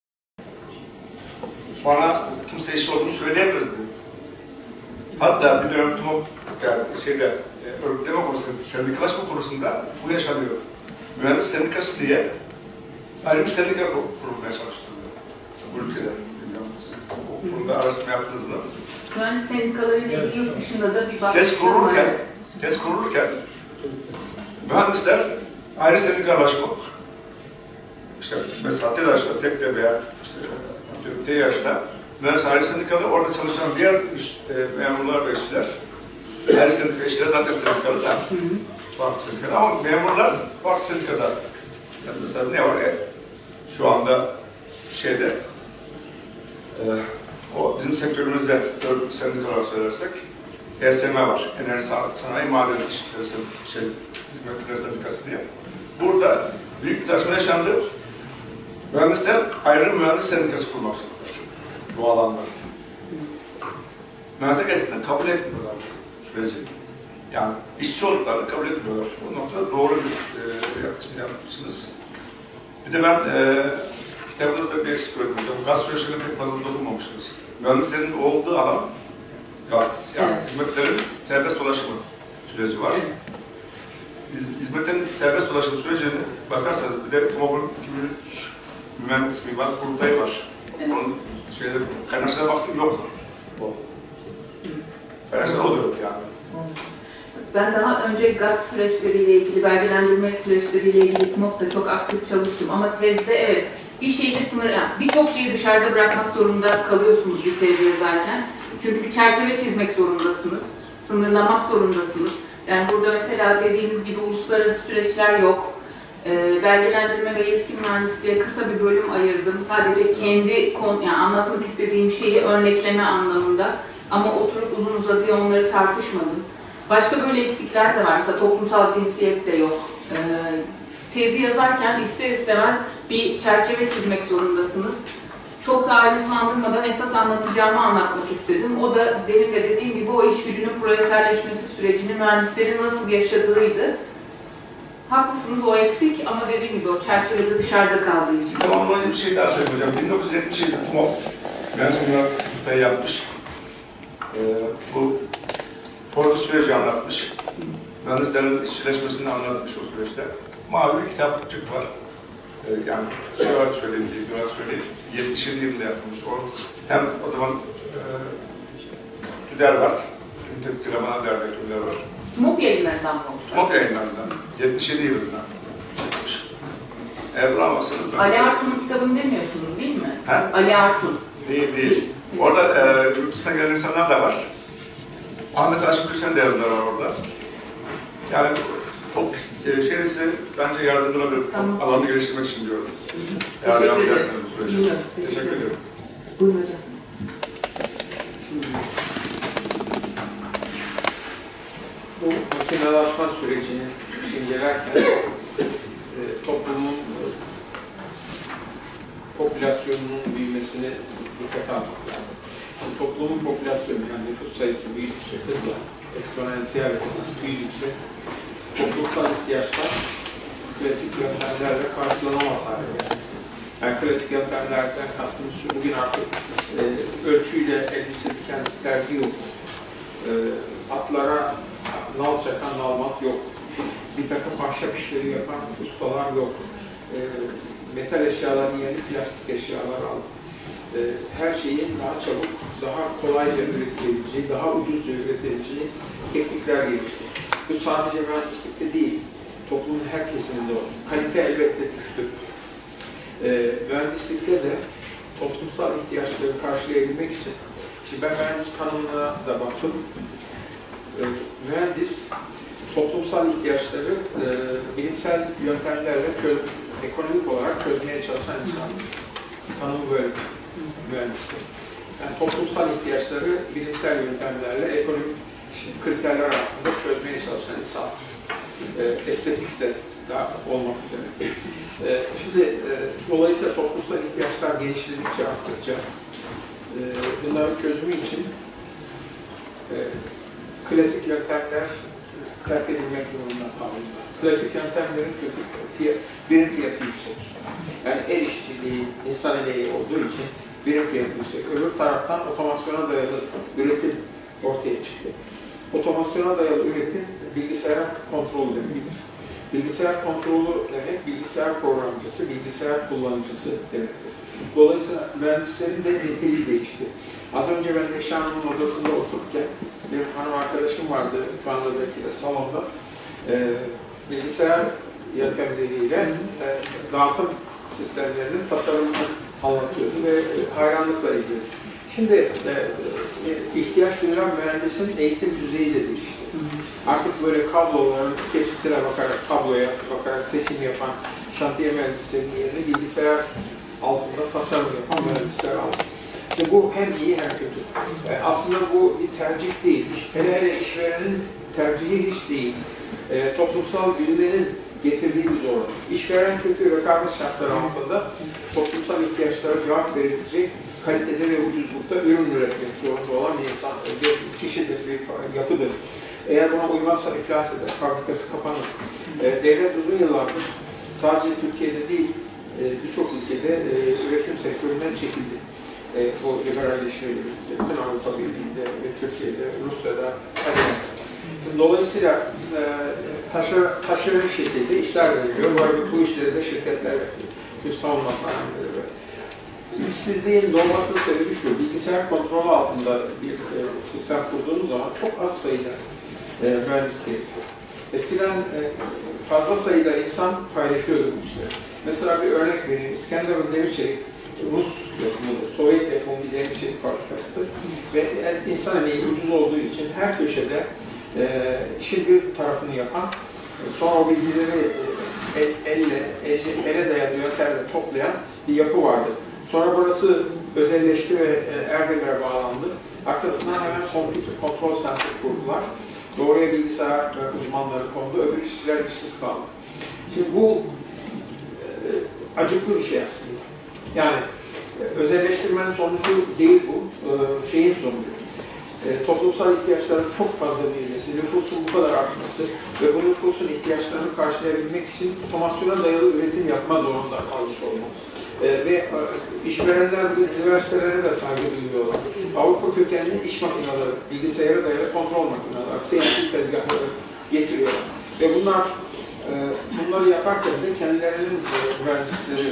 Bana kimse işçi olduğunu söyleyemez diyor. Hatta bir dönem TİMOP yani şeyde, e, örgütleme konusunda, sendikalaşma konusunda bu yaşanıyor. Mühendis sendikası diye ayrı bir sendika kurulmaya çalıştırılıyor. Bu ülkede. Bunu da araştırma yaptınız mı? Mühendis sendikaları ilgili yurt dışında da bir bakış Tez kurulurken, tez kurulurken mühendisler ayrı sendikalaşma, işte mesela TEDAŞ'ta, TEK'te veya işte TEYAŞ'ta mühendis ayrı sendikalı, orada çalışan diğer iş, e, memurlar ve işçiler ayrı sendika işçiler zaten sendikalı da farklı sendikalı ama memurlar farklı sendikada. Yani mesela ne var? E, şu anda şeyde e, o bizim sektörümüzde dört sendikalar söylersek E S M var. Enerji Sanayi Maden İşçileri şey, Hizmetler Sendikası diye. Burada büyük bir tartışma yaşandı. Mühendisler ayrı mühendis sendikası kurmak istiyorlar. Bu alanda. Mühendisler gerçekten kabul etmiyorlar bu süreci. Yani işçi olduklarını kabul etmiyorlar. Bu noktada doğru bir e, yaklaşım yapmışsınız. Bir de ben e, kitabınızda bir eksik bırakmışım. Gaz süreçlerine pek fazla dokunmamışsınız. Mühendislerin olduğu alan gaz. Yani evet. Hizmetlerin serbest dolaşımı süreci var. Biz, hizmetin serbest dolaşımı sürecine bakarsanız bir de TİMOP'un iki bin üç mühendis mimar kurultayı var. Evet. Onun şeyde kaynakçılara baktım yok. O. Kaynakçılar o da yok yani. Ben daha önce G A T süreçleriyle ilgili, belgelendirme süreçleriyle ilgili T M O K'ta çok aktif çalıştım ama tezde evet bir şeyle sınır, yani birçok şeyi dışarıda bırakmak zorunda kalıyorsunuz bir tez yazarken. Çünkü bir çerçeve çizmek zorundasınız, sınırlamak zorundasınız. Yani burada mesela dediğiniz gibi uluslararası süreçler yok. E, belgelendirme ve yetkin mühendisliğe kısa bir bölüm ayırdım. Sadece kendi kon, yani anlatmak istediğim şeyi örnekleme anlamında. Ama oturup uzun uzadıya onları tartışmadım. Başka böyle eksikler de var. Mesela toplumsal cinsiyet de yok. E, tezi yazarken ister istemez bir çerçeve çizmek zorundasınız. Çok da ayrıntılandırmadan esas anlatacağımı anlatmak istedim. O da benim de dediğim gibi o iş gücünün proleterleşmesi sürecini mühendislerin nasıl yaşadığıydı. Haklısınız, o eksik ama dediğim gibi o çerçevede dışarıda kaldığı için. Tamamlayıcı bir şey daha söyleyeyim hocam. bin dokuz yüz yetmiş yedi T M O K mezunlar kupayı yapmış. Ee, bu Ford'u süreci anlatmış. Mühendislerin işçileşmesini anlatmış o süreçte. Mavi bir kitapçık var. Ee, yani şey olarak söyleyeyim, bir olarak söyleyeyim. yetmiş yedi yılında yapılmış. O, hem o zaman e, Tüder var. Tepki Ramana Dernek Tüder var. T M O K yayınlarından mı olmuş? T M O K yayınlarından. yetmiş yedi yılında çıkmış. Evra Aması'nın... Ali Artun'un kitabını demiyorsunuz değil mi? He? Ali Artun. Değil, değil. Orada e, yurt dışına gelen insanlar da var. Ahmet Haşim Gülşen de yazıları var orada. Yani top e, şeysi bence yardımcı olabilir. Tamam. Alanı geliştirmek için diyorum. Eğer Teşekkür devam ederim. ederseniz bu sürece. Bilmiyorum. Teşekkür ediyorum. Buyurun hocam. Bu makinelaşma sürecini incelerken e, toplumun e, popülasyonunun büyümesini dikkate almak lazım. Şimdi toplumun popülasyonu, yani nüfus sayısı büyüdükçe, hızla, eksponansiyel olarak büyüdükçe toplumsal ihtiyaçlar klasik yöntemlerle karşılanamaz hale geldi. Yani klasik yöntemlerden kastımız şu, bugün artık e, ölçüyle elbise diken terzi yok. E, atlara nal çakan nalmat yok. Bir takım ahşap işleri yapan ustalar yok. E, metal eşyaların yerine plastik eşyalar aldı. E, her şeyi daha çabuk, daha kolayca üretilebileceği, daha ucuzca üretilebileceği teknikler gelişti. Bu sadece mühendislikte değil, toplumun her kesiminde oldu. Kalite elbette düştü. E, mühendislikte de toplumsal ihtiyaçları karşılayabilmek için, şimdi ben mühendis tanımına da baktım. E, mühendis, toplumsal ihtiyaçları e, bilimsel yöntemlerle çöz, ekonomik olarak çözmeye çalışan insanlar. Tanımı böyle mühendislik. Yani toplumsal ihtiyaçları bilimsel yöntemlerle ekonomik kriterler altında çözmeye çalışan insanlar. E, estetik de daha olmak üzere. E, şimdi e, dolayısıyla toplumsal ihtiyaçlar genişledikçe, arttıkça e, bunların çözümü için e, klasik yöntemler terk edilmek durumunda kaldılar. Klasik yöntemlerin çünkü fiyat, birim fiyatı yüksek. Yani el işçiliği, insan emeği olduğu için birim fiyatı yüksek. Öbür taraftan otomasyona dayalı üretim ortaya çıktı. Otomasyona dayalı üretim bilgisayar kontrolü demektir. Bilgisayar kontrolü demek, bilgisayar programcısı, bilgisayar kullanıcısı demektir. Dolayısıyla mühendislerin de niteliği değişti. Az önce ben Neşe Hanım'ın odasında otururken bir hanım arkadaşım vardı, şu anda belki de salonda. Ee, bilgisayar yöntemleriyle e, dağıtım sistemlerinin tasarımını anlatıyordu ve e, hayranlıkla izledim. Şimdi e, e, ihtiyaç duyulan mühendisin eğitim düzeyi de değişti. Artık böyle kabloların kesitine bakarak, kabloya bakarak seçim yapan şantiye mühendislerinin yerine bilgisayar altında tasarım yapan mühendisler aldı. İşte bu hem iyi hem kötü. E, aslında bu bir tercih değil. Hele hele işverenin tercihi hiç değil. E, toplumsal büyümenin getirdiği bir zorluk. İşveren çünkü rekabet şartları altında toplumsal ihtiyaçlara cevap verilecek kalitede ve ucuzlukta ürün üretmek zorunda olan bir insan, bir kişidir, bir yapıdır. Eğer buna uymazsa iflas eder, fabrikası kapanır. E, devlet uzun yıllardır sadece Türkiye'de değil, e, birçok ülkede e, üretim sektöründen çekildi. E, bu liberalleşmeyle birlikte, bütün Avrupa Birliği'nde ve Türkiye'de, Rusya'da, Şimdi dolayısıyla e, taşır, taşıran bir şekilde işler veriliyor. Bu, bu işleri de şirketler yapıyor. Türk savunma sanayileri. İşsizliğin doğmasının sebebi şu, bilgisayar kontrolü altında bir e, sistem kurduğunuz zaman çok az sayıda e, mühendis gerekiyor. Eskiden e, fazla sayıda insan paylaşıyordu bu işleri. Mesela bir örnek vereyim. İskenderun Demir Çelik Rus yapımıdır, Sovyet yapımı bir demir çelik fabrikasıdır. Ve insan emeği ucuz olduğu için her köşede e, işin bir tarafını yapan, sonra o bilgileri el, elle, elle, ele dayalı yöntemle toplayan bir yapı vardı. Sonra burası özelleşti ve Erdemir'e bağlandı. Arkasından hemen Computer Control Center kurdular. Doğruya bilgisayar uzmanları kondu, öbür işçiler işsiz kaldı. Şimdi bu e, acıklı bir şey aslında. Yani e, özelleştirmenin sonucu değil bu, e, şeyin sonucu. E, toplumsal ihtiyaçların çok fazla büyümesi, nüfusun bu kadar artması ve bu nüfusun ihtiyaçlarını karşılayabilmek için otomasyona dayalı üretim yapma zorunda kalmış olmamız. E, ve e, işverenler bugün üniversitelere de saygı duyuyorlar. Avrupa kökenli iş makineleri, bilgisayara dayalı kontrol makineleri, C N C tezgahları getiriyorlar. Ve bunlar e, bunları yaparken de kendilerinin e, mühendisleri,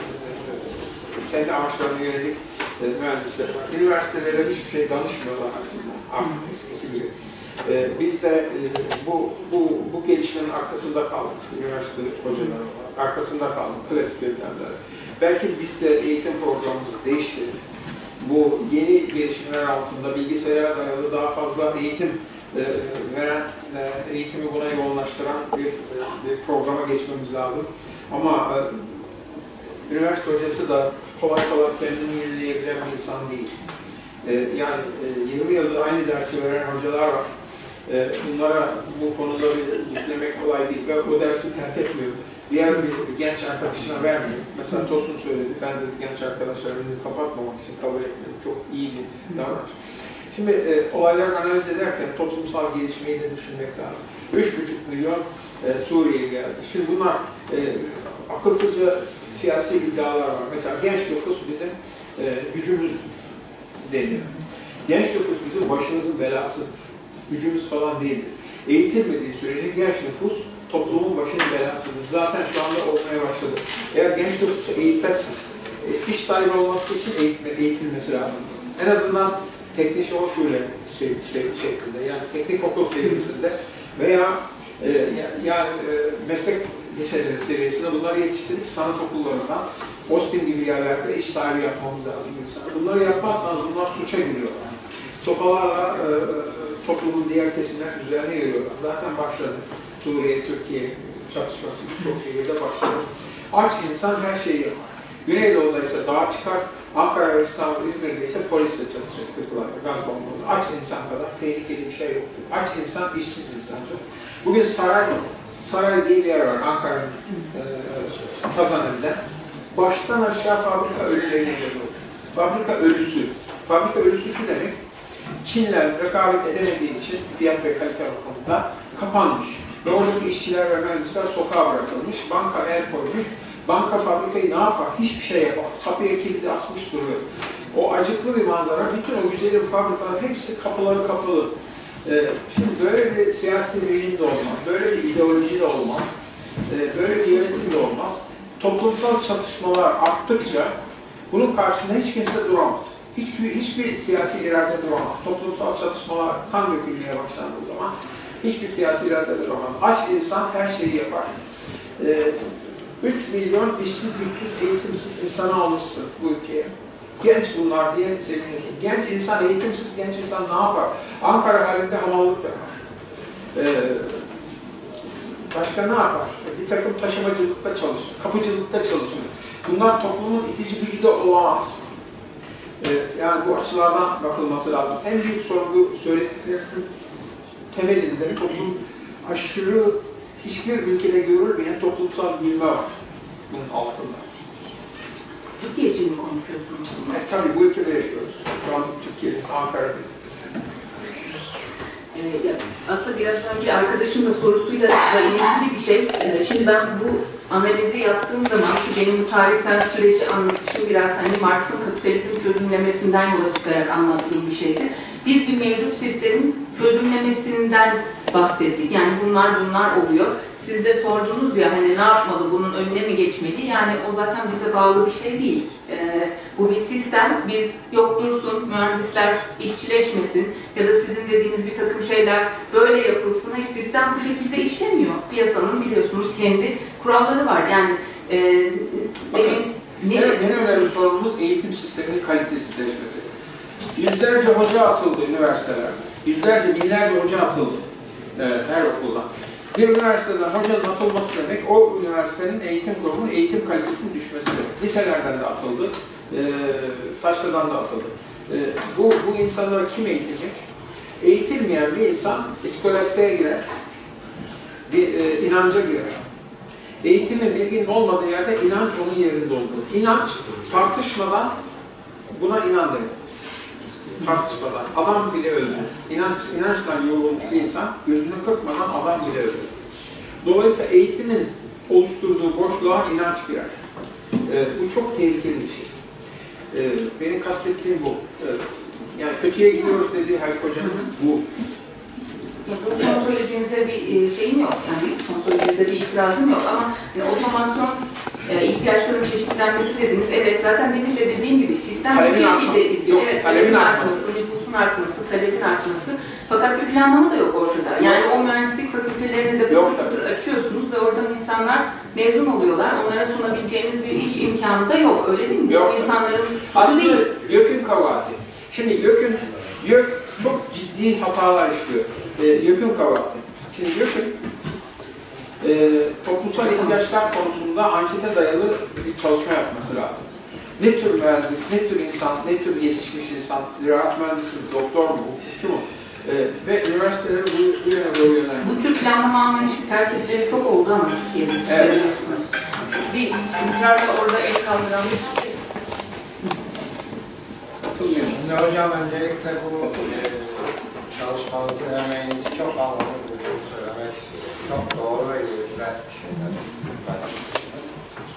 kendi amaçlarına yönelik e, mühendisler var. Üniversitelere hiçbir şey danışmıyorlar aslında artık eskisi gibi. E, biz de e, bu, bu, bu gelişmenin arkasında kaldık. Üniversite hocaları var. Arkasında kaldık klasik yöntemlere. Belki biz de eğitim programımızı değiştirdik. Bu yeni gelişmeler altında bilgisayara dayalı daha fazla eğitim e, veren, e, eğitimi buna yoğunlaştıran bir, bir programa geçmemiz lazım. Ama e, üniversite hocası da kolay kolay kendini yenileyebilen bir insan değil. Ee, yani e, yirmi yıldır aynı dersi veren hocalar var. Ee, bunlara bu konuları yüklemek kolay değil ve o dersi terk etmiyor. Diğer bir genç arkadaşına vermiyor. Mesela Tosun söyledi, ben de genç arkadaşlarımı kapatmamak için kabul etmedim. Çok iyi bir davranış. Şimdi e, olayları analiz ederken toplumsal gelişmeyi de düşünmek lazım. üç buçuk milyon e, Suriyeli geldi. Şimdi bunlar e, akılsızca siyasi iddialar var. Mesela genç nüfus bizim e, gücümüzdür deniyor. Genç nüfus bizim başımızın belasıdır. Gücümüz falan değildir. Eğitilmediği sürece genç nüfus toplumun başının belasıdır. Zaten şu anda olmaya başladı. Eğer genç nüfusu eğitmezse, e, iş sahibi olması için eğitme, eğitilmesi lazım. En azından teknik o şöyle şey, şey, şeklinde, yani teknik okul seviyesinde veya e, yani e, meslek liseleri seviyesinde bunları yetiştirip sanat okullarından, Austin gibi yerlerde iş sahibi yapmamız lazım. Bunları yapmazsanız bunlar suça giriyorlar. Sopalarla e, toplumun diğer kesimler üzerine yürüyorlar. Zaten başladı. Suriye, Türkiye çatışması birçok şehirde başladı. Aç insan her şeyi yapar. Güneydoğu'da ise dağa çıkar, Ankara, İstanbul, İzmir'de ise polisle çalışacak Kızılay'da, gaz bombaları. Aç insan kadar tehlikeli bir şey yoktur. Aç insan işsiz insandır. Bugün saray, saray diye bir yer var Ankara'nın e, Kazanı'nda. Baştan aşağı fabrika ölülerine geliyor. Fabrika ölüsü. Fabrika ölüsü şu demek, Çinler rekabet edemediği için fiyat ve kalite bakımında kapanmış. Ve oradaki işçiler ve mühendisler sokağa bırakılmış, banka el koymuş. Banka fabrikayı ne yapar? Hiçbir şey yapamaz. Kapıya kilidi asmış duruyor. O acıklı bir manzara. Bütün o güzelim fabrikalar hepsi kapıları kapalı. Ee, şimdi böyle bir siyasi rejim de olmaz. Böyle bir ideoloji de olmaz. Ee, böyle bir yönetim de olmaz. Toplumsal çatışmalar arttıkça bunun karşısında hiç kimse duramaz. Hiçbir, hiçbir siyasi irade duramaz. Toplumsal çatışmalar kan dökülmeye başlandığı zaman hiçbir siyasi irade duramaz. Aç insan her şeyi yapar. Ee, üç milyon işsiz, güçsüz, eğitimsiz insanı almışsın bu ülkeye. Genç bunlar diye seviniyorsun. Genç insan, eğitimsiz genç insan ne yapar? Ankara halinde hamallık yapar. Ee, başka ne yapar? Bir takım taşımacılıkta çalışır, kapıcılıkta çalışır. Bunlar toplumun itici gücü de olamaz. Ee, yani bu açılardan bakılması lazım. En büyük sorun bu söylediklerimizin temelinde toplum aşırı hiçbir ülkede görülmeyen toplumsal bilme var bunun altında. Türkiye için mi konuşuyorsunuz? E, tabii bu ülkede yaşıyoruz. Şu an Türkiye'deyiz, Ankara'dayız. Ee, aslında biraz önce arkadaşımın da sorusuyla da ilgili bir şey. Ee, şimdi ben bu analizi yaptığım zaman ki benim bu tarihsel süreci anlatışım biraz hani Marx'ın kapitalizm çözümlemesinden yola çıkarak anlattığım bir şeydi. Biz bir mevcut sistemin çözümlemesinden bahsettik. Yani bunlar bunlar oluyor. siz de sordunuz ya hani ne yapmalı, bunun önüne mi geçmeli? Yani o zaten bize bağlı bir şey değil. Ee, bu bir sistem. Biz yok dursun, mühendisler işçileşmesin ya da sizin dediğiniz bir takım şeyler böyle yapılsın. Hayır, sistem bu şekilde işlemiyor. Piyasanın biliyorsunuz kendi kuralları var. Yani e, benim ne en, en önemli sorunumuz eğitim sisteminin kalitesizleşmesi. Yüzlerce hoca atıldı üniversitelerde. Yüzlerce, binlerce hoca atıldı e, her okulda. Bir üniversiteden hocanın atılması demek, o üniversitenin eğitim kurumunun eğitim kalitesinin düşmesi demek. Liselerden de atıldı, e, Taşra'dan da atıldı. E, bu, bu insanları kim eğitecek? Eğitilmeyen bir insan iskolastiğe girer, bir, e, inanca girer. Eğitimin, bilginin olmadığı yerde inanç onun yerini doldurur. İnanç tartışmadan buna inan demek. Tartışmadan. Adam bile öldü. İnanç, inançla yoğrulmuş bir insan gözünü kırpmadan adam bile öldü. Dolayısıyla eğitimin oluşturduğu boşluğa inanç girer. Ee, bu çok tehlikeli bir şey. Ee, benim kastettiğim bu. Ee, yani kötüye gidiyoruz dediği her kocanın bu. Son söylediğinize bir şeyim yok, yani son söylediğinize bir itirazım yok ama yani otomasyon e, ihtiyaçların çeşitlenmesi dediniz. Evet, zaten demin de dediğim gibi sistem talebin bu artması. şekilde izliyor. Yok, evet, talebin talebin artması, artması, nüfusun artması, talebin artması. Fakat bir planlama da yok ortada. Yani o mühendislik fakültelerini de pıtır pıtır açıyorsunuz ve oradan insanlar mezun oluyorlar. Onlara sunabileceğiniz bir iş imkanı da yok, öyle değil mi? Yok. O insanların aslında değil. YÖK'ün kabahati. Şimdi YÖK'ün YÖK çok ciddi hatalar işliyor. E, YÖK'ün kabahati. Şimdi YÖK'ün e, toplumsal ihtiyaçlar konusunda ankete dayalı bir çalışma yapması lazım. Ne tür mühendis, ne tür insan, ne tür yetişmiş insan, ziraat mühendisi, doktor mu, hukukçu mu? E, ve üniversiteleri bu, bu yöne doğru yönelmiş. Bu tür planlama anlayışı terk edileri çok oldu ama Türkiye'de. Evet. Bir ısrarla orada el kaldıran bir Katılmıyor. Şimdi hocam öncelikle bu e, çalışmanızı, emeğinizi çok anlamlı bulduğumu söylemek istiyorum. Çok doğru ve yerinde şeyler paylaşmışsınız.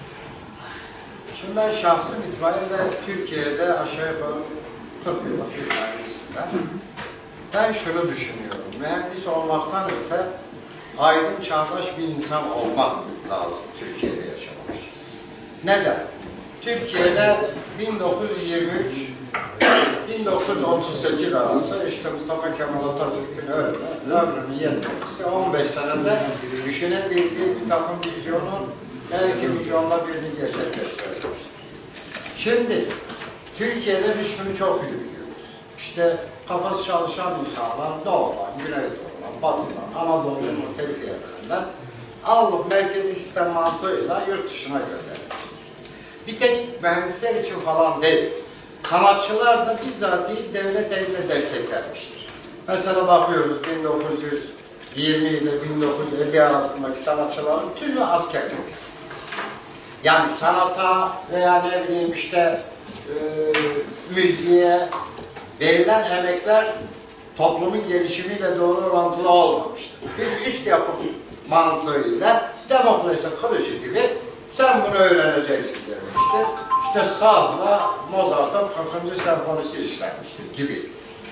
Şimdi ben şahsım itibariyle Türkiye'de aşağı yukarı kırk yıllık bir mühendisim ben. Ben şunu düşünüyorum, mühendis olmaktan öte aydın, çağdaş bir insan olmak lazım Türkiye'de yaşamak için. Neden? Türkiye'de bin dokuz yüz yirmi üç bin dokuz yüz otuz sekiz arası işte Mustafa Kemal Atatürk'ün ölümü, ömrünün yetmesi on beş senede düşünebildiği bir takım vizyonun belki milyonla birini gerçekleştirilmiştir. Şimdi Türkiye'de biz şunu çok iyi biliyoruz. İşte kafası çalışan insanlar doğudan, güneydoğudan, batıdan, Anadolu'nun muhtelif yerlerinden alınıp merkezi sistem mantığıyla yurt dışına gönderilmiştir. Bir tek mühendisler için falan değil. Sanatçılar da bizzat devlet eliyle desteklenmiştir. Mesela bakıyoruz bin dokuz yüz yirmi ile bin dokuz yüz elli arasındaki sanatçıların tümü asker kökenli. Yani sanata veya ne bileyim işte e, müziğe verilen emekler toplumun gelişimiyle doğru orantılı olmamıştır. Bir üst yapı mantığıyla Demokrasi kılıcı gibi sen bunu öğreneceksin demiştir. İşte sazla Mozart'ın kırkıncı senfonisi işlenmiştir gibi.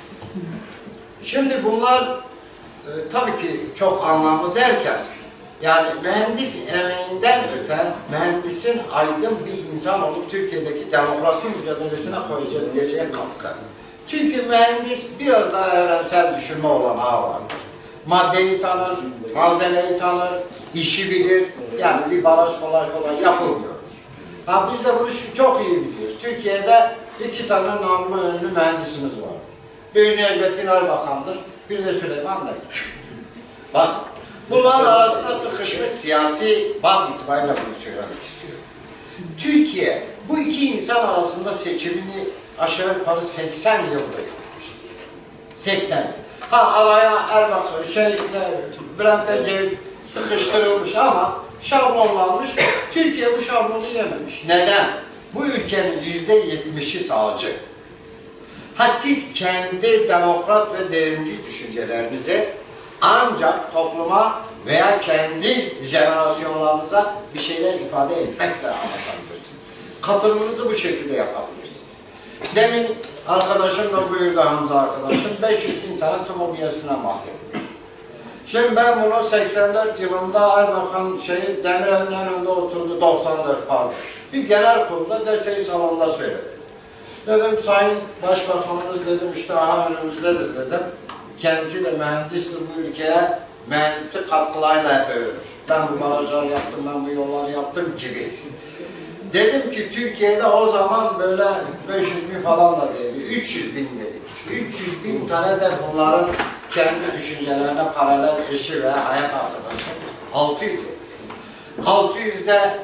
Şimdi bunlar e, tabii ki çok anlamlı derken yani mühendis emeğinden öte mühendisin aydın bir insan olup Türkiye'deki demokrasi mücadelesine koyabileceği katkı. Çünkü mühendis biraz daha evrensel düşünme olanağı vardır. Maddeyi tanır, malzemeyi tanır, işi bilir. Yani bir baraj kolay kolay yapılmıyor. Ha biz de bunu çok iyi biliyoruz. Türkiye'de iki tane namlı ünlü mühendisimiz var. Biri Necmettin Erbakan'dır, biri de Süleyman Demirel. Bak, bunların arasında sıkışmış siyasi baz itibariyle bunu söylemek istiyorum. Türkiye bu iki insan arasında seçimini aşağı yukarı seksen yılda yapmıştır. seksen yıl. Ha araya Erbakan, şey, Bülent Ecevit sıkıştırılmış ama şablonlanmış. Türkiye bu şablonu yememiş. Neden? Bu ülkenin yüzde yetmişi sağcı. Ha siz kendi demokrat ve devrimci düşüncelerinizi ancak topluma veya kendi jenerasyonlarınıza bir şeyler ifade etmekle anlatabilirsiniz. Katılımınızı bu şekilde yapabilirsiniz. Demin arkadaşım da buyurdu Hamza arkadaşım, beş yüz bin tane tıp obiyesinden bahsediyor. Şimdi ben bunu seksen dört yılında Erbakan şey, Demirel'in önünde oturdu, doksan dört pardon. Bir genel kurulda derseyi salonunda söyledim. Dedim Sayın Başbakanımız dedim işte aha önümüzdedir dedim. Kendisi de mühendistir bu ülkeye, mühendislik katkılarıyla hep övülür. Ben bu barajları yaptım, ben bu yolları yaptım gibi. Dedim ki Türkiye'de o zaman böyle beş yüz bin falan da değildi, üç yüz bin dedik. üç yüz bin tane de bunların kendi düşüncelerine paralel eşi ve hayat arkadaşı. altı yüz dedik. altı yüzde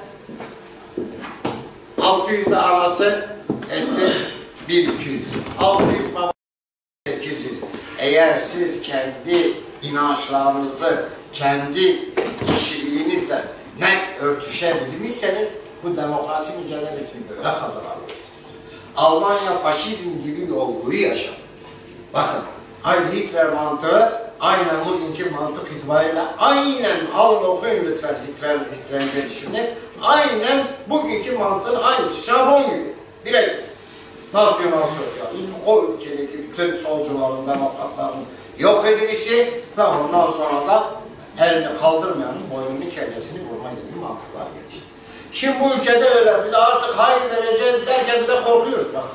altı yüzde anası etti bin iki yüz. altı yüz baba sekiz yüz. Eğer siz kendi inançlarınızı, kendi kişiliğinizle net örtüşebilmişseniz bu demokrasi mücadelesini böyle kazanabilirsiniz. Almanya faşizm gibi bir olguyu yaşadı. Bakın, Heil Hitler mantığı aynen bugünkü mantık itibariyle aynen alın okuyun lütfen Hitler, Hitler'in gelişimini aynen bugünkü mantığın aynısı. Şablon gibi. Birebir. Nasyonal sosyalizm, o ülkedeki bütün solcuların, demokratların yok edilişi ve ondan sonra da elini kaldırmayanın boynunu kellesini vurma gibi mantıklar gelişti. Şimdi bu ülkede öyle. Biz artık hayır vereceğiz derken bile korkuyoruz bakın.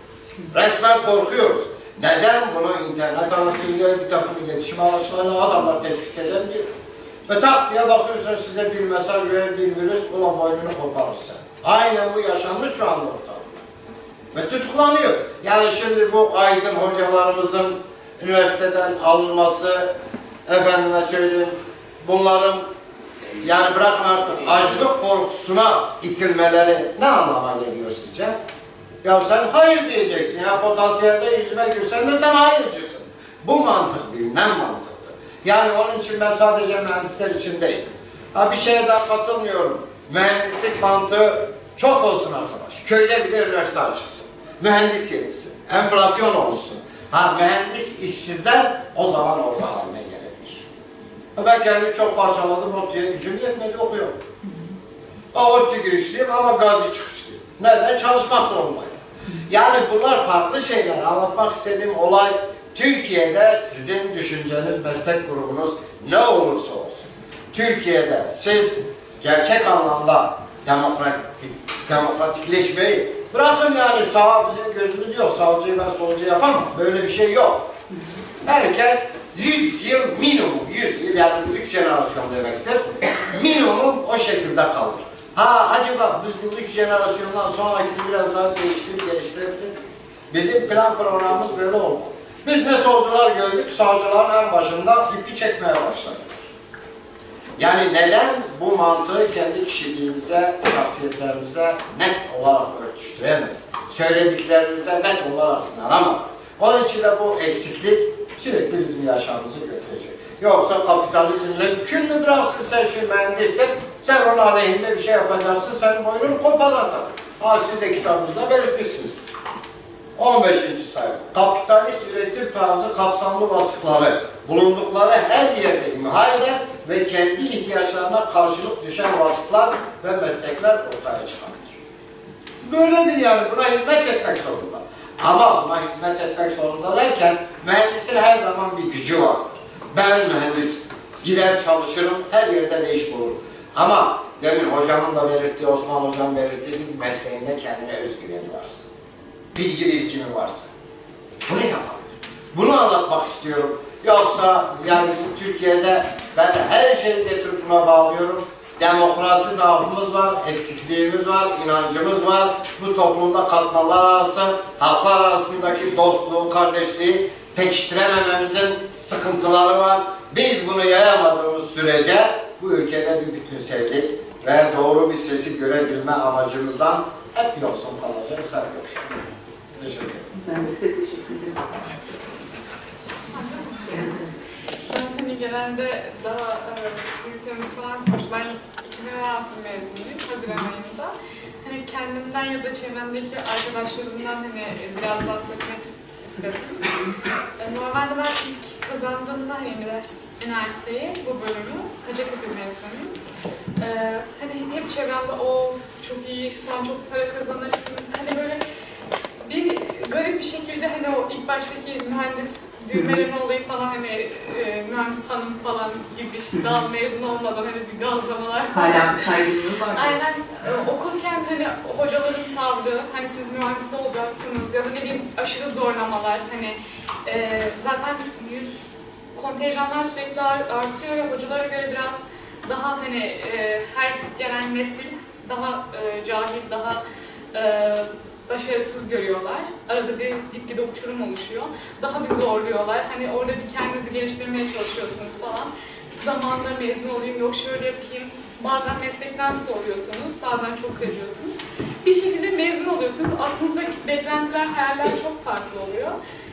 Resmen korkuyoruz. Neden? Bunu internet aracılığıyla bir takım iletişim araçlarıyla adamlar tespit edebiliyor. Ve tak diye bakıyorsun size bir mesaj ve bir virüs ulan boynunu koparırsa. Aynen bu yaşanmış şu anda ortalıkta. Ve tutuklanıyor. Yani şimdi bu aydın hocalarımızın üniversiteden alınması, efendime söyleyeyim, bunların yani bırakın artık açlık korkusuna itilmeleri ne anlama geliyor sizce? Ya sen hayır diyeceksin ya potansiyelde yüzüme girsen de sen hayırcısın. Bu mantık bilinen mantıktır. Yani onun için ben sadece mühendisler için değil. Ha bir şeye daha katılmıyorum. Mühendislik mantığı çok olsun arkadaş. Köyde bir de üniversite açılsın. Mühendis yetişsin. Enflasyon oluşsun. Ha mühendis işsizler o zaman orada haline gelebilir. Ben kendimi çok parçaladım. ODTÜ'ye gücüm yetmedi okuyorum. O ODTÜ girişliyim ama gazi çıkışlıyım. Neden? Çalışmak zorundayım. Yani bunlar farklı şeyler. Anlatmak istediğim olay Türkiye'de sizin düşünceniz, meslek grubunuz ne olursa olsun. Türkiye'de siz gerçek anlamda demokratik, demokratikleşmeyi bırakın yani sağ bizim gözümüz yok. Sağcıyı ben solcu yapamam. Böyle bir şey yok. Herkes yüz yıl minimum, yüz yıl yani üç jenerasyon demektir. Minimum o şekilde kalır. Ha acaba biz bu üç jenerasyondan sonrakini biraz daha değiştirip geliştirebiliriz. Bizim plan programımız böyle oldu. Biz ne solcular gördük, sağcıların en başında ipi çekmeye başladık. Yani neden bu mantığı kendi kişiliğimize, şahsiyetlerimize net olarak örtüştüremedik? Söylediklerimize net olarak inanamadık. Onun için de bu eksiklik sürekli bizim yaşamımızı götürecek. Yoksa kapitalizm mümkün mü bıraksın sen şu mühendissin, sen onun aleyhinde bir şey yapacaksın, senin boynunu koparatan. Ha siz de kitabınızda belirtmişsiniz. on beşinci sayfa. Kapitalist üretim tarzı kapsamlı vasıfları bulundukları her yerde imha eder ve kendi ihtiyaçlarına karşılık düşen vasıflar ve meslekler ortaya çıkartır. Böyledir yani, buna hizmet etmek zorunda. Ama buna hizmet etmek zorunda derken mühendisin her zaman bir gücü vardır. Ben mühendis, gider çalışırım, her yerde de iş bulurum. Ama demin hocamın da belirttiği, Osman hocam belirttiği gibi mesleğinde kendine özgüveni varsa, bilgi birikimi varsa, bunu yapalım. Bunu anlatmak istiyorum. Yoksa yani bizim Türkiye'de ben de her şeyi getirip buna bağlıyorum. Demokrasi zaafımız var, eksikliğimiz var, inancımız var. Bu toplumda katmanlar arası, halklar arasındaki dostluğu, kardeşliği pekiştiremememizin sıkıntıları var. Biz bunu yayamadığımız sürece bu ülkede bir bütünsellik ve doğru bir sesi görebilme amacımızdan hep yoksun kalacağız, hep yoksun. Teşekkür ederim. Ben de size teşekkür ederim. Ben hani genelde daha e, büyüklerimiz falan konuştu. Ben iki bin on altı mezunuyum, Haziran ayında. Hani kendimden ya da çevremdeki arkadaşlarımdan hani biraz bahsetmek istedim. E, normalde ben ilk kazandığımda hani üniversiteyi, bu bölümü, Hacettepe mezunuyum. E, hani hep çevremde o çok iyi, sen çok para kazanırsın. Hani böyle bir garip bir şekilde hani o ilk baştaki mühendis düğmeleme olayı falan hani e, mühendis hanım falan gibi işte daha mezun olmadan hani bir gazlamalar falan. Hala bir saygınlığı var. Aynen e, okurken hani hocaların tavrı, hani siz mühendis olacaksınız ya da ne bileyim aşırı zorlamalar, hani e, zaten yüz kontenjanlar sürekli artıyor ve hocalara göre biraz daha hani e, her gelen nesil daha e, cahil, daha e, başarısız görüyorlar. Arada bir gitgide uçurum oluşuyor. Daha bir zorluyorlar. Hani orada bir kendinizi geliştirmeye çalışıyorsunuz falan. Zamanla mezun olayım, yok şöyle yapayım. Bazen meslekten soruyorsunuz, bazen çok seviyorsunuz. Bir şekilde mezun oluyorsunuz. Aklınızdaki beklentiler, hayaller çok farklı oluyor.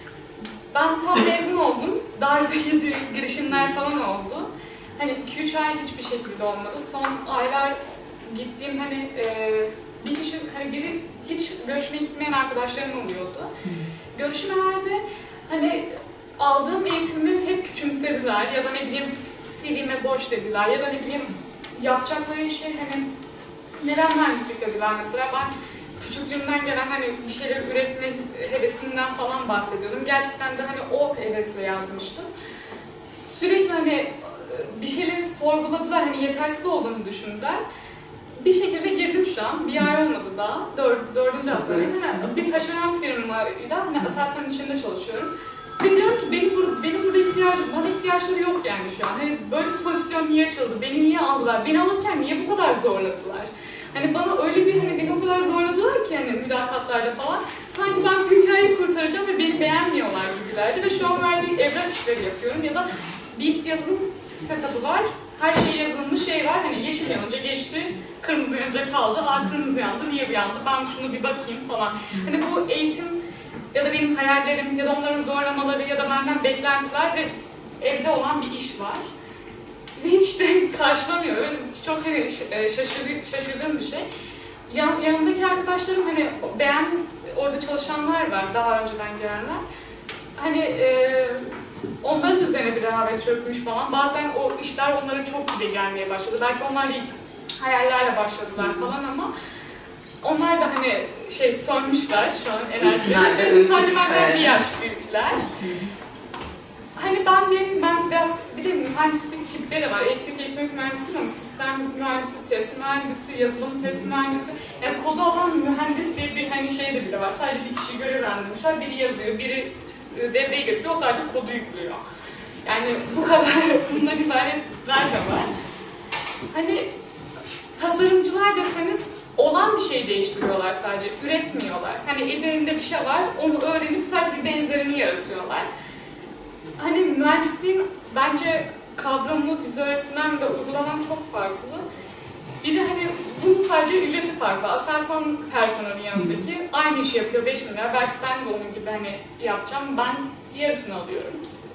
Ben tam mezun oldum. Darbe gibi girişimler falan oldu. Hani iki üç ay hiçbir şekilde olmadı. Son aylar gittiğim hani e, bir kişi, hani biri hiç görüşmeye gitmeyen arkadaşlarım oluyordu. Görüşmelerde hani aldığım eğitimi hep küçümsediler ya da ne bileyim C V'me boş dediler ya da ne bileyim yapacakları işi hani neden mühendislik dediler mesela. Ben küçüklüğümden gelen hani bir şeyler üretme hevesinden falan bahsediyordum. Gerçekten de hani o hevesle yazmıştım. Sürekli hani bir şeyleri sorguladılar, hani yetersiz olduğunu düşündüler. Bir şekilde girdim şu an, bir ay olmadı daha, Dör, dördüncü haftadayım. Hani bir taşeron firmayla hani Aselsan'ın içinde çalışıyorum. Ve diyorum ki benim, bur benim burada ihtiyacım, bana ihtiyaçları yok yani şu an. Hani böyle bir pozisyon niye açıldı, beni niye aldılar, beni alırken niye bu kadar zorladılar? Hani bana öyle bir, hani beni o kadar zorladılar ki hani mülakatlarda falan, sanki ben dünyayı kurtaracağım ve beni beğenmiyorlar gibilerdi. Ve şu an verdiğim evrak işleri yapıyorum ya da bir yazılım setup'ı var. Her şey yazılmış şey var, hani yeşil yanınca geçti, kırmızı yanınca kaldı, aa kırmızı yandı, niye bir yandı, ben şunu bir bakayım falan. Hani bu eğitim ya da benim hayallerim ya da onların zorlamaları ya da benden beklentiler ve evde olan bir iş var. Ve hiç de karşılamıyor, öyle çok hani şaşır, şaşırdığım bir şey. Yan, yanındaki arkadaşlarım hani beğen, orada çalışanlar var, daha önceden gelenler. Hani e, onların üzerine bir rehavet çökmüş falan. Bazen o işler onlara çok bile gelmeye başladı. Belki onlar ilk hayallerle başladılar falan ama onlar da hani şey sönmüşler şu an enerjileri. Sadece benden bir yaş büyükler. Hani ben de, ben biraz bir de mühendislik tipleri var. Elektrik elektronik mühendisiyim ama sistem mühendisi, test mühendisi, yazılım test mühendisi. Yani kodu alan mühendis diye bir hani şey de bile var. Sadece bir kişi görevlendirmişler. Biri yazıyor, biri devreyi götürüyor, o sadece kodu yüklüyor. Yani bu kadar bundan ibaretler de var. Hani tasarımcılar deseniz olan bir şey değiştiriyorlar sadece, üretmiyorlar. Hani ellerinde bir şey var, onu öğrenip sadece bir benzerini yaratıyorlar. Hani mühendisliğin bence kavramı bize öğretilen ve uygulanan çok farklı. Bir de hani bunun sadece ücreti farklı. Aselsan personelin yanındaki aynı işi yapıyor beş milyar. Belki ben de onun gibi hani yapacağım. Ben yarısını alıyorum.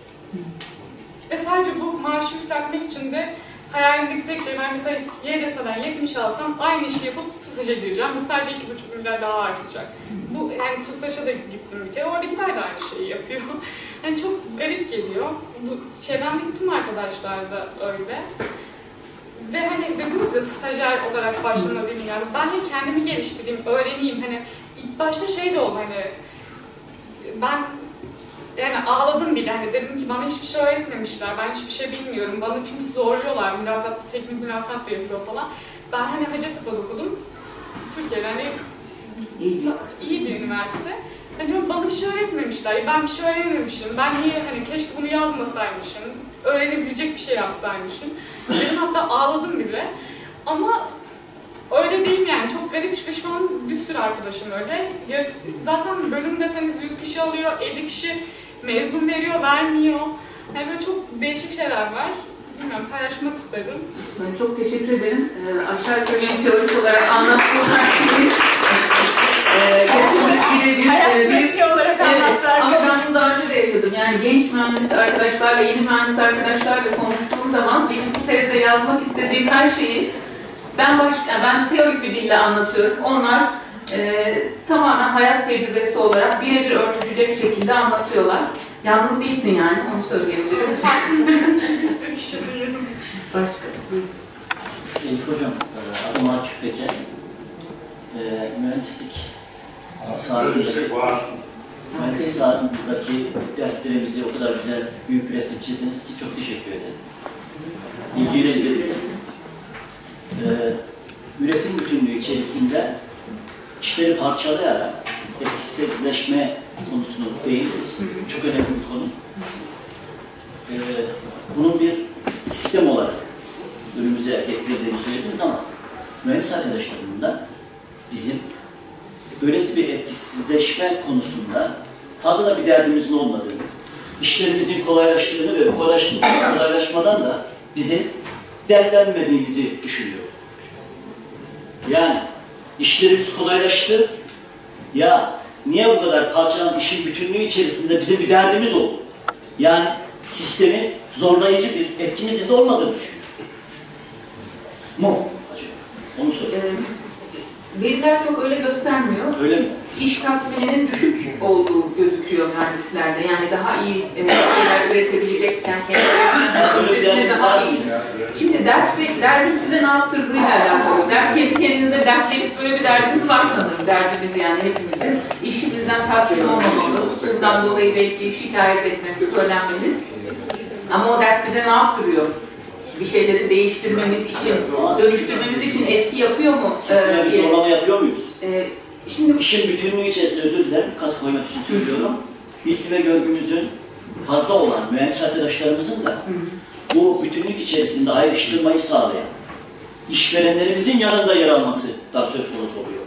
Ve sadece bu maaşı yükseltmek için de hayalimdeki tek şey, ben mesela Y D S'den yetmiş alsam aynı işi yapıp TUSAŞ'a gireceğim. Bu sadece iki buçuk milyar daha artacak. Bu yani TUSAŞ'a da gittim bir kere. Oradakiler de aynı şeyi yapıyor. Yani çok garip geliyor. Bu çevremdeki tüm arkadaşlar da öyle. Ve hani dediniz ya stajyer olarak başlama bilmiyorum. Ben de kendimi geliştireyim, öğreneyim. Hani ilk başta şey de oldu hani ben yani ağladım bile, hani dedim ki bana hiçbir şey öğretmemişler, ben hiçbir şey bilmiyorum, bana çünkü zorluyorlar, mülakatta, teknik mülakat da yapıyor falan. Ben hani Hacettepe'de okudum, Türkiye'de hani iyi bir üniversite. Ben diyorum bana bir şey öğretmemişler, ben bir şey öğrenememişim, ben niye hani keşke bunu yazmasaymışım, öğrenebilecek bir şey yapsaymışım. Dedim hatta ağladım bile. Ama öyle değil yani, çok garip işte şu an bir sürü arkadaşım öyle. Yarısı, zaten bölüm deseniz yüz kişi alıyor, elli kişi mezun veriyor, vermiyor. Yani böyle çok değişik şeyler var. Bilmiyorum, paylaşmak istedim. Ben çok teşekkür ederim. Ee, aşağı yukarı yani teorik olarak anlattığım her şeyi hayat pratiği olarak anlattı arkadaşım. Ama ben daha önce de yaşadım. Yani genç mühendis arkadaşlarla, yeni mühendis arkadaşlarla konuştuğum zaman benim bu tezde yazmak istediğim her şeyi ben başka, ben teorik bir dille anlatıyorum. Onlar e, tamamen hayat tecrübesi olarak birebir örtüşecek şekilde anlatıyorlar. Yalnız değilsin yani, onu söyleyebilirim. Başka. Elif Hocam, adım Akif Peker. E, mühendislik sahasında mühendislik alanımızdaki dertlerimizi o kadar güzel, büyük bir resim çizdiniz ki çok teşekkür ederim. İlgiyle izledim. Ee, üretim bütünlüğü içerisinde işleri parçalayarak etkisizleşme konusunu değiniriz. Çok önemli bir konu. Ee, bunun bir sistem olarak önümüze getirildiğini söylediniz ama mühendis arkadaşlarımın da bizim böylesi bir etkisizleşme konusunda fazla da bir derdimizin olmadığını, işlerimizin kolaylaştığını ve kolaylaşmadan da bizim dertlenmediğimizi düşünüyorum. Yani işlerimiz kolaylaştı, ya niye bu kadar parçalan işin bütünlüğü içerisinde bizim bir derdimiz oldu? Yani sistemi zorlayıcı bir etkimizin de olmadığını düşünüyorum. Mu? Onu söyleyeyim. Veriler çok öyle göstermiyor. Öyle mi? İş tatmininin düşük olduğu gözüküyor mühendislerde. Yani daha iyi e, şeyler üretebilecekken kendilerine daha iyi. Şimdi dert ve derdin size ne yaptırdığıyla alakalı. Dert kendi kendinize dertlenip böyle bir derdiniz var sanırım. Derdimiz yani hepimizin. İşimizden tatmin olmamamız, bundan dolayı belki şikayet etmemiz, söylenmemiz. Ama o dert bize ne yaptırıyor? Bir şeyleri değiştirmemiz için, dönüştürmemiz için etki yapıyor mu? Sisteme bir zorlama yapıyor muyuz? Ee, şimdi İşin bütünlüğü içerisinde özür dilerim, kat koymak için söylüyorum. Bilgi ve görgümüzün fazla olan mühendis arkadaşlarımızın da bu bütünlük içerisinde ayrıştırmayı sağlayan işverenlerimizin yanında yer alması da söz konusu oluyor.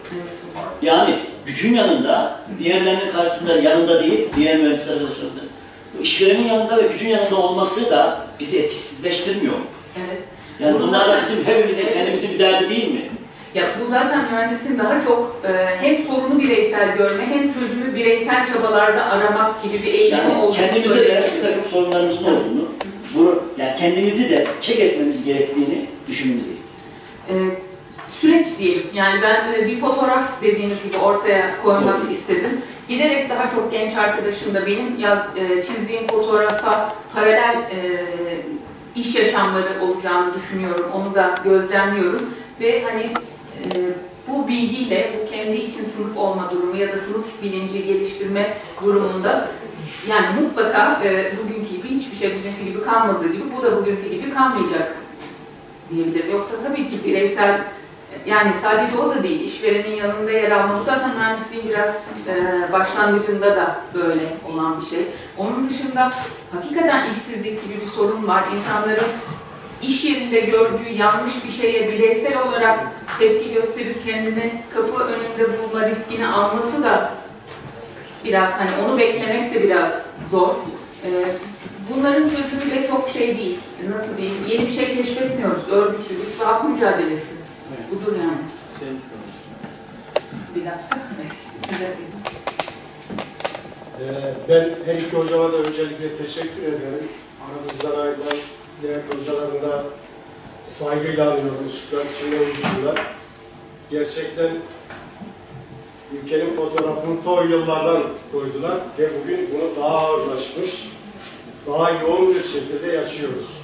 Yani gücün yanında, diğerlerinin karşısında yanında değil, diğer mühendis arkadaşlarımızın. İşverenin yanında ve gücün yanında olması da bizi etkisizleştirmiyor. Evet. Yani Bunu bunlar da zaten, bizim hepimizin, evet. kendimizin bir derdi değil mi? Ya bu zaten mühendisin daha çok e, hem sorunu bireysel görme hem çözümü bireysel çabalarda aramak gibi bir eğilimi Yani olduğunu kendimize de bir takım sorunlarımızın olduğunu, bunu, yani kendimizi de çek etmemiz gerektiğini düşünmemiz gerekiyor. E, süreç diyelim. Yani ben e, bir fotoğraf dediğiniz gibi ortaya koymak evet. istedim. Giderek daha çok genç arkadaşım da benim yaz, e, çizdiğim fotoğrafa paralel e, iş yaşamları olacağını düşünüyorum. Onu da gözlemliyorum. Ve hani e, bu bilgiyle bu kendi için sınıf olma durumu ya da sınıf bilinci geliştirme durumunda yani mutlaka e, bugünkü gibi hiçbir şey bugünkü gibi kalmadığı gibi bu da bugünkü gibi kalmayacak diyebilirim. Yoksa tabii ki bireysel yani sadece o da değil, işverenin yanında yer alması zaten mühendisliğin biraz e, başlangıcında da böyle olan bir şey. Onun dışında hakikaten işsizlik gibi bir sorun var. İnsanların iş yerinde gördüğü yanlış bir şeye bireysel olarak tepki gösterip kendini kapı önünde bulma riskini alması da biraz hani onu beklemek de biraz zor. E, bunların çözümü de çok şey değil. Nasıl diyeyim? Yeni bir şey keşfetmiyoruz. Örgütçülük ve hak mücadelesi. Budur yani. Bir dakika. Size ee, ben her iki hocama da öncelikle teşekkür ederim. Aramızdan ayrılan diğer hocalarını da saygıyla anıyorum. Işıklar içinde uyusunlar. Gerçekten ülkenin fotoğrafını ta o yıllardan koydular ve bugün bunu daha ağırlaşmış, daha yoğun bir şekilde yaşıyoruz.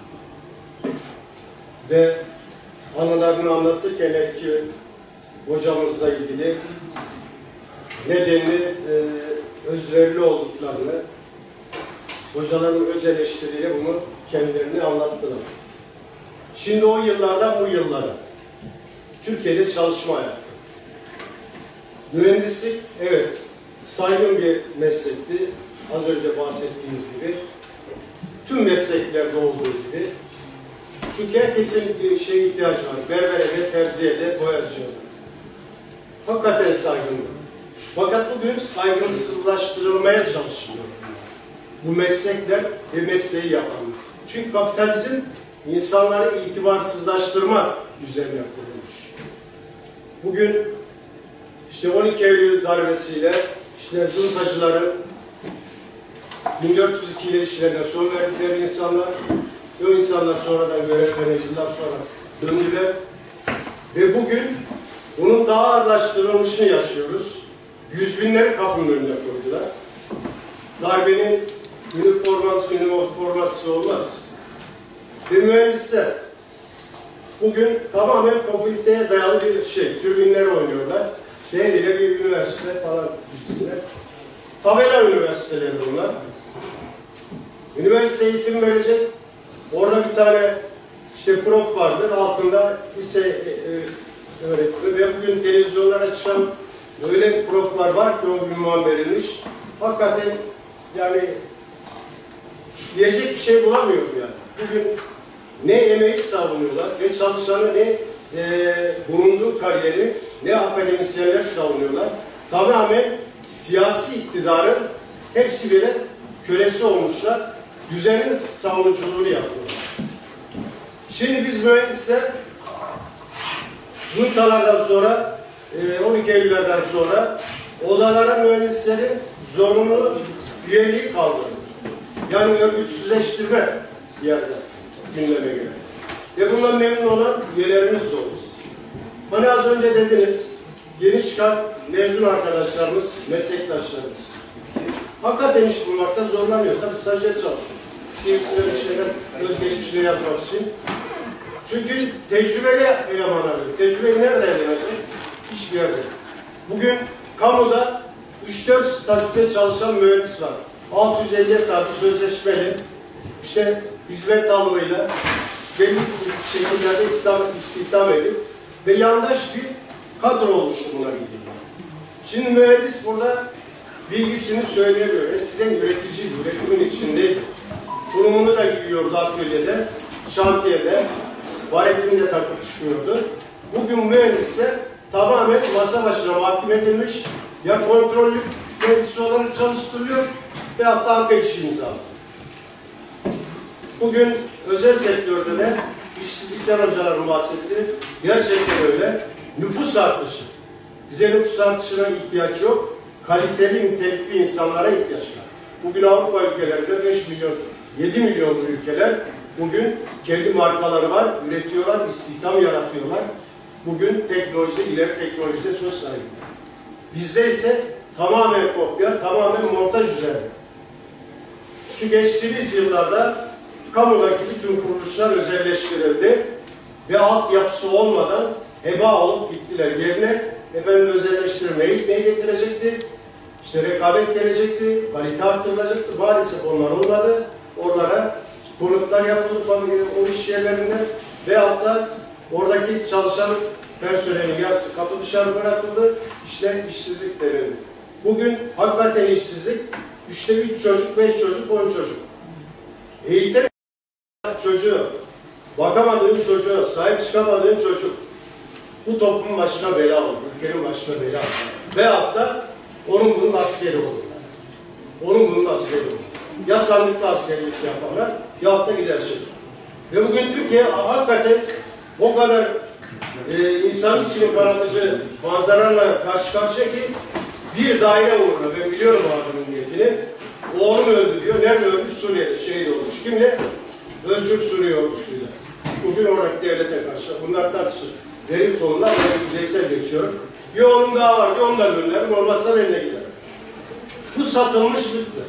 Ve anılarını anlatırken her iki hocamızla ilgili nedenli e, özverili olduklarını, hocaların öz eleştiriyle bunu kendilerini anlattılar. Şimdi o yıllardan bu yıllara, Türkiye'de çalışma hayatı. Mühendislik, evet, saygın bir meslekti. Az önce bahsettiğimiz gibi. Tüm mesleklerde olduğu gibi. Çünkü herkesin bir şeye ihtiyacı var. Berbere de, terziye de, boyacıya da. Hakikaten saygındı. Fakat bugün saygınsızlaştırılmaya çalışılıyor. Bu meslekler ve mesleği yapanlar. Çünkü kapitalizm insanları itibarsızlaştırma üzerine kurulmuş. Bugün işte on iki Eylül darbesiyle işte cuntacıların bin dört yüz iki ile işlerine son verdikleri insanlar, o insanlar sonradan görevlerine yıllar sonra döndüler. Ve bugün bunun daha ağırlaştırılmışını yaşıyoruz. Yüz binleri kapının önüne koydular. Darbenin üniforması, üniforması olmaz. Ve mühendisler bugün tamamen kapasiteye dayalı bir şey. Türbinler oynuyorlar. İşte eliyle bir üniversite falan gitsinler. tabela üniversiteleri bunlar. Üniversite eğitim verecek. Orada bir tane işte prof vardır. Altında lise e, e, öğretimi ve bugün televizyonlara çıkan öyle proflar var ki o ünvan verilmiş. Hakikaten yani diyecek bir şey bulamıyorum yani. Bugün ne emeği savunuyorlar, ne çalışanı, ne e, bulunduğu kariyeri, ne akademisyenler savunuyorlar. Tamamen siyasi iktidarın hepsi bile kölesi olmuşlar. Düzenin savunuculuğunu yapıyorlar. Şimdi biz mühendisler juntalardan sonra, on iki Eylül'lerden sonra odalara mühendislerin zorunlu üyeliği kaldırdı. Yani örgütsüzleştirme bir yerde gündeme göre. Ve bundan memnun olan üyelerimiz de oldu. Hani az önce dediniz, yeni çıkan mezun arkadaşlarımız, meslektaşlarımız. Hakikaten iş bulmakta zorlanıyor. Tabii stajyer çalışıyor. C V'sine bir şeyler özgeçmişine yazmak için. Çünkü tecrübeli eleman arıyor. Tecrübeyi nerede edinecek? Hiçbir yerde. Bugün kamuda üç dört statüde çalışan mühendis var. altı yüz elliye tabi sözleşmeli, işte hizmet almayla belli şekillerde istihdam edip ve yandaş bir kadro oluşumuna gidiyor. Şimdi mühendis burada bilgisini söyleyemiyor. Eskiden üretici, üretimin içindeydi. Tulumunu da giyiyordu atölyede, şantiyede, baretini de takıp çıkıyordu. Bugün mühendisler tamamen masa başına mahkum edilmiş, ya kontrollük mühendisi olarak çalıştırılıyor ve hatta apeş imzalıyor. Bugün özel sektörde de işsizlikten hocaların bahsettiği gerçekten öyle. Nüfus artışı. Bize nüfus artışına ihtiyaç yok. Kaliteli, nitelikli insanlara ihtiyaç var. Bugün Avrupa ülkelerinde beş milyon, yedi milyonlu ülkeler bugün kendi markaları var, üretiyorlar, istihdam yaratıyorlar. Bugün teknolojide, ileri teknolojide söz sahibi. Bizde ise tamamen kopya, tamamen montaj üzerine. Şu geçtiğimiz yıllarda kamudaki bütün kuruluşlar özelleştirildi ve altyapısı olmadan heba olup gittiler. Yerine efendim özelleştirme neye getirecekti? İşte rekabet gelecekti, kalite artırılacaktı. Maalesef onlar olmadı. Onlara konutlar yapıldı o iş yerlerinde ve hatta oradaki çalışan personelin yarısı kapı dışarı bırakıldı. İşte işsizlik denildi. Bugün hakikaten işsizlik üçte üç çocuk, beş çocuk, on çocuk. Eğitim çocuğu, bakamadığın çocuğu, sahip çıkamadığın çocuk bu toplumun başına bela olur, ülkenin başına bela olur. Veyahut da onun bunun askeri olurlar. Onun bunun askeri olur. Ya sandıkta askerlik yaparlar, yahut da gider şey. Ve bugün Türkiye hakikaten o kadar e, insan içini karatıcı manzaralarla karşı karşıya ki bir daire uğruna, ben biliyorum adamın niyetini, oğlum öldü diyor, nerede ölmüş? Suriye'de, şehit olmuş. Kimle? Özgür Suriye ordusuyla. Bugün oradaki devlete karşı. Bunlar tartışılır. Verim konular, ben yüzeysel geçiyorum. Bir oğlum daha var, bir onu da gönderirim, olmazsa benimle giderim. Bu satılmışlıktır.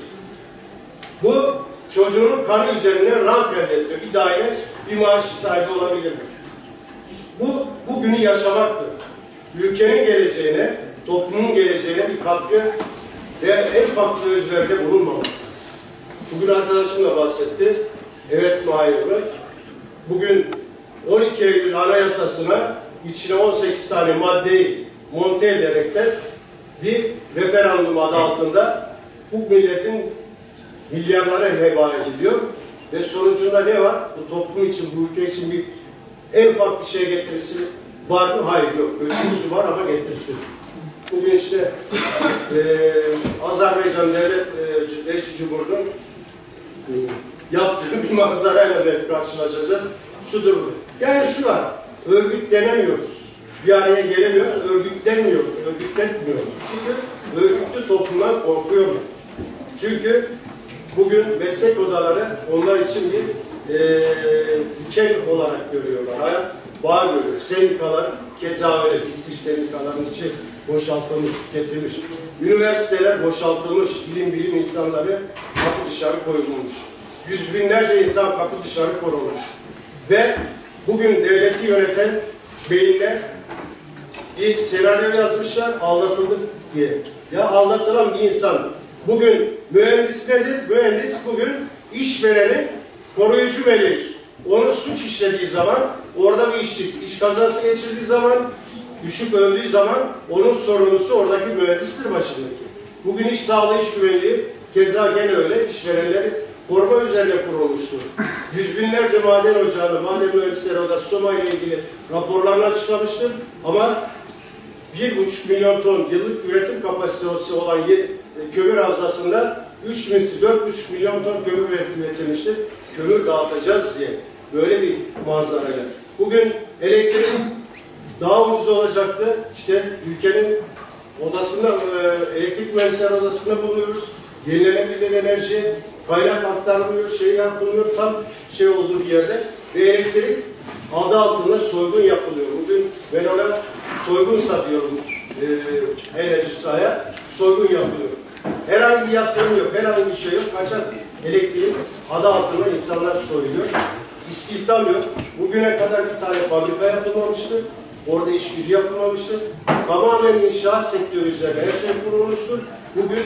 Bu çocuğunun kanı üzerine rant elde etmek, bir daire, bir maaş sahibi olabilir. Bu, bugünü yaşamaktır. Ülkenin geleceğine, toplumun geleceğine bir katkı ve en farklı özveride bulunmamaktır. Bugün arkadaşım da bahsetti. Evet muhayyerler. Bugün on iki Eylül Anayasası'na içine on sekiz tane maddeyi monte ederekten bir referandum adı altında bu milletin milyarlara heba ediliyor ve sonucunda ne var? Bu toplum için, bu ülke için bir en farklı şey getirisi var mı? Hayır yok. Ötürüsü var ama getirisi yok. Bugün işte e, Azerbaycan Devlet e, Reis Cumhur'un e, yaptığı bir manzarayla da karşılaşacağız. Şudur bu. Yani şu var. Örgütlenemiyoruz. Bir araya gelemiyoruz. Örgütlenmiyoruz. Örgütlenmiyoruz. Çünkü örgütlü toplumdan korkuyorlar. Çünkü bugün meslek odaları onlar için bir e, diken olarak görüyorlar. Hayat bağ görüyor. Sendikalar keza öyle bitmiş, sendikaların içi boşaltılmış, tüketilmiş. Üniversiteler boşaltılmış, ilim bilim insanları kapı dışarı koyulmuş. Yüz binlerce insan kapı dışarı korunmuş. Ve bugün devleti yöneten beyinler bir senaryo yazmışlar, aldatıldık diye. Ya aldatılan bir insan Bugün mühendis nedir? Mühendis bugün işverenin koruyucu meleği. Onu suç işlediği zaman, orada bir işçi, iş kazası geçirdiği zaman, düşüp öldüğü zaman onun sorumlusu oradaki mühendistir başındaki. Bugün iş sağlığı, iş güvenliği keza gene öyle işverenleri koruma üzerine kurulmuştur. Yüz binlerce maden ocağında, maden mühendisleri odası Soma ile ilgili raporlarını açıklamıştır. Ama bir buçuk milyon ton yıllık üretim kapasitesi olan kömür havzasında üç misli, dört buçuk milyon ton kömür üretilmiştir. Kömür dağıtacağız diye. Böyle bir manzarayla. Bugün elektrik daha ucuz olacaktı. İşte ülkenin odasında, elektrik mühendisleri odasında bulunuyoruz. Yenilenebilir enerji, kaynak aktarılmıyor, şey yapılmıyor, tam şey olduğu bir yerde. Ve elektrik adı altında soygun yapılıyor. Bugün ben ona soygun satıyorum e, enerji sahaya, soygun yapılıyor. Herhangi bir yatırım yok, herhangi bir şey yok. Kaçak elektrik adı altında insanlar soyuluyor. İstihdam yok. Bugüne kadar bir tane fabrika yapılmamıştır. Orada iş gücü yapılmamıştır. Tamamen inşaat sektörü üzerine her şey kurulmuştur. Bugün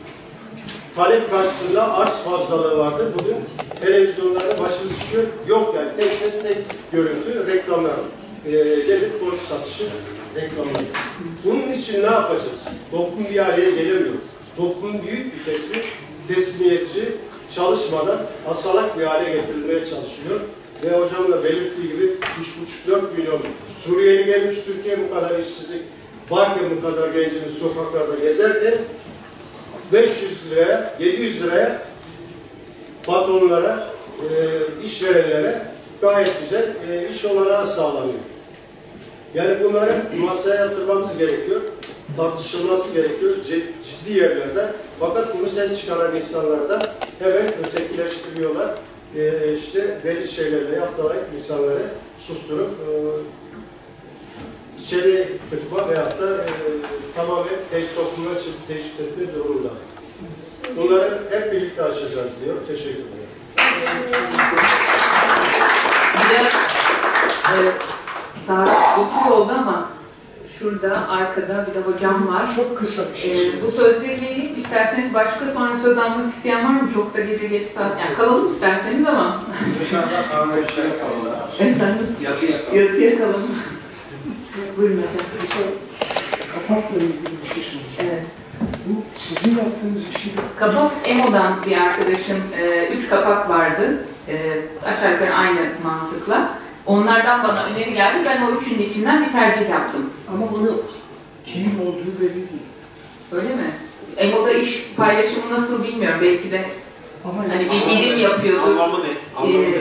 talep karşısında arz fazlalığı vardır. Bugün televizyonlarda başımız şişiyor. Yok yani tek ses, tek görüntü, reklamlar. E, devlet borç satışı, reklamlar. Bunun için ne yapacağız? Toplum bir araya gelemiyor. Toplumun büyük bir kesimi teslimiyetçi, çalışmadan asalak bir hale getirilmeye çalışıyor. Ve hocam da belirttiği gibi üç buçuk dört milyon Suriyeli gelmiş Türkiye, bu kadar işsizlik varken, bu kadar gencimiz sokaklarda gezerken beş yüz liraya, yedi yüz liraya patronlara, e, işverenlere gayet güzel e, iş olanağı sağlanıyor. Yani bunları masaya yatırmamız gerekiyor, tartışılması gerekiyor ciddi yerlerde. Fakat bunu ses çıkaran insanlar da hemen ötekileştiriyorlar. Ee, işte belli şeylerle yaftalayıp insanları susturup e, içeri tıkma veyahut da e, tamamen te toplumdan teşhis etme durumunda. Bunları hep birlikte aşacağız diyor. Teşekkür ederim. Saat dokuz oldu ama şurada arkada bir de hocam var. Çok kısa bir şey. Ee, bu sözleri vereyim. İsterseniz başka sonra söz almak isteyen var mı? Çok da gece geç saat. Yani kalalım isterseniz ama. Dışarıda kahve içeri kalalım. Efendim? Yatıya Yatıya kalalım. Buyurun efendim. Kapakla ilgili bir şey soracağım. Evet. Bu sizin yaptığınız işi... Kapak Emo'dan bir arkadaşın e, üç kapak vardı. E, aşağı yukarı aynı mantıkla. Onlardan bana öneri geldi. Ben o üçünün içinden bir tercih yaptım. Ama o yok. Kimin olduğu belli değil. Öyle mi? Emo'da iş paylaşımı nasıl bilmiyorum. Belki de ama hani bir birim yapıyordu. Anlamı ne? Anlamı Ee, ne?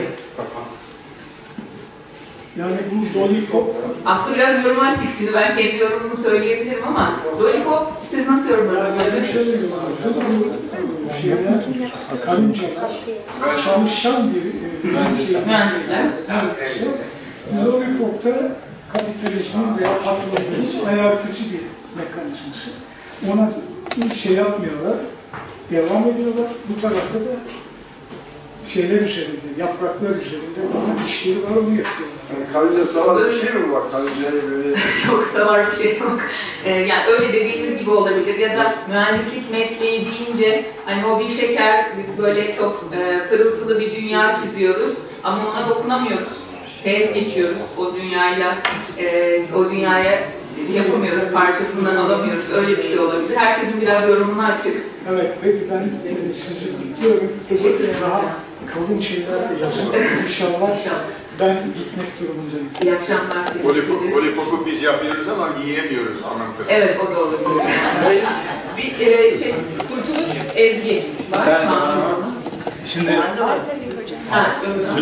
Yani bu Lollipop... Aslında biraz romantik. Şimdi ben kendi yorumumu söyleyebilirim ama Lollipop siz nasıl yorumladınız? Yani şöyle yorumladım. Bu şeyler, karıncalar, çalışan bir mühendisler. Mühendisler. Lollipop'ta kapitalizmin veya patronizmin ayartıcı bir mekanizması. Ona şey yapmıyorlar, devam ediyorlar. Bu tarafta da şeyler üzerinde, yapraklar üzerinde onun işleri var, onu yapıyorlar. Yani karınca savar bir şey mi var? Karıncaya böyle... Çok savar bir şey yok. Ee, yani öyle dediğiniz gibi olabilir. Ya da mühendislik mesleği deyince hani o bir şeker, biz böyle çok e, pırıltılı bir dünya çiziyoruz ama ona dokunamıyoruz. Teğet geçiyoruz o dünyayla, e, o dünyaya şey yapamıyoruz, parçasından alamıyoruz. Öyle bir şey olabilir. Herkesin biraz yorumuna açık. Evet, peki ben e, sizi bekliyorum. Teşekkür ederim. Daha kalın şeyler yazın. İnşallah ben gitmek durumundayım. İyi akşamlar. Lollipop'u biz yapıyoruz ama yiyemiyoruz anlamda. Evet, o da olabilir. Bir e, şey, Kurtuluş Ezgi var. Ben, şimdi... Ha,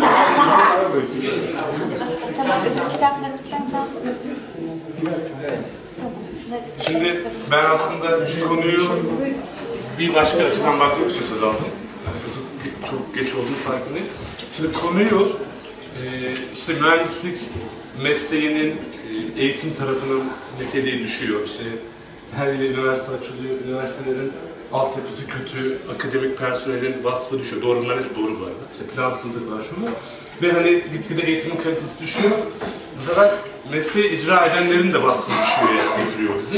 Şimdi ben aslında konuyu bir başka açıdan bakmak için söz aldım. Çok geç olduğunu farkındayım. Şimdi konuyu işte mühendislik mesleğinin eğitim tarafının niteliği düşüyor. İşte her yıl üniversite açılıyor, üniversitelerin altyapısı kötü, akademik personelin vasfı düşüyor. Doğru, bunlar hep doğru bu arada. İşte plansızlık var, şunu. Ve hani gitgide eğitimin kalitesi düşüyor. Bu sefer mesleği icra edenlerin de vasfı düşüyor, yani getiriyor bize.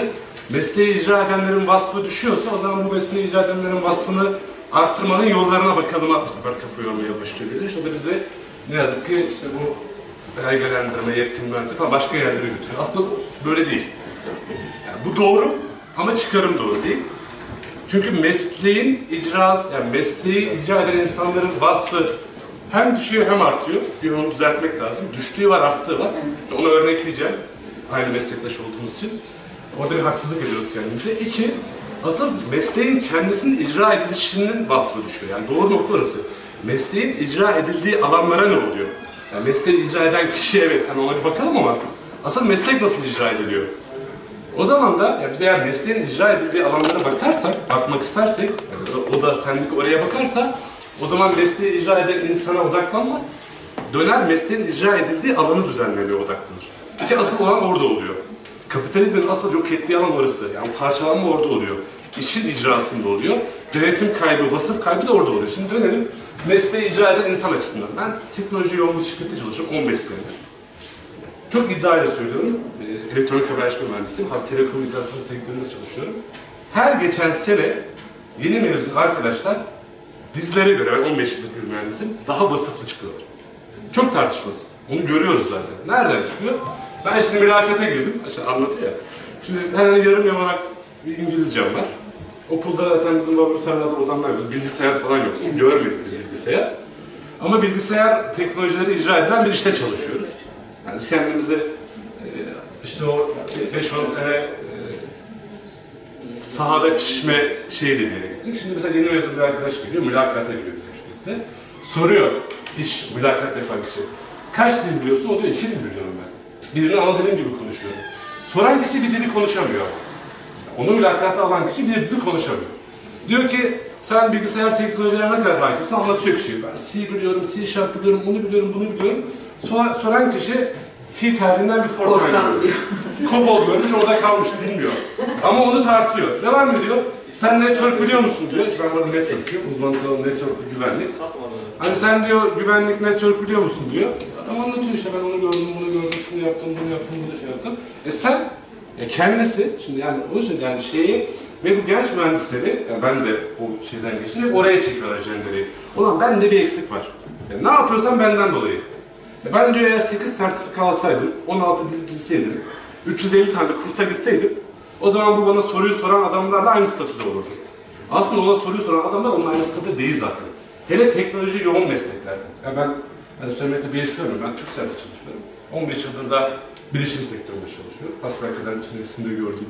mesleği icra edenlerin vasfı düşüyorsa o zaman bu mesleği icra edenlerin vasfını arttırmanın yollarına bakalım. Bu sefer kafa yormaya başlıyor. İşte o da bizi ne yazık ki işte bu belgelendirme, yetkinlendirme falan başka yerlere götürüyor. Aslında böyle değil. Yani bu doğru ama çıkarım doğru değil. Çünkü mesleğin icrası, yani mesleği icra eden insanların vasfı hem düşüyor hem artıyor. Bir onu düzeltmek lazım. Düştüğü var, arttığı var. Onu örnekleyeceğim. Aynı meslektaş olduğumuz için. Orada bir haksızlık ediyoruz kendimize. İki, asıl mesleğin kendisinin icra edilişinin vasfı düşüyor. Yani doğru nokta orası. Mesleğin icra edildiği alanlara ne oluyor? Yani mesleği icra eden kişi evet, hani ona bir bakalım ama asıl meslek nasıl icra ediliyor? O zaman da yani biz eğer mesleğin icra edildiği alanlara bakarsak, bakmak istersek, yani o da sendik oraya bakarsa, o zaman mesleği icra eden insana odaklanmaz. Döner mesleğin icra edildiği alanı düzenlemeye odaklanır. İki asıl olan orada oluyor. Kapitalizmin asıl yok ettiği alan orası. Yani parçalanma orada oluyor. İşin icrasında oluyor. Denetim kaybı, vasıf kaybı da orada oluyor. Şimdi dönelim mesleği icra eden insan açısından. Ben teknoloji yoğun bir şirkette çalışıyorum on beş senedir. Çok iddiayla söylüyorum. E, elektronik haberleşme mühendisiyim. Hatta telekomünikasyon sektöründe çalışıyorum. Her geçen sene yeni mezun arkadaşlar bizlere göre, ben on beş yıllık bir mühendisim, daha vasıflı çıkıyorlar. Çok tartışmasız. Onu görüyoruz zaten. Nereden çıkıyor? Ben şimdi mülakata girdim. İşte anlatıyor ya. Şimdi hemen yarım yamalak bir İngilizcem var. Okulda zaten bizim laboratuvarlarda ozanlar yok. Bilgisayar falan yok. Görmedik biz bilgisayar. Ama bilgisayar teknolojileri icra edilen bir işte çalışıyoruz. Yani kendimizi işte o beş on sene sahada pişme şeyle bir yere getirdik. Şimdi mesela yeni mezun bir arkadaş geliyor, mülakata giriyor bizim şirkette. Soruyor iş, mülakat yapan kişi. Kaç dil biliyorsun? O diyor iki dil biliyorum ben. Birini ana dilim gibi konuşuyorum. Soran kişi bir dili konuşamıyor. Onu mülakata alan kişi bir dili konuşamıyor. Diyor ki sen bilgisayar teknolojilerine ne kadar hakimsin? Anlatıyor kişi. Ben C biliyorum, C Sharp biliyorum, bunu biliyorum, bunu biliyorum. Soran, soran kişi C tarihinden bir Fortran görmüş. Cobol görmüş, orada kalmış, bilmiyor. Ama onu tartıyor. Devam ediyor. Sen network biliyor musun diyor. İşte ben burada network diyor. Uzmanlık alanı network güvenlik. Hani sen diyor güvenlik network biliyor musun diyor. Adam anlatıyor işte ben onu gördüm, bunu gördüm, şunu yaptım, bunu yaptım, bunu şey yaptım. E sen e kendisi, şimdi yani o yüzden yani şeyi ve bu genç mühendisleri, yani ben de o şeyden geçtim, oraya çekiyorlar ajendeleri. Ulan bende bir eksik var. Yani ne yapıyorsam benden dolayı. E ben diyor eğer sekiz sertifika alsaydım, on altı dil bilseydim, üç yüz elli tane kursa gitseydim, o zaman bu bana soruyu soran adamlarla aynı statüde olurdu. Aslında ona soruyu soran adamlar onun aynı statüde değil zaten. Hele teknoloji yoğun mesleklerde. Yani ben hani söylemekte bir iş görmüyorum, ben Türkcell'de çalışıyorum. on beş yıldır da bilişim sektöründe çalışıyorum. Hasbelkader bütün hepsinde gördüm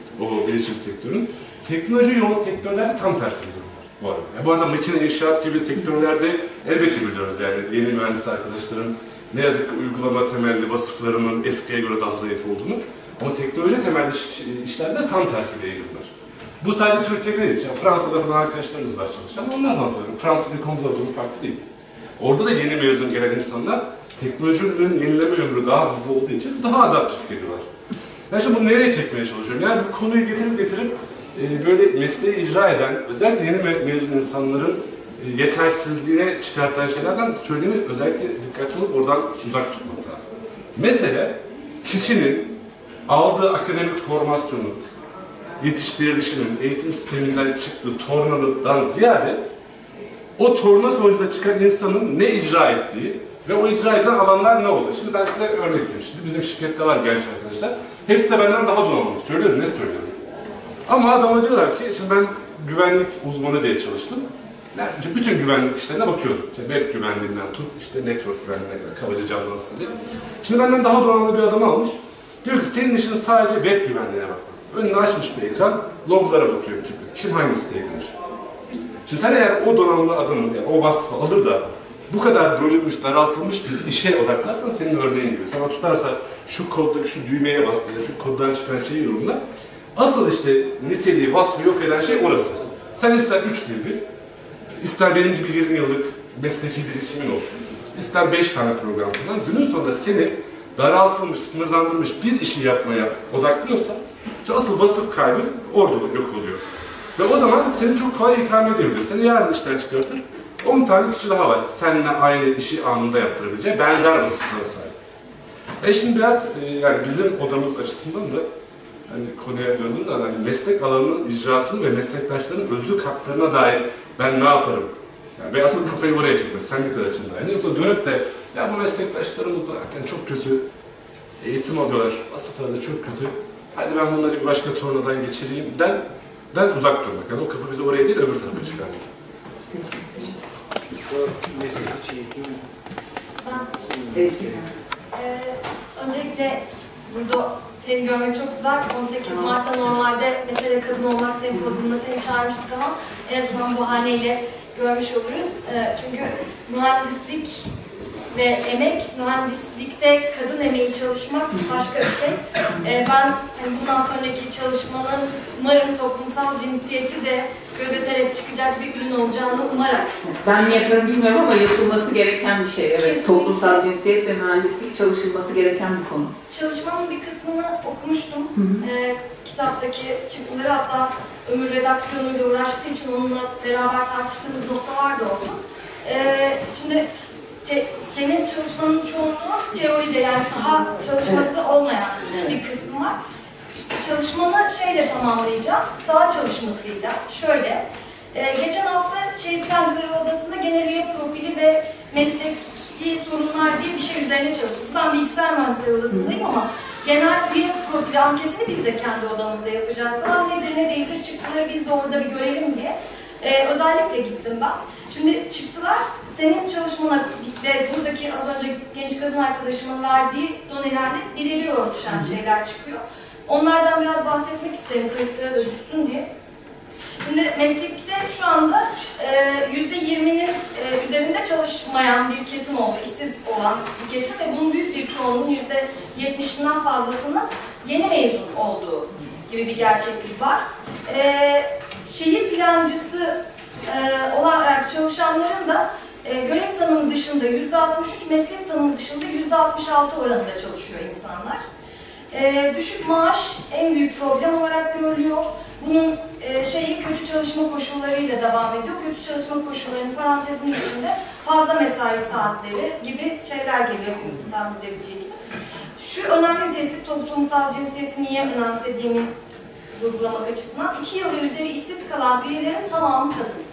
o bilişim sektörün. Teknoloji yoğun sektörlerde tam tersi bir durum var bu arada. Yani bu arada makine inşaat gibi sektörlerde elbette biliyoruz yani yeni mühendis arkadaşların ne yazık ki uygulama temelli vasıflarının eskiye göre daha zayıf olduğunu. Ama teknoloji temelli işlerde tam tersi bir eğilim var. Bu sadece Türkiye'de değil. Yani Fransa'da falan arkadaşlarımız var çalışan. Onlardan dolayı. Fransa'da konuda durum farklı değil. Orada da yeni mezun gelen insanlar teknolojinin yenileme ömrü daha hızlı olduğu için daha adaptif geliyorlar. Ben şimdi bunu nereye çekmeye çalışıyorum? Yani bu konuyu getirip getirip e, böyle mesleği icra eden, özellikle yeni me mezun insanların e, yetersizliğine çıkartan şeylerden söylediğimi özellikle dikkatli olup oradan uzak tutmak lazım. Mesele kişinin aldığı akademik formasyonun, yetiştirilişinin, eğitim sisteminden çıktığı tornadan ziyade o torna sonucunda çıkan insanın ne icra ettiği ve o icra edilen alanlar ne oldu? Şimdi ben size örnek vereyim. Şimdi bizim şirkette var genç arkadaşlar. Hepsi de benden daha donanımlı. Söylüyorum, ne söylüyorum? Ama adama diyorlar ki, şimdi ben güvenlik uzmanı diye çalıştım. Yani bütün güvenlik işlerine bakıyorum. İşte web güvenliğinden tut, işte network güvenliğine kadar kabaca canlansın diye. Şimdi benden daha donanımlı bir adam almış. Diyor ki senin işin sadece web güvenliğine bakmak. Önüne açmış bir ekran, loglara bakıyor bütün gün. Kim hangi siteye girmiş? Şimdi sen eğer o donanımlı adamı, yani o vasfı alır da bu kadar bölünmüş, daraltılmış bir işe odaklarsan senin örneğin gibi. Sana tutarsa şu koddaki şu düğmeye bas ya şu koddan çıkan şeyi yorumla. Asıl işte niteliği, vasfı yok eden şey orası. Sen ister üç dil bil, ister benim gibi yirmi yıllık mesleki birikimin olsun, ister beş tane program falan. Günün sonunda seni daraltılmış, sınırlandırılmış bir işi yapmaya odaklıyorsa işte asıl vasıf kaybı orada yok oluyor. Ve o zaman seni çok kolay ikram edebilir. Seni yarın işten çıkartır. on tane kişi daha var. Seninle aynı işi anında yaptırabileceği benzer vasıflara sahip. E şimdi biraz e, yani bizim odamız açısından da hani konuya döndüm de hani meslek alanının icrasını ve meslektaşların özlük haklarına dair ben ne yaparım? Yani ben asıl kafayı oraya çekmez, sendikalar açısından. Yani yoksa dönüp de ya bu meslektaşlarımız da zaten çok kötü eğitim alıyorlar, vasıfları çok kötü. Hadi ben bunları bir başka tornadan geçireyim den, den uzak durmak. Yani o kapı bizi oraya değil öbür tarafa çıkar. Ee, öncelikle burada seni görmek çok güzel. on sekiz Mart'ta normalde mesele kadın olmak sempozyumunda seni çağırmıştık ama en azından bu bahaneyle görmüş oluruz. Ee, çünkü mühendislik ve emek, mühendislikte kadın emeği çalışmak başka bir şey. Ee, ben hani bundan sonraki çalışmanın umarım toplumsal cinsiyeti de gözeterek çıkacak bir ürün olacağını umarak. Ben yaparım bilmiyorum ama yapılması gereken bir şey. Evet, kesinlikle. Toplumsal cinsiyet ve mühendislik çalışılması gereken bir konu. Çalışmanın bir kısmını okumuştum. Hı hı. Ee, kitaptaki çıktıları, hatta Ömür redaksiyonuyla uğraştığı için onunla beraber tartıştığımız noktalar da oldu. Ee, şimdi te, senin çalışmanın çoğunluğu teoride, yani saha çalışması evet. olmayan evet. bir kısmı var. Çalışmanı şeyle tamamlayacağız, saha çalışmasıyla. Şöyle, e, geçen hafta Şehir Plancıları Odası'nda genel üye profili ve mesleki sorunlar diye bir şey üzerine çalıştık. Ben bilgisayar mühendisleri odasındayım ama genel üye profili anketini biz de kendi odamızda yapacağız falan. Nedir ne değildir çıktıları biz de orada bir görelim diye. E, özellikle gittim ben. Şimdi çıktılar, senin çalışmana ve buradaki az önce genç kadın arkadaşımın verdiği donelerle birebir örtüşen şeyler çıkıyor. Onlardan biraz bahsetmek isterim, kayıtlara da düşsün diye. Şimdi meslekte şu anda yüzde yirminin e, üzerinde çalışmayan bir kesim oldu, işsiz olan bir kesim ve bunun büyük bir çoğunluğun yüzde yetmişinden fazlasının yeni mezun olduğu gibi bir gerçeklik var. E, şehir plancısı e, olarak çalışanların da e, görev tanımı dışında yüzde altmış üç, meslek tanımı dışında yüzde altmış altı oranında çalışıyor insanlar. Ee, düşük maaş en büyük problem olarak görülüyor. Bunun e, şeyi kötü çalışma koşullarıyla devam ediyor. Kötü çalışma koşullarının parantezinin içinde fazla mesai saatleri gibi şeyler geliyor hepimizin tahmin edebileceği gibi. Şu önemli bir tespit, toplumsal cinsiyeti niye önemsediğimi vurgulamak açısından. İki yıl ve üzeri işsiz kalan üyelerin tamamı kadın.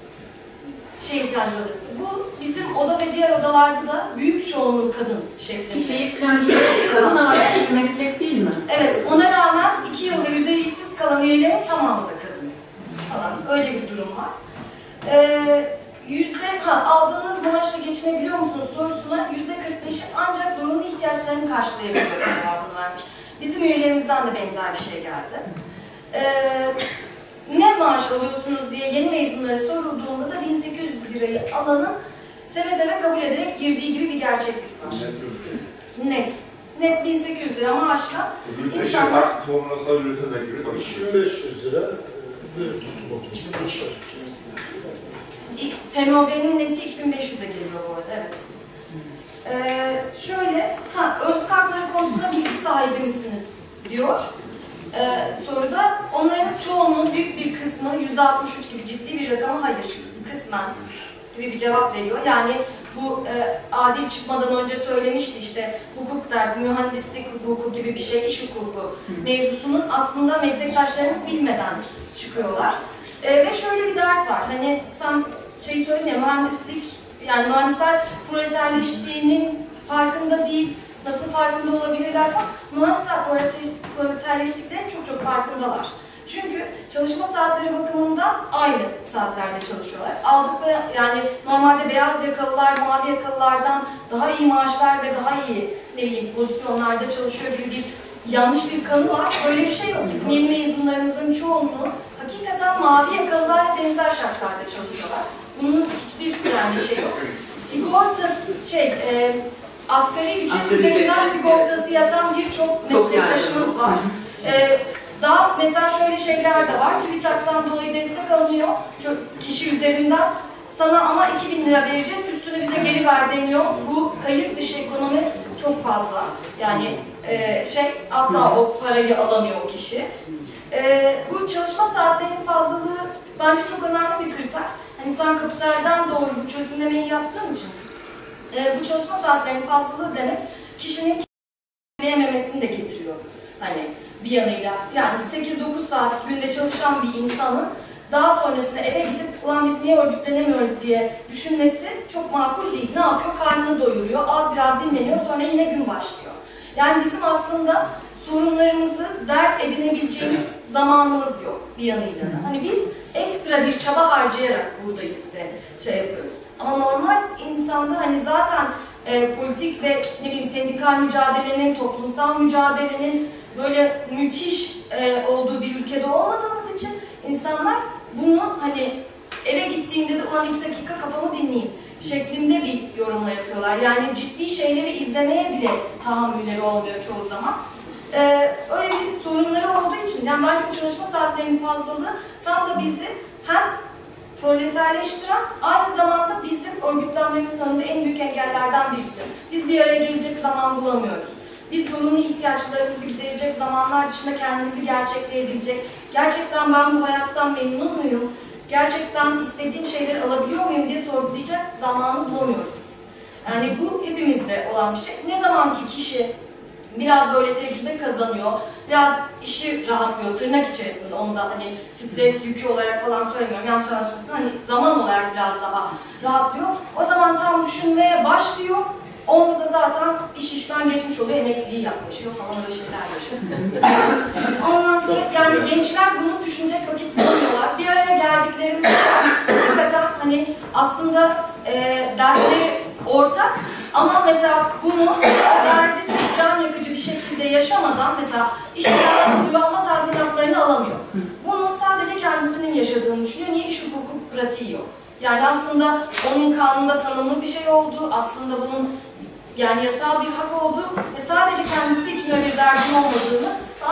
Şehir Plancıları Odası. Bu bizim oda ve diğer odalarda da büyük çoğunluğu kadın şeklinde. Şehir Plancıları kadın ağırlıklı bir meslek değil mi? Evet, ona rağmen iki yıl ve üzeri işsiz kalan üyelerin tamamı da kadın falan. Öyle bir durum var. Ee, yüzde, ha, aldığınız maaşla geçinebiliyor musunuz sorusuna yüzde kırk beşi ancak zorunlu ihtiyaçlarını karşılayabiliyor cevabını vermiş. Bizim üyelerimizden de benzer bir şey geldi. Ee, ne maaş alıyorsunuz diye yeni mezunlara sorulduğunda da bin sekiz yüz lirayı alanın seve seve kabul ederek girdiği gibi bir gerçeklik var. Net. Net bin sekiz yüz lira maaşla insanlar... Artık olmasına ürete de gibi. üç bin beş yüz lira bir tutum oldu. iki bin beş yüz. T M O B'nin neti iki bin beş yüze geliyor bu arada, evet. Ee, şöyle, ha, özlük hakları konusunda bilgi sahibi misiniz diyor. Ee, soruda onların çoğunluğun büyük bir kısmı yüzde altmış üç gibi ciddi bir rakama hayır, kısmen gibi bir cevap veriyor. Yani bu e, adil çıkmadan önce söylemişti işte hukuk dersi, mühendislik hukuku gibi bir şey, iş hukuku mevzusunun aslında meslektaşlarımız bilmeden çıkıyorlar. E, ve şöyle bir dert var, hani sen şey söyledin ya, mühendislik, yani mühendisler proleterleştiğinin farkında değil. Nasıl farkında olabilirler falan. Mühendisler proleterleştiklerinin çok çok farkındalar. Çünkü çalışma saatleri bakımından aynı saatlerde çalışıyorlar. Aldıkları, yani normalde beyaz yakalılar, mavi yakalılardan daha iyi maaşlar ve daha iyi ne bileyim pozisyonlarda çalışıyor gibi bir yanlış bir kanı var. Böyle bir şey yok. Bizim yeni mezunlarımızın çoğunluğu hakikaten mavi yakalılarla benzer şartlarda çalışıyorlar. Bunun hiçbir yani şey yok. Sigortası şey, e, asgari ücret üzerinden sigortası yatan birçok meslektaşımız var. Ee, daha mesela şöyle şeyler de var. TÜBİTAK'tan dolayı destek alınıyor. Çok kişi üzerinden. Sana ama iki bin lira vereceğiz, üstüne bize geri ver deniyor. Bu kayıt dışı ekonomi çok fazla. Yani e, şey asla o parayı alamıyor o kişi. E, bu çalışma saatlerinin fazlalığı bence çok önemli bir kriter. Hani sen kapitalden doğru bu çözümlemeyi yaptığın için e, bu çalışma saatlerinin fazlalığı demek kişinin yememesini de getiriyor. Hani bir yanıyla. Yani sekiz dokuz saat günde çalışan bir insanın daha sonrasında eve gidip ulan biz niye örgütlenemiyoruz diye düşünmesi çok makul değil. Ne yapıyor? Karnını doyuruyor, az biraz dinleniyor, sonra yine gün başlıyor. Yani bizim aslında sorunlarımızı dert edinebileceğimiz zamanımız yok bir yanıyla da. Hani biz ekstra bir çaba harcayarak buradayız ve şey yapıyoruz. Ama normal insanda hani zaten e, politik ve ne bileyim sendikal mücadelenin, toplumsal mücadelenin böyle müthiş e, olduğu bir ülkede olmadığımız için insanlar bunu hani eve gittiğinde de on iki dakika kafamı dinleyeyim şeklinde bir yorumla yapıyorlar. Yani ciddi şeyleri izlemeye bile tahammülleri olmuyor çoğu zaman. Ee, öyle bir sorunları olduğu için, yani bence bu çalışma saatlerinin fazlalığı tam da bizi hem proleterleştiren, aynı zamanda bizim örgütlenmemizin önünde en büyük engellerden birisi. Biz bir araya gelecek zaman bulamıyoruz. Biz zorunlu ihtiyaçlarımızı giderecek zamanlar dışında kendimizi gerçekleyebilecek, gerçekten ben bu hayattan memnun muyum, gerçekten istediğim şeyleri alabiliyor muyum diye sorgulayacak zamanı bulamıyoruz biz. Yani bu hepimizde olan bir şey. Ne zaman ki kişi biraz böyle tecrübe kazanıyor, biraz işi rahatlıyor, tırnak içerisinde, onu da hani stres yükü olarak falan söylemiyorum, yanlış anlaşılmasın, hani zaman olarak biraz daha rahatlıyor. O zaman tam düşünmeye başlıyor, onda da zaten iş işten geçmiş oluyor, emekliliği yaklaşıyor falan, öyle şeyler yaşıyor. Ondan sonra yani gençler bunu düşünecek vakit bulamıyorlar. Bir araya geldiklerinde hakikaten hani aslında e, dertleri ortak. Ama mesela bunu derdi çok can yakıcı bir şekilde yaşamadan mesela işten atılıyor ama tazminatlarını alamıyor. Bunun sadece kendisinin yaşadığını düşünüyor. Niye? İş hukuku pratiği yok. Yani aslında onun kanunda tanımlı bir şey olduğu, aslında bunun yani yasal bir hak olduğu ve sadece kendisi için öyle bir derdin olmadığını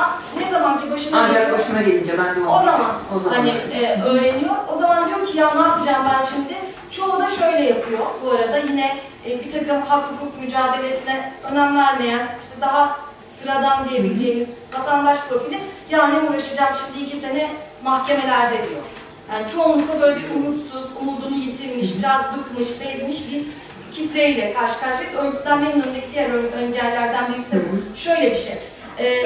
ne zaman ki başına ancak geliyor, başına gelince ben de o zaman, o zaman hani e, öğreniyor. O zaman diyor ki ya ne yapacağım ben şimdi? Çoğu da şöyle yapıyor bu arada, yine e, bir takım hak hukuk mücadelesine önem vermeyen, işte daha sıradan diyebileceğimiz vatandaş profili, yani uğraşacağım şimdi iki sene mahkemelerde diyor. Yani çoğunlukla böyle bir umutsuz, umudunu yitirmiş, biraz bıkmış, bezmiş bir kitleyle karşı karşıyayız. Örgütlenmenin önündeki diğer engellerden birisi de bu. Şöyle bir şey, e,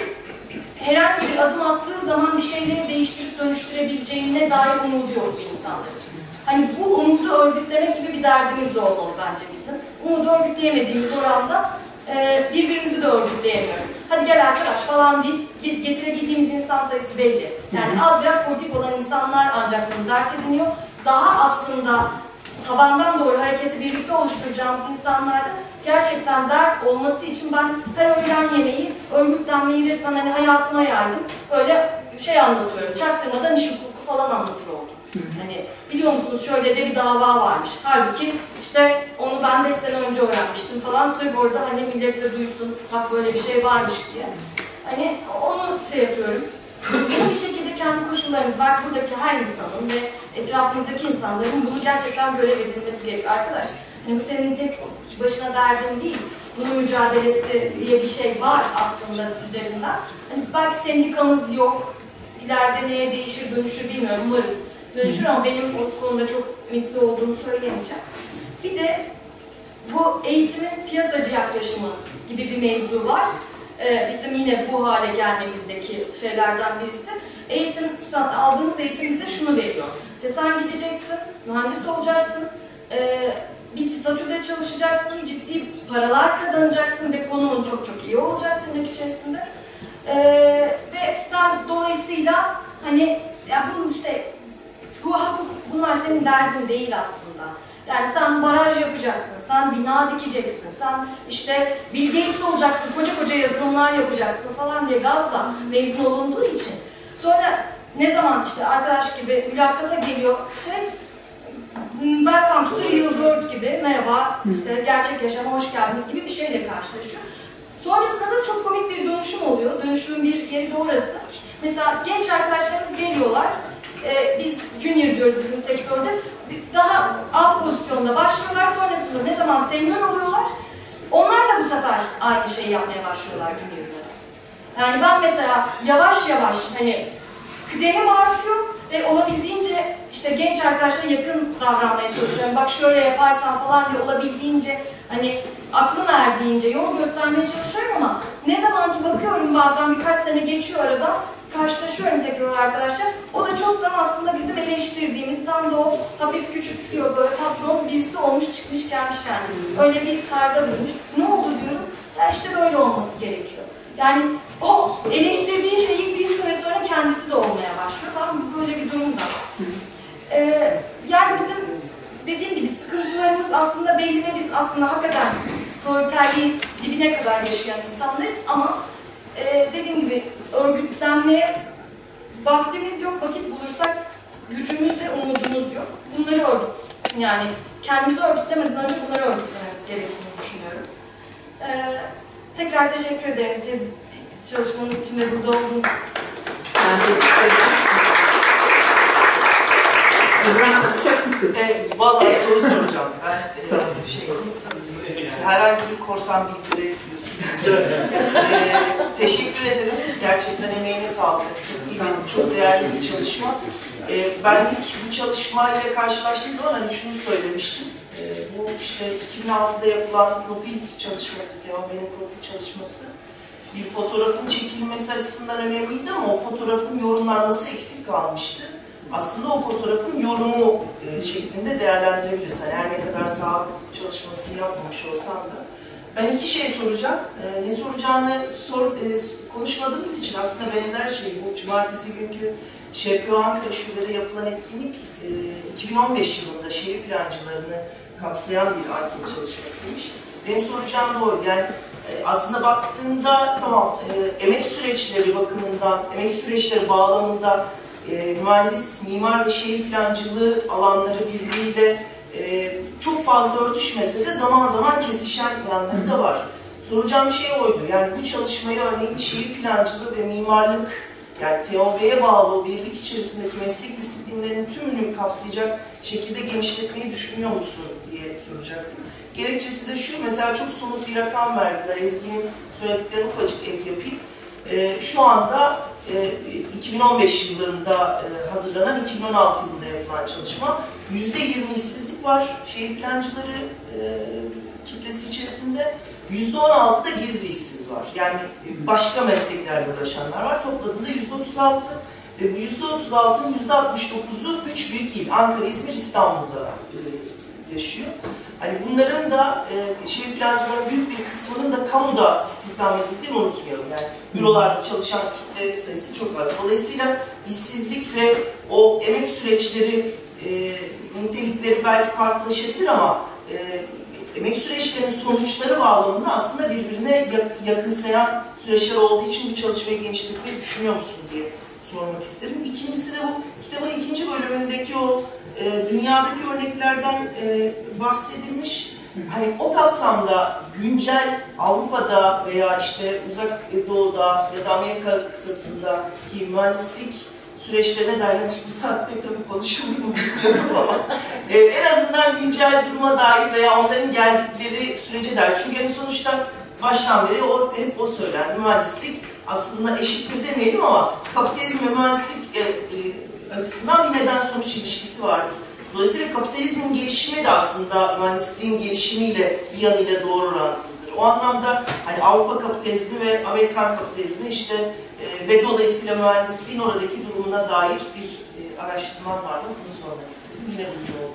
herhangi bir adım attığı zaman bir şeyleri değiştirip dönüştürebileceğine dair umudu yok bir insanların. Hani bu umudu örgütlemek gibi bir derdimiz de olmalı bence bizim. Umudu örgütleyemediğimiz oranda e, birbirimizi de örgütleyemiyoruz. Hadi gel arkadaş falan deyip getirebildiğimiz insan sayısı belli. Yani az biraz politik olan insanlar ancak bunu dert ediniyor. Daha aslında tabandan doğru hareketi birlikte oluşturacağımız insanlarda gerçekten dert olması için ben her öğlen yemeği, örgütlenmeyi resmen hani hayatıma yaydım. Böyle şey anlatıyorum, çaktırmadan iş hukuku falan anlatır oldum. Hani biliyor musunuz şöyle de bir dava varmış. Halbuki işte onu ben beş sene önce öğrenmiştim falan. Sırf orada hani millet de duysun, bak böyle bir şey varmış diye. Hani onu şey yapıyorum. Yeni bir şekilde kendi koşullarımız, bak buradaki her insanın ve etrafımızdaki insanların bunu gerçekten görev edilmesi gerekiyor. Arkadaş, hani bu senin tek başına derdin değil. Bunun mücadelesi diye bir şey var aslında üzerinden. Hani belki sendikamız yok. İleride neye değişir, dönüşür bilmiyorum. Umarım dönüşür ama benim o konuda çok ümitli olduğumu söyleyemeyeceğim. Bir de bu eğitimin piyasacı yaklaşımı gibi bir mevzu var. Ee, bizim yine bu hale gelmemizdeki şeylerden birisi. Eğitim, aldığımız eğitim bize şunu veriyor. İşte sen gideceksin, mühendis olacaksın, e, bir statüde çalışacaksın, ciddi paralar kazanacaksın ve konumun çok çok iyi olacak tırnak içerisinde. E, ve sen dolayısıyla hani ya bunun işte bu hak hukuk, bunlar senin derdin değil aslında. Yani sen baraj yapacaksın, sen bina dikeceksin, sen işte Bill Gates olacaksın, koca koca yazılımlar yapacaksın falan diye gazla mezun olunduğu için. Sonra ne zaman işte arkadaş gibi mülakata geliyor şey, welcome to the real world gibi, merhaba, işte gerçek yaşama hoş geldiniz gibi bir şeyle karşılaşıyor. Sonrasında da çok komik bir dönüşüm oluyor. Dönüşümün bir yeri de orası. Mesela genç arkadaşlarımız geliyorlar. Ee, biz junior diyoruz bizim sektörde. Daha alt pozisyonda başlıyorlar. Sonrasında ne zaman senior oluyorlar, onlar da bu sefer aynı şeyi yapmaya başlıyorlar juniorlara. Yani ben mesela yavaş yavaş hani kıdemim artıyor ve olabildiğince işte genç arkadaşlara yakın davranmaya çalışıyorum. Bak şöyle yaparsan falan diye olabildiğince hani aklım erdiğince yol göstermeye çalışıyorum ama ne zaman ki bakıyorum bazen birkaç sene geçiyor aradan, karşılaşıyorum tekrar arkadaşlar. O da çoktan aslında bizim eleştirdiğimiz tam da o hafif küçümsüyor böyle patron birisi olmuş çıkmış gelmiş yani. Öyle bir tarza bulmuş. Ne oldu diyorum. Ya işte böyle olması gerekiyor. Yani o eleştirdiği şeyin bir süre sonra kendisi de olmaya başlıyor. Tamam böyle bir durum da var. Ee, yani bizim dediğim gibi sıkıntılarımız aslında belli ve biz aslında hakikaten proleterliğin dibine kadar yaşayan insanlarız ama e, dediğim gibi örgütlenmeye vaktimiz yok, vakit bulursak gücümüz ve umudumuz yok. Bunları örgüt, yani kendimizi örgütlemeden önce bunları örgütlememiz gerektiğini düşünüyorum. Ee, tekrar teşekkür ederim siz çalışmanız için ve burada olduğunuz için. Ben teşekkür ederim. E, Vallahi soru soracağım. Ben e, şey, herhangi bir korsan bildiri yapıyorsunuz. e, teşekkür ederim. Gerçekten emeğine sağlık. Çok kıymetli, çok değerli bir çalışma. E, ben ilk bu çalışmayla karşılaştığım zaman hani şunu söylemiştim. E, bu işte iki bin altıda yapılan profil çalışması, Teobe'nin profil çalışması. Bir fotoğrafın çekilmesi açısından önemliydi ama o fotoğrafın yorumlanması eksik kalmıştı. Aslında o fotoğrafın yorumu e, şeklinde değerlendirebilirsin. Yani her ne kadar saha çalışmasını yapmamış olsam da. Ben iki şey soracağım. E, ne soracağını sor, e, konuşmadığımız için aslında benzer şey. Bu cumartesi günkü Şevki Ankara Şube'de yapılan etkinlik e, iki bin on beş yılında şehir plancılarını kapsayan bir anket çalışmasıymış. Benim soracağım da oydu. Yani e, aslında baktığında tamam e, emek süreçleri bakımından, emek süreçleri bağlamında E, mühendis, mimar ve şehir plancılığı alanları birbiriyle e, çok fazla örtüşmese de zaman zaman kesişen yanları da var. Soracağım şey oydu. Yani bu çalışmayı örneğin şehir plancılığı ve mimarlık, yani T O B'ye bağlı o birlik içerisindeki meslek disiplinlerinin tümünü kapsayacak şekilde genişletmeyi düşünüyor musun diye soracaktım. Gerekçesi de şu, mesela çok somut bir rakam verdiler. Ezgi'nin söylediklerine ufacık ek yapayım. E, şu anda iki bin on beş yılında hazırlanan, iki bin on altı yılında yapılan çalışma. yüzde yirmi işsizlik var şehir plancıları kitlesi içerisinde. yüzde on altı da gizli işsiz var. Yani başka mesleklerle uğraşanlar var. Topladığında yüzde otuz altı ve bu yüzde otuz altının yüzde altmış dokuzu üç büyük il. Ankara, İzmir, İstanbul'da yaşıyor. Hani bunların da e, şehir plancıların büyük bir kısmının da kamuda istihdam edildiğini unutmayalım. Yani bürolarda çalışan kitle sayısı çok az. Dolayısıyla işsizlik ve o emek süreçleri, e, nitelikleri belki farklılaşabilir ama e, emek süreçlerinin sonuçları bağlamında aslında birbirine yak yakınsayan süreçler olduğu için bu çalışmayı genişletmeyi düşünüyor musun diye sormak isterim. İkincisi de bu kitabın ikinci bölümündeki o e, dünyadaki örneklerden e, bahsedilmiş. Hani o kapsamda güncel Avrupa'da veya işte Uzak Doğu'da ya da Amerika kıtasındaki mühendislik süreçlerine dair hiçbir saatte tabii konuşulur mu bilmiyorum ama e, en azından güncel duruma dair veya onların geldikleri sürece dair. Çünkü yani sonuçta baştan beri o, hep o söylendi. Mühendislik aslında eşittir demeyelim ama kapitalizm ve mühendislik e, e, açısından bir neden-sonuç ilişkisi vardır. Dolayısıyla kapitalizmin gelişimi de aslında mühendisliğin gelişimiyle bir yanıyla doğru orantılıdır. O anlamda hani Avrupa kapitalizmi ve Amerikan kapitalizmi işte e, ve dolayısıyla mühendisliğin oradaki durumuna dair bir e, araştırma var mı? Bunu sormak istedim. Yine uzun oldu.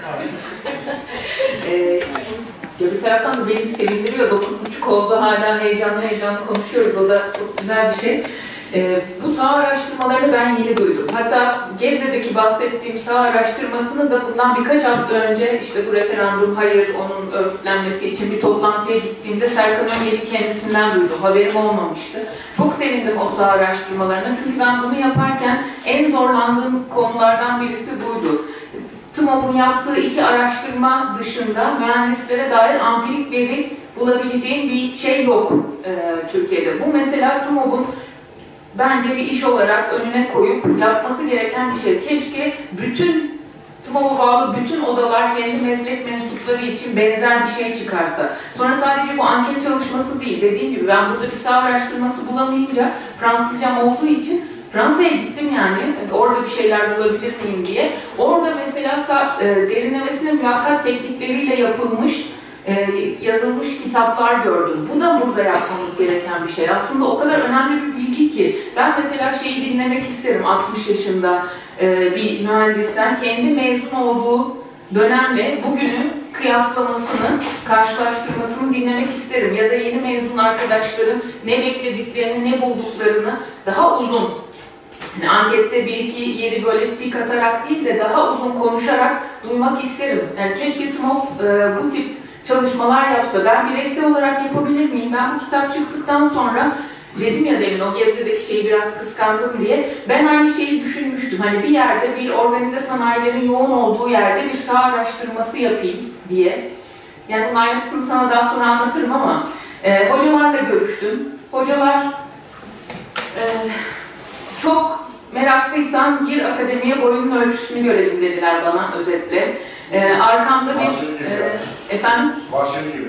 ee, bir taraftan da beni sevindiriyor. dokuz buçuk oldu. Hala heyecanlı heyecanlı konuşuyoruz. O da çok güzel bir şey. Ee, bu saha araştırmalarını ben yeni duydum. Hatta Gebze'deki bahsettiğim saha araştırmasını da bundan birkaç hafta önce işte bu referandum hayır onun örgütlenmesi için bir toplantıya gittiğimde Serkan Ömer'i kendisinden duydum. Haberim olmamıştı. Çok sevindim o saha araştırmalarına. Çünkü ben bunu yaparken en zorlandığım konulardan birisi buydu. TMOB'un yaptığı iki araştırma dışında mühendislere dair ampirik veri bulabileceğim bir şey yok e, Türkiye'de. Bu mesela TMOB'un bence bir iş olarak önüne koyup yapması gereken bir şey. Keşke bütün TMOB'a bağlı bütün odalar kendi meslek mensupları için benzer bir şey çıkarsa. Sonra sadece bu anket çalışması değil. Dediğim gibi ben burada bir saha araştırması bulamayınca Fransızcam olduğu için Fransa'ya gittim yani. Orada bir şeyler bulabilir miyim diye. Orada mesela derinlemesine mülakat teknikleriyle yapılmış e, yazılmış kitaplar gördüm. Bu da burada yapmamız gereken bir şey. Aslında o kadar önemli bir bilgi ki. Ben mesela şeyi dinlemek isterim altmış yaşında e, bir mühendisten kendi mezun olduğu dönemle bugünü kıyaslamasını, karşılaştırmasını dinlemek isterim. Ya da yeni mezun arkadaşların ne beklediklerini, ne bulduklarını daha uzun, yani ankette bir iki yeri böyle tik atarak değil de daha uzun konuşarak duymak isterim. Yani keşke TMOB e, bu tip çalışmalar yapsa. Ben bireysel olarak yapabilir miyim? Ben bu kitap çıktıktan sonra dedim ya demin o Gebze'deki şeyi biraz kıskandım diye. Ben aynı şeyi düşünmüştüm. Hani bir yerde bir organize sanayilerin yoğun olduğu yerde bir saha araştırması yapayım diye. Yani bunun ayrıntısını sana daha sonra anlatırım ama e, hocalarla görüştüm. Hocalar e, çok meraklıysan gir akademiye boyunun ölçüsünü görelim dediler bana özetle. E, arkamda bir e, efendim Bahçeli gibi.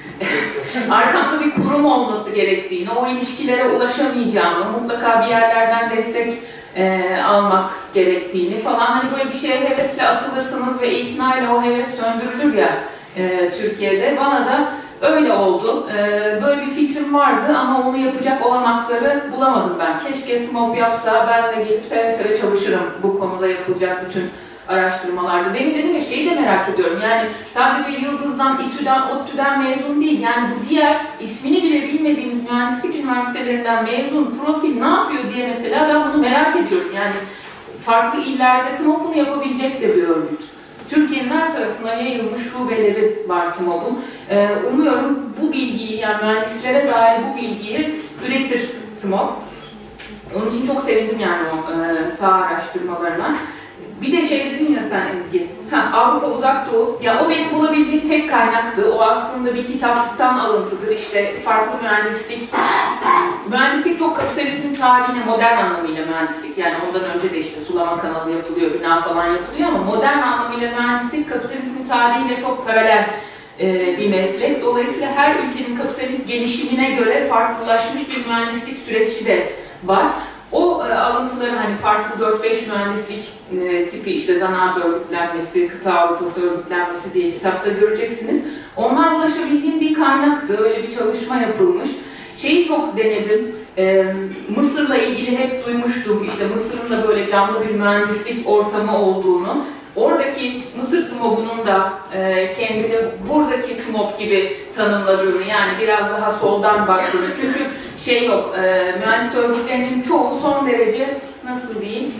arkamda bir kurum olması gerektiğini, o ilişkilere ulaşamayacağımı, mutlaka bir yerlerden destek e, almak gerektiğini falan, hani böyle bir şeye hevesle atılırsınız ve itinayla o heves söndürülür ya e, Türkiye'de. Bana da öyle oldu. E, böyle bir fikrim vardı ama onu yapacak olanakları bulamadım ben. Keşke TMOB yapsa, ben de gelip seve seve çalışırım bu konuda yapılacak bütün araştırmalarda. Demin dedim ya, şeyi de merak ediyorum. Yani sadece Yıldız'dan, İTÜ'den, ODTÜ'den mezun değil. Yani bu diğer ismini bile bilmediğimiz mühendislik üniversitelerinden mezun profil ne yapıyor diye mesela ben bunu merak ediyorum. Yani farklı illerde TMOB bunu yapabilecek de bir örgüt. Türkiye'nin her tarafına yayılmış şubeleri var TMOB'un. Ee, umuyorum bu bilgiyi, yani mühendislere dair bu bilgiyi üretir TMOB. Onun için çok sevindim yani o e, saha araştırmalarına. Bir de şey dedin ya sen Ezgi, ha, Avrupa Uzak Doğu, ya o benim bulabildiğim tek kaynaktı. O aslında bir kitaptan alıntıdır. İşte farklı mühendislik, mühendislik çok kapitalizmin tarihine, modern anlamıyla mühendislik. Yani ondan önce de işte sulama kanalı yapılıyor, bina falan yapılıyor ama modern anlamıyla mühendislik kapitalizmin tarihiyle çok paralel e, bir meslek. Dolayısıyla her ülkenin kapitalist gelişimine göre farklılaşmış bir mühendislik süreci de var. O e, alıntıları hani farklı dört beş mühendislik e, tipi, işte zanaat örgütlenmesi, kıta Avrupası örgütlenmesi diye kitapta göreceksiniz. Onlar ulaşabildiğim bir kaynaktı. Öyle bir çalışma yapılmış. Şeyi çok denedim. E, Mısır'la ilgili hep duymuştum. İşte Mısır'ın da böyle canlı bir mühendislik ortamı olduğunu. Oradaki Mısır TMOB'unun da e, kendini buradaki TMOB gibi tanımladığını, yani biraz daha soldan baktığını. Çünkü şey yok, e, mühendis örgütlerinin çoğu son derece, nasıl diyeyim,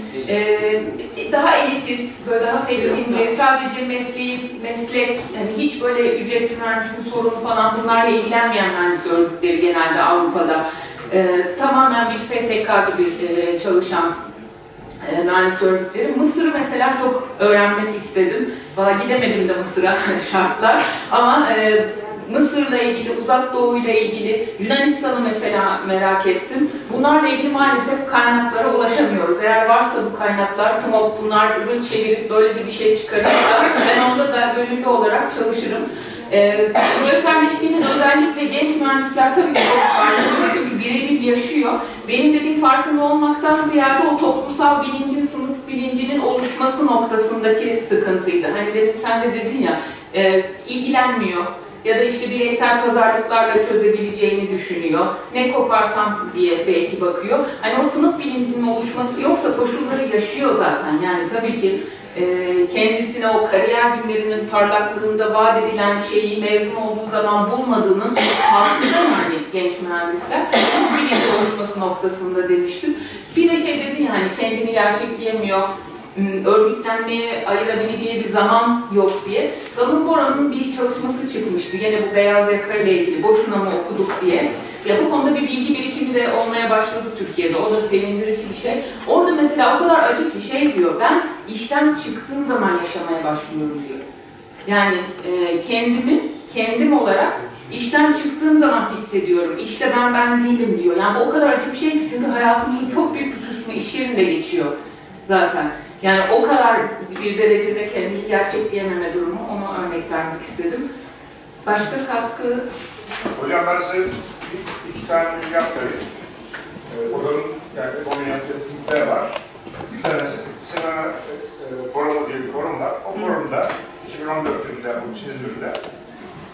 e, daha elitist, böyle daha seçkince, sadece mesleği, meslek, yani hiç böyle ücretli mühendisin sorunu falan bunlarla ilgilenmeyen mühendis örgütleri genelde Avrupa'da. E, tamamen bir S T K gibi e, çalışan e, mühendis örgütleri. Mısır'ı mesela çok öğrenmek istedim. Valla gidemedim de Mısır'a şartlar ama e, Mısır'la ilgili, Uzak Doğu'yla ilgili, Yunanistan'ı mesela merak ettim. Bunlarla ilgili maalesef kaynaklara ulaşamıyoruz. Eğer varsa bu kaynaklar, TMOB bunları çevirip böyle de bir şey çıkarırsa ben onda da gönüllü olarak çalışırım. Ee, proleterleştiğinin özellikle genç mühendisler tabii ki çok farkında, çünkü birebir yaşıyor. Benim dediğim farkında olmaktan ziyade o toplumsal bilincin, sınıf bilincinin oluşması noktasındaki sıkıntıydı. Hani demin sen de dedin ya, e, ilgilenmiyor. Ya da işte bireysel pazarlıklarla çözebileceğini düşünüyor. Ne koparsam diye belki bakıyor. Hani o sınıf bilincinin oluşması, yoksa koşulları yaşıyor zaten. Yani tabii ki e, kendisine o kariyer günlerinin parlaklığında vaat edilen şeyi mezun olduğu zaman bulmadığının farkında mı hani genç mühendisler? Sınıf bilinci oluşması noktasında demiştim. Bir de şey dedin ya, hani kendini gerçekleyemiyor, örgütlenmeye ayırabileceği bir zaman yok diye. Sanırım Bora'nın bir çalışması çıkmıştı. Gene bu beyaz yaka ile ilgili, boşuna mı okuduk diye. Ya bu konuda bir bilgi birikimi de olmaya başladı Türkiye'de. O da sevindirici bir şey. Orada mesela o kadar acı ki şey diyor, ben işten çıktığım zaman yaşamaya başlıyorum diyor. Yani e, kendimi, kendim olarak işten çıktığım zaman hissediyorum. İşte ben ben değilim diyor. Yani bu o kadar acı bir şey ki, çünkü hayatımızın çok büyük bir kısmı iş yerinde geçiyor zaten. Yani o kadar bir derecede kendini gerçekleyememe durumu, ona örnek vermek istedim. Başka katkı? Hocam ben size iki tane bilgi aktarayım. Ee, odanın yani onun yaptığı var. Bir tanesi Sinan e, forumu diye bir forum var. O forumda iki bin on dört yılında yapılmış İzmir'de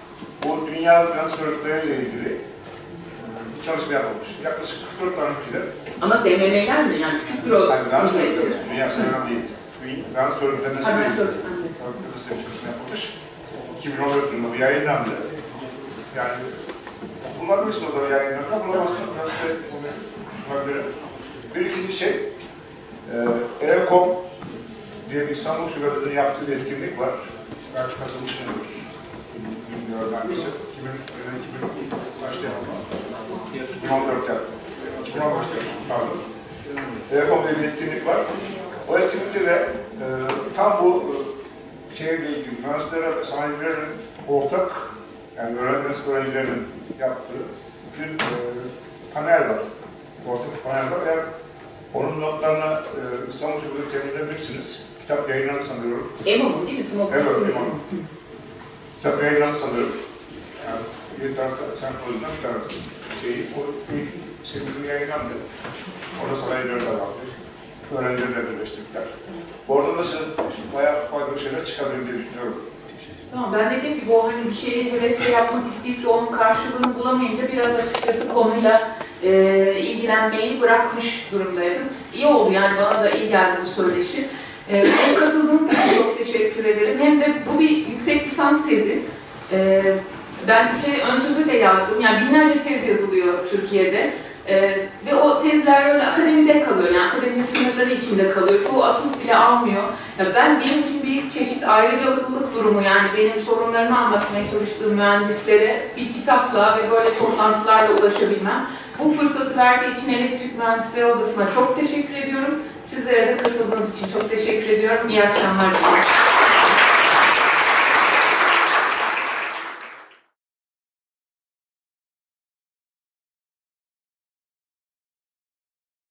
bu dünya finans örgütleriyle ilgili bir çalışma yapılmış. Yaklaşık kırk dört tane ülkede. Ama S M M'ler mi? Yani küçük büro. Yani finans örgütleri, dünya finans değil. Finans örgütlerine nasıl bir çalışma yapılmış. iki bin on dört yılında bu yayınlandı. Yani bulabilirsiniz o da yayınlandı. Bulamazsınız. Biraz da bulabilirim. Bir ikinci şey, e, Evkom diye bir İstanbul Şubemizin yaptığı bir etkinlik var. Belki katılmışsınız. Bilmiyorum ben bize. iki bin başta yaptım. iki bin on dört yaptım. iki bin on beşte yaptım, pardon. Evkom diye bir etkinlik var. O etkinlikte de e, tam bu e, şeyle ilgili, üniversiteler ve sanayicilerin ortak, yani öğrenci öğrencilerin yaptığı bir e, panel var. Ortak bir panel var. Eğer onun notlarına e, İstanbul Şubesi'ne temin edebilirsiniz. Kitap yayınlandı sanıyorum. Emo'nun değil mi? Evet, Emo'nun. Kitap yayınlandı sanıyorum. Yani bir tane sempozyumdan bir tane şeyi, o ilk sempozyum yayınlandı. Orada sanayiciler de vardı. Öğrencilerle birleştirdiler. Oradan da bayağı faydalı şeyler çıkabilir diye düşünüyorum. Tamam, ben dediğim gibi o hani bir şeyi hevesle yapmak isteyip onun karşılığını bulamayınca biraz açıkçası konuyla e, ilgilenmeyi bırakmış durumdaydım. İyi oldu yani, bana da iyi geldi bu söyleşi. E, hem katıldığınız için çok teşekkür ederim. Hem de bu bir yüksek lisans tezi. E, ben şey, ön sözü de yazdım. Yani binlerce tez yazılıyor Türkiye'de. Ee, ve o tezler öyle akademide kalıyor, yani akademinin sınırları içinde kalıyor. Çoğu atıf bile almıyor. Ya ben, benim için bir çeşit ayrıcalıklılık durumu, yani benim sorunlarımı anlatmaya çalıştığım mühendislere bir kitapla ve böyle toplantılarla ulaşabilmem. Bu fırsatı verdiği için Elektrik Mühendisleri Odası'na çok teşekkür ediyorum. Sizlere de katıldığınız için çok teşekkür ediyorum. İyi akşamlar diliyorum.